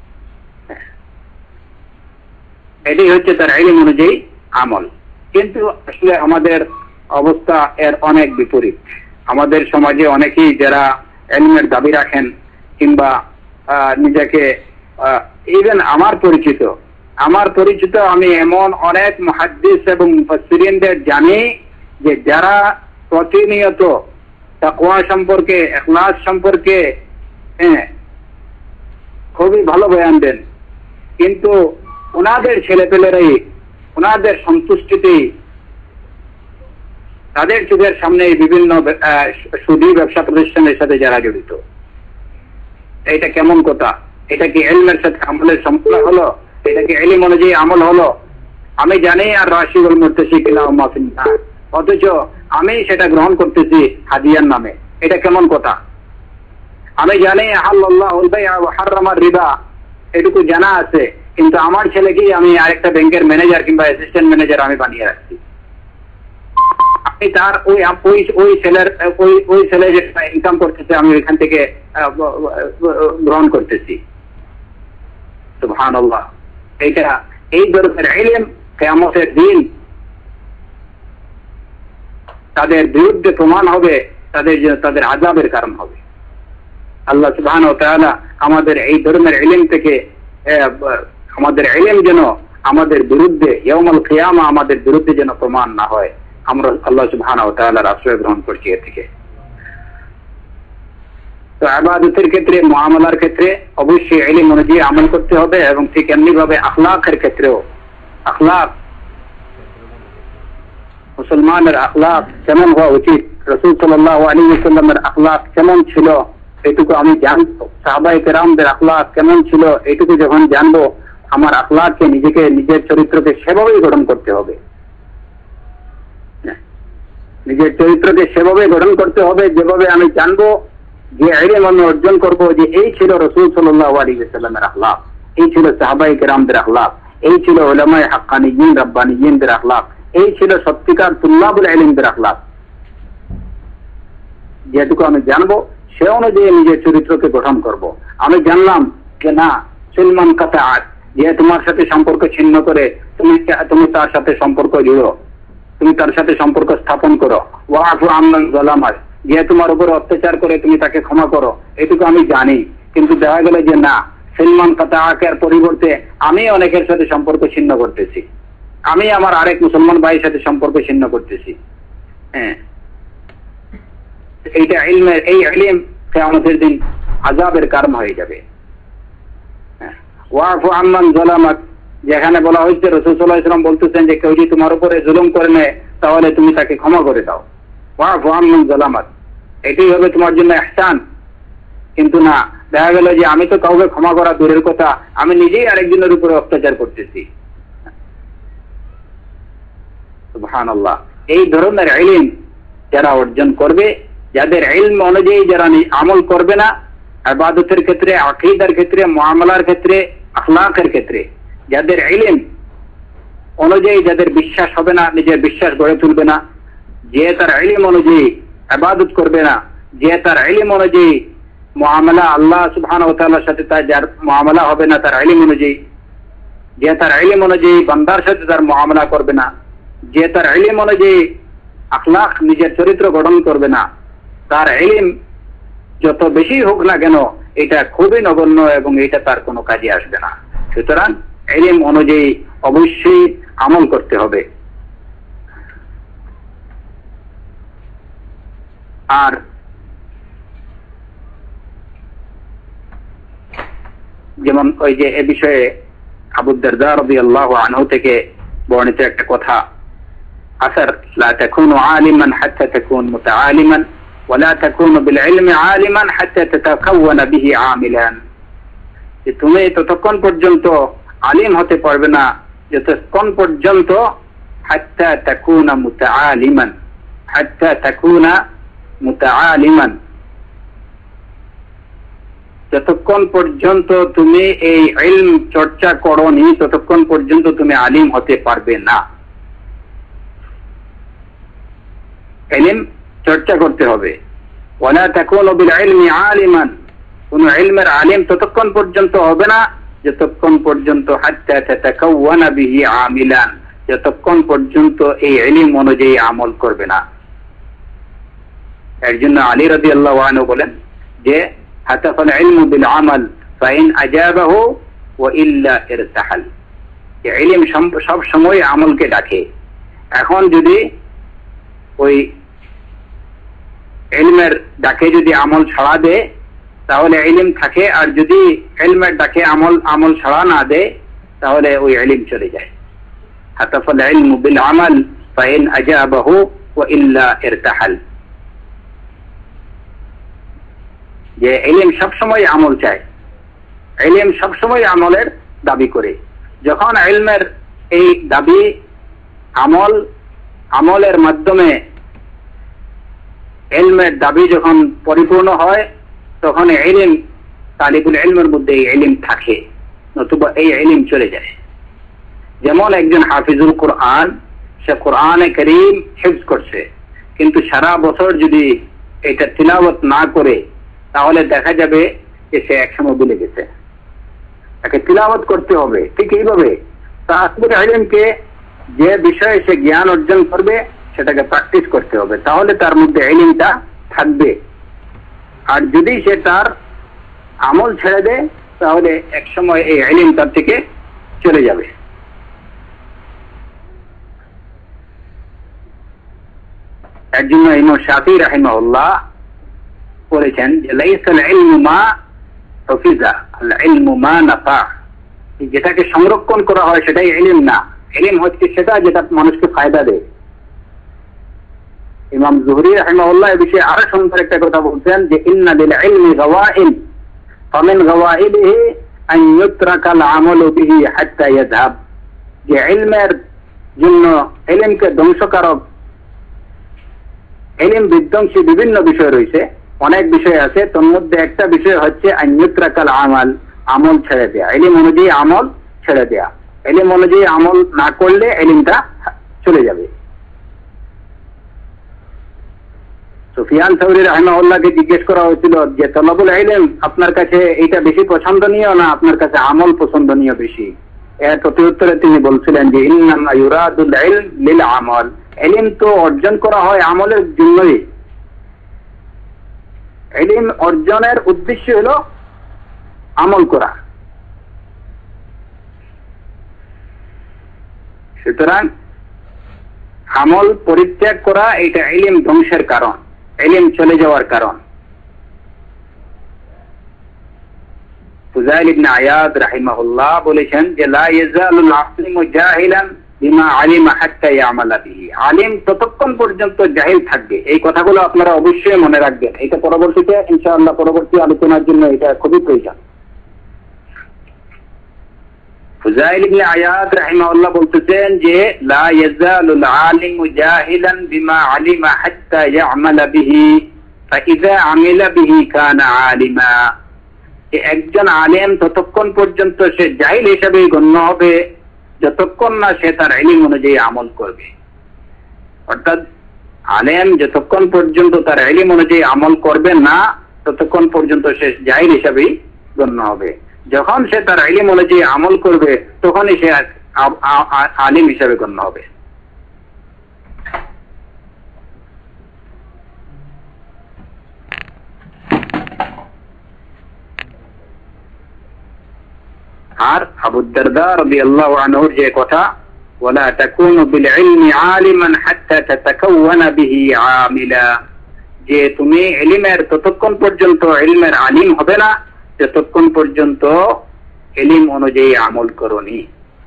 এটাই হচ্ছে তার ইলম অনুযায়ী আমল। কিন্তু আসলে আমাদের অবস্থা এর অনেক বিপরীত। আমাদের সমাজে অনেকেই যারা ইলমের দাবি রাখেন কিংবা নিজেকে, ইভেন আমার পরিচিত আমার পরিচিত আমি এমন অনেক মুহাদ্দিস এবং মুফাসসিরিনদের জানি যে যারা প্রতিনিয়ত তাকওয়া সম্পর্কে, ইখলাস সম্পর্কে হ্যাঁ খুবই ভালো বয়ান দেন, কিন্তু ওনাদের ছেলেপেলেরাই ওনাদের সন্তুষ্টিতেই তাদের চোখের সামনে বিভিন্ন সুদী ব্যবসা প্রতিষ্ঠানের সাথে যারা জড়িত। এটা কেমন কথা? এটা কি ইলমের সাথে আমলের সম্পর্ক হলো? এটা কি ইলম অনুযায়ী আমল হলো? আমি জানি আর রাশি ওয়াল মুরতাশি কিলাহুমা ফিন্নার, অথচ আমি সেটা গ্রহণ করতেছি হাদিয়ার নামে। এটা কেমন কথা? আমি জানি আহাল্লাল্লাহুল বাইআ ওয়া হারামার রিবা, এটুকু জানা আছে, কিন্তু আমার ছেলেকেই আমি আরেকটা ব্যাংকের ম্যানেজার কিংবা অ্যাসিস্ট্যান্ট ম্যানেজার আমি বানিয়ে রাখছি। আমি তার ওই ওই ওই ছেলের ওই ওই ছেলে যে ইনকাম করতেছে আমি ওইখান থেকে গ্রহণ করতেছি। সুবহানাল্লাহ। এইটা এই ধরনের ইলম কিয়ামতের দিন তাদের বিরুদ্ধে প্রমাণ হবে, তাদের তাদের আযাবের কারণ হবে। আল্লাহ সুবহানাহু ওয়া তাআলা আমাদের এই ধরনের ইলম থেকে, আমাদের ইলম যেন আমাদের বিরুদ্ধে ইয়াউমুল কিয়ামা আমাদের বিরুদ্ধে যেন প্রমাণ না হয়, আমরা আল্লাহ সুবহানাহু ওয়া তাআলার আশ্রয় গ্রহণ করছি এর থেকে। তো ইবাদতের ক্ষেত্রে, মুআমালার ক্ষেত্রে অবশ্যই ইলম অনুযায়ী আমল করতে হবে, এবং ঠিক এমনি ভাবে আখলাকের ক্ষেত্রেও, আখলাক মুসলমানের আখলাক কেমন হওয়া উচিত, রাসূল সাল্লাল্লাহু আলাইহি ওয়াসাল্লামের আখলাক কেমন ছিল এটুকু আমি জানবো, সাহাবায়ে কেরামদের আখলাক কেমন ছিল এটুকু যখন জানবো, আমার আখলাককে, নিজেকে, নিজের চরিত্রকে সেভাবেই গঠন করতে হবে। নিজের চরিত্রকে সেভাবে গঠন করতে হবে যেভাবে আমি জানবো, যে ইলম আমি অর্জন করবো যে এই ছিল রাসূল সাল্লাল্লাহু আলাইহি ওয়াসাল্লামের আখলাক, এই ছিল সাহাবায়ে কেরামদের আখলাক, এই ছিল উলামায়ে হাক্কানিয়িন রাব্বানিয়িনদের আখলাক, এই ছিল সত্যিকার তুল্লাবুল ইলমদের আখলাক। যেটুকু আমি জানবো সে অনুযায়ী নিজের চরিত্রকে গঠন করব। আমি জানলাম যে না, সুলমান কাতাআত, যে তোমার সাথে সম্পর্ক ছিন্ন করে তুমি তুমি তার সাথে সম্পর্ক জুড়ো, তুমি তার সাথে সম্পর্ক স্থাপন করো। ওয়াফু আম্মান যালামাত, যে তোমার উপর অত্যাচার করে তুমি তাকে ক্ষমা করো, এটুকু আমি জানি। কিন্তু দেখা গেল যে না, সুলমান কাতাআতের পরিবর্তে আমি অনেকের সাথে সম্পর্ক ছিন্ন করতেছি, আমি আমার আরেক মুসলমান ভাইয়ের সাথে সম্পর্ক ছিন্ন করতেছি। হ্যাঁ, এইটা ইলমের, এই ইলম কিয়ামতের দিন আযাবের কারণ হয়ে যাবে। ওয়াফু আম্মান যালামাত, যেখানে বলা হয়েছে রাসূল সাল্লাল্লাহু আলাইহি ওয়াসাল্লাম বলতেছেন যে কেউ যদি তোমার উপরে জুলুম করে নেয় তাহলে তুমি তাকে ক্ষমা করে দাও। ওয়াফু আম্মান যালামাত, এটাই হবে তোমার জন্য ইহসান। কিন্তু না, দেখা গেল যে আমি তো কাউকে ক্ষমা করা দূরের কথা, আমি নিজেই আরেকজনের উপরে অত্যাচার করতেছি। সুবহানাল্লাহ। এই ধরনের ইলম যারা অর্জন করবে, যাদের ইলম অনুযায়ী যারা আমল করবে না, ইবাদতের ক্ষেত্রে, আকীদার ক্ষেত্রে, মুআমালার ক্ষেত্রে, আখলাকের ক্ষেত্রে, যাদের ইলম অনুযায়ী যাদের বিশ্বাস হবে না, নিজের বিশ্বাস গড়ে তুলবে না, যে তার ইলম অনুযায়ী ইবাদত করবে না, যে তার ইলম অনুযায়ী মুআমালা, আল্লাহ সুবহানাহু ওয়া তাআলার সাথে তার যার মুআমালা হবে না তার ইলম অনুযায়ী, যে তার ইলম অনুযায়ী বান্দার সাথে তার মুআমালা করবে না, যে তার ইলম অনুযায়ী আখলাক নিজের চরিত্র গঠন করবে না, তার ইলম যত বেশি হোক না কেন এটা খুবই নগণ্য এবং এটা তার কোনো কাজে আসবে না। সুতরাং ইলম অনুযায়ী অবশ্যই আমল করতে হবে। আর যেমন ওই যে এ বিষয়ে আবু দারদা রাদিয়াল্লাহু আনহু থেকে বর্ণিত একটা কথা, আসর লা তাকুনু আলিমান হাত্তা তাকুন মুতাআলিমান ওয়া লা তাকুনু বিল ইলমি আলিমান হাত্তা তাতাকাওয়ানা বিহি আমিলান, যে তুমি ততক্ষণ পর্যন্ত আলিম হতে পারবে না যতক্ষণ পর্যন্ত হাত্তা তাকুনা মুতাআলিমান, হাত্তা তাকুনা মুতাআলিমান, যতক্ষণ পর্যন্ত তুমি এই ইলম চর্চা করোনি ততক্ষণ পর্যন্ত তুমি আলিম হতে পারবে না। ইলম চর্চা করতে হবে। ওয়ালা তাকুনু বিল ইলমি আলিমান, কোন ইলমের আলিম ততক্ষণ পর্যন্ত হবে না যতক্ষণ পর্যন্ত হাত্তা তাতাকাওয়ানা বিহি আমিলান, যতক্ষণ পর্যন্ত এই ইলম অনুযায়ী আমল করবে না। এর জন্য আলী রাদিয়াল্লাহু আনহু বলেন যে হাতাফাল ইলমু বিল আমাল ফাইন আজাবাহু ওয়া ইল্লা ইরতাহাল, যে ইলম সব সময় আমলকে ডাকে। এখন যদি ওই ইলমের ডাকে যদি আমল ছাড়া দেয় তাহলে ইলম থাকে, আর যদি ইলমের ডাকে আমল আমল ছাড়া না দেয় তাহলে ওই ইলম চলে যায়। হাতাফাল ইলমু বিল আমাল ফাইন আজাবাহু ওয়া ইল্লা ইরতাহাল, যে ইলম সবসময় আমল চায়, ইলম সবসময় আমলের দাবি করে। যখন ইলমের এই দাবি আমল আমলের মাধ্যমে ইলমের দাবি যখন পরিপূর্ণ হয় তখন ইলম তালিবুল ইলমের মধ্যে এই ইলম থাকে, নতুবা এই ইলম চলে যায়। যেমন একজন হাফিজুল কোরআন, সে কোরআনে কারীম হিফজ করছে, কিন্তু সারা বছর যদি এটা তিলাওয়াত না করে তাহলে দেখা যাবে যে সে একসময় ভুলে গেছে। তাকে তিলাওয়াত করতে হবে। ঠিক এইভাবে তাসবির ইলমকে যে বিষয়ে সে জ্ঞান অর্জন করবে সেটাকে প্র্যাকটিস করতে হবে, তাহলে তার মধ্যে ইলমটা থাকবে। আর যদি সে তার আমল ছেড়ে দেয় তাহলে একসময় এই ইলম তার থেকে চলে যাবে। এর জন্য ইমাম শাফি রাহিমাহুল্লাহ বলেছেন যে লাইসাল ইলমু মা হুফিজা আল ইলমু মা নাফা, যেটাকে সংরক্ষণ করা হয় সেটাই ইলম না, ইলম হচ্ছে সেটা যেটা মানুষকে ফায়দা দেয়। ইমাম zuhri রাহিমাহুল্লাহ এই বিষয়ে আরো সুন্দর একটা কথা বলছেন যে ইন্না লিল ইলমি গাওয়াইল ফামিন গাওয়াইলিহি আন ইউতরাকা আল আমালু বিহি হাত্তা ইয়াযহাব, যে ইলমের জন্য ইলমকে ধ্বংসকারক, ইলম বিধ্বংসী বিভিন্ন বিষয় রয়েছে, অনেক বিষয় আছে। তোর মধ্যে একটা বিষয় হচ্ছে আন ইউতরাকা আল আমাল, আমল ছেড়ে দেয়া, ইলম অনুযায়ী আমল ছেড়ে দেয়া। ইলম অনুযায়ী আমল না করলে ইলমটা চলে যাবে। সুফিয়ান আথ-তাওরি রাহিমাহুল্লাহকে জিজ্ঞেস করা হয়েছিল যে তালাবুল ইলম আপনার কাছে এটা বেশি পছন্দনীয় না আপনার কাছে আমল পছন্দনীয় বেশি? এর প্রত্যুত্তরে তিনি বলছিলেন যে ইন্নামা ইউরাদুল ইলম লিল আমল, ইলম তো অর্জন করা হয় আমলের জন্যই। ইলম অর্জনের উদ্দেশ্য হলো আমল করা। সুতরাং আমল পরিত্যাগ করা এটা ইলম ধ্বংসের কারণ, ইলম চলে যাওয়ার কারণ। ফুযাইল ইবনে ইয়াদ রাহিমাহুল্লাহ বলেছেন যে লা ইয়াজালুল আলিমু জাহিলান বিমা আলিমা হাত্তা ইয়ামালা বিহি, আলিম ততক্ষণ পর্যন্ত জাহিল থাকবে। এই কথাগুলো আপনারা অবশ্যই মনে রাখবেন, এটা পরবর্তীতে ইনশাআল্লাহ পরবর্তী আলোচনার জন্য এটা খুবই প্রয়োজন। ফুযাইল ইবনে ইয়াদ রাহিমাহুল্লাহ বলতেছেন যে লা ইয়াজালুল আলিমু জাহিলান বিমা আলিমা হাত্তা ইয়ামালা বিহি ফাইযা আমিলা বিহি কানা আলিমা, যে একজন আলেম ততক্ষণ পর্যন্ত সে জাহিল হিসেবে গণ্য হবে যতক্ষণ না সে তার ইলম অনুযায়ী আমল করবে। অর্থাৎ আলেম যতক্ষণ পর্যন্ত তার ইলম অনুযায়ী আমল করবে না ততক্ষণ পর্যন্ত সে জাহিল হিসেবেই গণ্য হবে। যখন সে তার ইলম অনুযায়ী আমল করবে তখনই সে আলিম হিসেবে গণ্য হবে। আর আবু দারদা রাদিয়াল্লাহু আনহুর যে কথা, ওয়ালা তাকুনু বিল ইলমি আলিমান হাত্তা তাতাকাওয়ানা বিহি আমিলা, যে তুমি ইলমের ততক্ষণ পর্যন্ত ইলমের আলিম হবে না যতক্ষণ পর্যন্ত ইলম অনুযায়ী আমল করনি।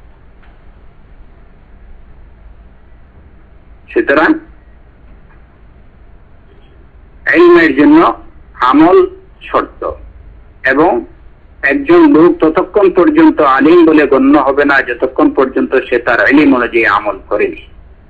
সুতরাং ইলমের জন্য আমল শর্ত, এবং একজন লোক ততক্ষণ পর্যন্ত আলিম বলে গণ্য হবে না যতক্ষণ পর্যন্ত সে তার ইলম অনুযায়ী আমল করেনি।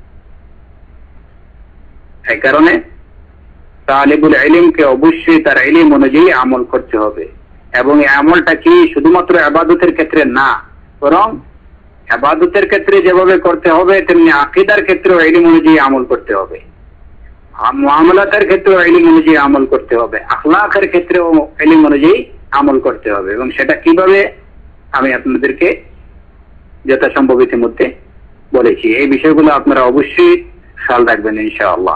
এই কারণে তালিবুল ইলমকে অবশ্যই তার ইলম অনুযায়ী আমল করতে হবে, এবং এই আমলটা কি শুধুমাত্র ইবাদতের ক্ষেত্রে না, বরং ইবাদতের ক্ষেত্রে যেভাবে করতে হবে তেমনি আকীদার ক্ষেত্রেও ইলম অনুযায়ী আমল করতে হবে, মুআমালাতের ক্ষেত্রেও ইলম অনুযায়ী আমল করতে হবে, আখলাকের ক্ষেত্রেও ইলম অনুযায়ী আমল করতে হবে। এবং সেটা কিভাবে আমি আপনাদেরকে যথাসম্ভব ইতিমধ্যে বলেছি। এই বিষয়গুলো আপনারা অবশ্যই খেয়াল রাখবেন ইনশাআল্লাহ।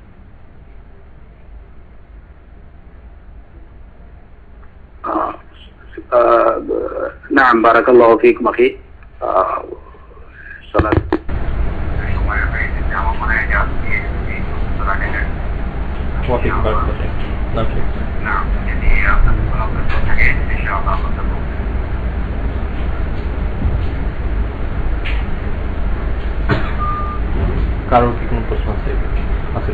নাম বারাকাল্লাহু ফীকুম আখি। সালাত কারোর কি কোনো প্রশ্ন আছে? আছে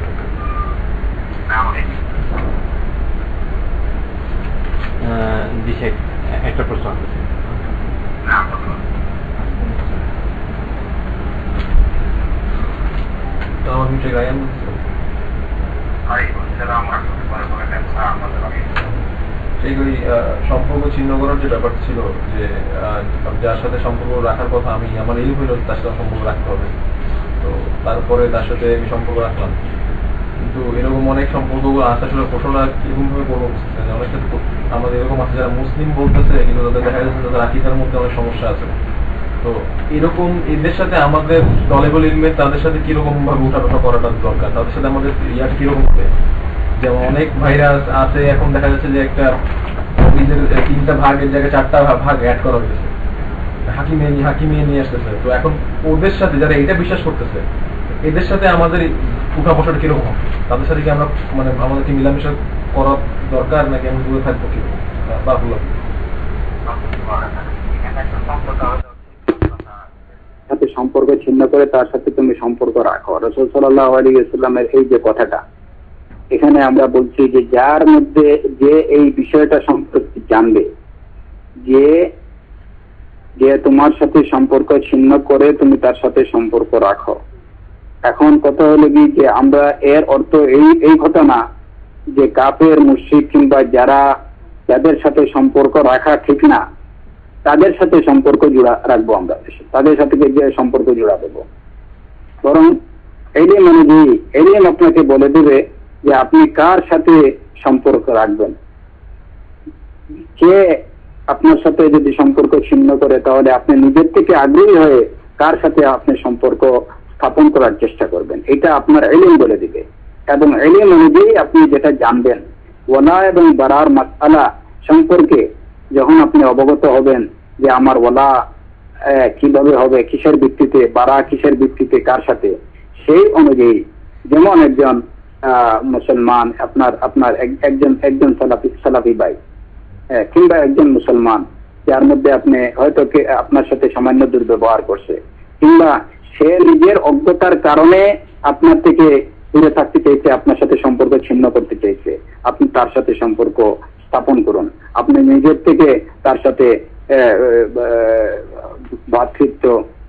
জি শেখ, একটা প্রশ্ন আছে। সেই ওই সম্পর্ক ছিন্ন করার যে ব্যাপার ছিল, যে যার সাথে সম্পর্ক রাখার কথা আমি, আমার এই হইল তার সাথে সম্পর্ক রাখতে হবে, তো তারপরে তার সাথে আমি সম্পর্ক রাখলাম। কিন্তু এরকম অনেক সম্পর্কগুলো আছে, আসলে প্রশ্নটা কিরকম ভাবে করবো বুঝতেছে। অনেক ক্ষেত্রে আমাদের এরকম আছে যারা মুসলিম বলতেছে কিন্তু তাদের দেখা যাচ্ছে তাদের আকীদার মধ্যে অনেক সমস্যা আছে। তো এরকম এদের সাথে আমাদের তালিবুল ইলমের তাদের সাথে কিরকম ভাবে উঠাবসা করাটা দরকার, তাদের সাথে আমাদের ইয়াটা কিরকম হবে? যেমন অনেক ভাইরাস আছে এখন দেখা যাচ্ছে যে একটা তিনটা ভাগের জায়গায় চারটা ভাগ অ্যাড করা হয়েছে, হাকিমে হাকিমিয়ে নিয়ে আসতেছে। তো এখন ওদের সাথে যারা এটা বিশ্বাস করতেছে এদের সাথে আমাদের উঠা বসাটা কিরকম হবে? তাদের সাথে কি আমরা মানে আমাদের কি মিলামেশা করা দরকার, নাকি আমি দূরে থাকবো কিরকম? সাথে সম্পর্ক ছিন্ন করে তার সাথে তুমি সম্পর্ক রাখো। রাসূল সাল্লাল্লাহু আলাইহি ওয়াসাল্লামের এই যে কথাটা, এখানে আমরা বলছি যে যার মধ্যে যে এই বিষয়টা সম্পর্কে জানবে, যে যে তোমার সাথে সম্পর্ক ছিন্ন করে তুমি তার সাথে সম্পর্ক রাখো। এখন কথা হলো কি, যে আমরা এর অর্থ এই এই ঘটনা যে কাফের মুশরিক কিংবা যারা যাদের সাথে সম্পর্ক রাখা ঠিক না তাদের সাথে সম্পর্ক জোড়া রাখবো, আমরা তাদের সাথে যে সম্পর্ক জোড়া দেবো। বরং ইলম অনুযায়ী ইলম আপনাকে বলে দেবে যে আপনি কার সাথে সম্পর্ক রাখবেন। কে আপনার সাথে যদি সম্পর্ক ছিন্ন করে তাহলে আপনি নিজের থেকে আগ্রহী হয়ে কার সাথে আপনি সম্পর্ক স্থাপন করার চেষ্টা করবেন, এটা আপনার ইলম বলে দিবে। এবং ইলম অনুযায়ী আপনি যেটা জানবেন, ওয়ালা এবং বারার মাসআলা সম্পর্কে যখন আপনি অবগত হবেন যে আমার ওয়ালা কিভাবে হবে, কিসের ভিত্তিতে, বারা কিসের ভিত্তিতে, কার সাথে, সেই অনুযায়ী যেমন একজন মুসলমান আপনার আপনার একজন একজন সালাফি সালাফি ভাই কিংবা একজন মুসলমান যার মধ্যে আপনি হয়তো আপনার সাথে সামান্য দুর্ব্যবহার করছে, কিংবা সে নিজের অজ্ঞতার কারণে আপনার থেকে দূরে থাকতে চাইছে, আপনার সাথে সম্পর্ক ছিন্ন করতে চাইছে, আপনি তার সাথে সম্পর্ক স্থাপন করুন। আপনি নিজের থেকে তার সাথে ভ্রাতৃত্ব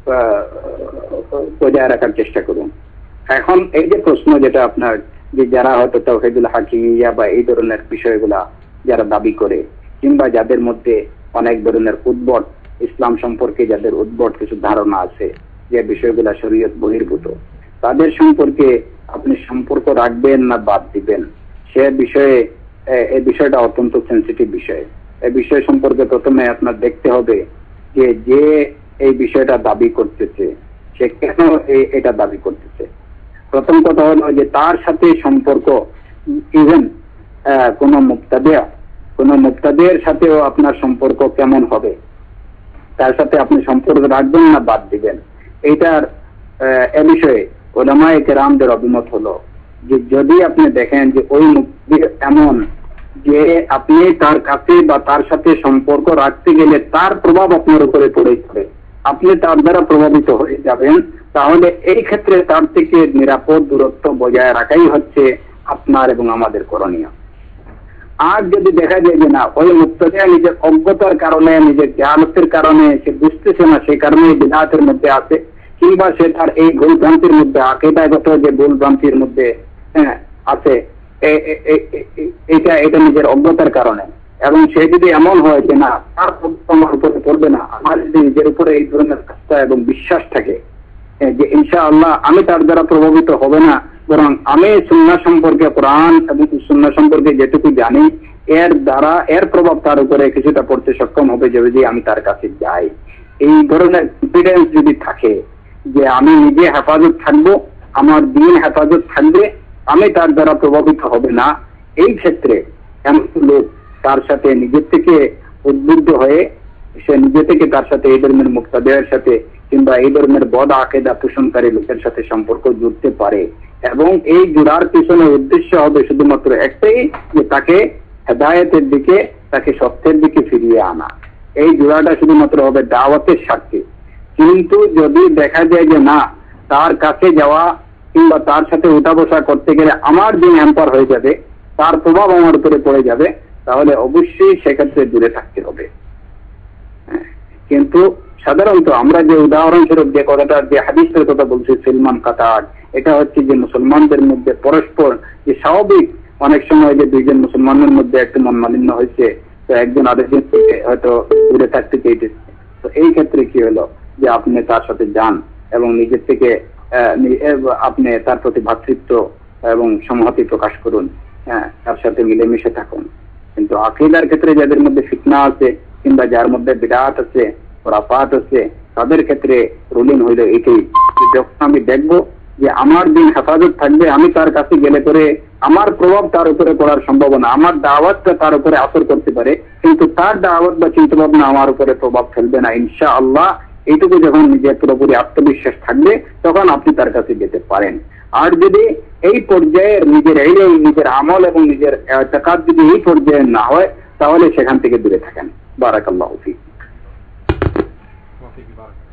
বজায় রাখার চেষ্টা করুন। এখন এই যে প্রশ্ন যেটা আপনার, যে যারা হয়তো তাওহীদুল হাকিমিয়া বা এই ধরনের বিষয়গুলা যারা দাবি করে, কিংবা যাদের মধ্যে অনেক ধরনের উদ্ভট ইসলাম সম্পর্কে যাদের উদ্ভট কিছু ধারণা আছে, যে বিষয়গুলা শরীয়ত বহির্ভূত, তাদের সম্পর্কে আপনি সম্পর্ক রাখবেন না বাদ দিবেন, সে বিষয়ে এই বিষয়টা অত্যন্ত সেন্সিটিভ বিষয়। এই বিষয় সম্পর্কে প্রথমে আপনার দেখতে হবে যে যে এই বিষয়টা দাবি করতেছে সে কেন এটা দাবি করতেছে। প্রথম কথা হলো যে তার সাথে সম্পর্ক, ইভেন কোন মুক্তাদে কোন মুক্তাদের সাথেও আপনার সম্পর্ক কেমন হবে, তার সাথে আপনি সম্পর্ক রাখবেন না বাদ দিবেন, এইটার এ বিষয়ে উলামায়ে কেরামদের অভিমত হলো যে যদি আপনি দেখেন যে ওই মুক্তি এমন যে আপনি তার কাছে বা তার সাথে সম্পর্ক রাখতে গেলে তার প্রভাব আপনার উপরে পড়ে যাবে, আপনি তার দ্বারা প্রভাবিত হয়ে যাবেন, তাহলে এই ক্ষেত্রে তার থেকে নিরাপদ দূরত্ব বজায় রাখাই হচ্ছে আপনার এবং আমাদের করণীয়। আর যদি দেখা যায় যে না ওই মুক্তাদি নিজের অজ্ঞতার কারণে, নিজের জাহালতের কারণে সে বুঝতেছে না, সেই কারণে বিদআতের মধ্যে আছে, কিংবা সে তার এই ভুল ভ্রান্তির মধ্যে আকীদাগত যে ভুল ভ্রান্তির মধ্যে হ্যাঁ আছে, এটা এটা নিজের অজ্ঞতার কারণে, এবং সে যদি এমন হয় যে না তার আমার উপরে পড়বে না, আমার যদি নিজের উপরে এই ধরনের আস্থা এবং বিশ্বাস থাকে যে ইনশাআল্লাহ আমি তার দ্বারা প্রভাবিত হবে না, বরং আমি সুন্নাহ সম্পর্কে, কোরআন এবং সুন্নাহ সম্পর্কে যেটুকু জানি এর দ্বারা এর প্রভাব তার উপরে কিছুটা পড়তে সক্ষম হবে যদি আমি তার কাছে যাই, এই ধরনের কনফিডেন্স যদি থাকে যে আমি নিজে হেফাজত থাকবো, আমার দিন হেফাজত থাকবে, আমি তার দ্বারা প্রভাবিত হবে না, এই ক্ষেত্রে এমন লোক তার সাথে নিজের থেকে উদ্বুদ্ধ হয়ে সে নিজে থেকে তার সাথে এই ধর্মের মুক্তাদের সাথে কিংবা এই ধর্মের বদ আকীদা পোষণকারী লোকের সাথে সম্পর্ক জুড়তে পারে, এবং এই জোড়ার পিছনে উদ্দেশ্য হবে শুধুমাত্র একটাই যে তাকে হেদায়েতের দিকে, তাকে সত্যের দিকে ফিরিয়ে আনা। এই জোড়াটা শুধুমাত্র হবে দাওয়াতের স্বার্থে। কিন্তু যদি দেখা যায় যে না তার কাছে যাওয়া কিংবা তার সাথে উঠা বসা করতে গেলে আমার দিন হ্যাম্পার হয়ে যাবে, তার প্রভাব আমার উপরে পড়ে যাবে, তাহলে অবশ্যই সেক্ষেত্রে দূরে থাকতে হবে। কিন্তু সাধারণত আমরা যে উদাহরণস্বরূপ যে কথাটা, যে হাদিসের কথা বলছি সিলমান কাতার, এটা হচ্ছে যে মুসলমানদের মধ্যে পরস্পর যে স্বাভাবিক অনেক সময় যে দুইজন মুসলমানের মধ্যে একটু মনমালিন্য হয়েছে, তো একজন আরেকজন থেকে হয়তো দূরে থাকতে চেয়েছে, তো এই ক্ষেত্রে কি হলো যে আপনি তার সাথে যান এবং নিজের থেকে আপনি তার প্রতি ভ্রাতৃত্ব এবং সংহতি প্রকাশ করুন, হ্যাঁ তার সাথে মিলেমিশে থাকুন। কিন্তু আকীদার ক্ষেত্রে যাদের মধ্যে ফিতনা আছে কিংবা যার মধ্যে বিদআত আছে, খুরাফাত আছে, তাদের ক্ষেত্রে রুলিং হইল এটাই, যখন আমি দেখবো যে আমার দিন হেফাজত থাকবে, আমি তার কাছে গেলে পরে আমার প্রভাব তার উপরে পড়ার সম্ভাবনা, আমার দাওয়াতটা তার উপরে আসর করতে পারে, কিন্তু তার দাওয়াত বা চিন্তা ভাবনা আমার উপরে প্রভাব ফেলবে না ইনশাআল্লাহ, এইটুকু যখন নিজের পুরোপুরি আত্মবিশ্বাস থাকবে তখন আপনি তার কাছে যেতে পারেন। আর যদি এই পর্যায়ের নিজের ইলম, নিজের আমল এবং নিজের ইতিকাদ যদি এই পর্যায়ে না হয়, তাহলে সেখান থেকে দূরে থাকেন। বারাকাল্লাহু ফীক।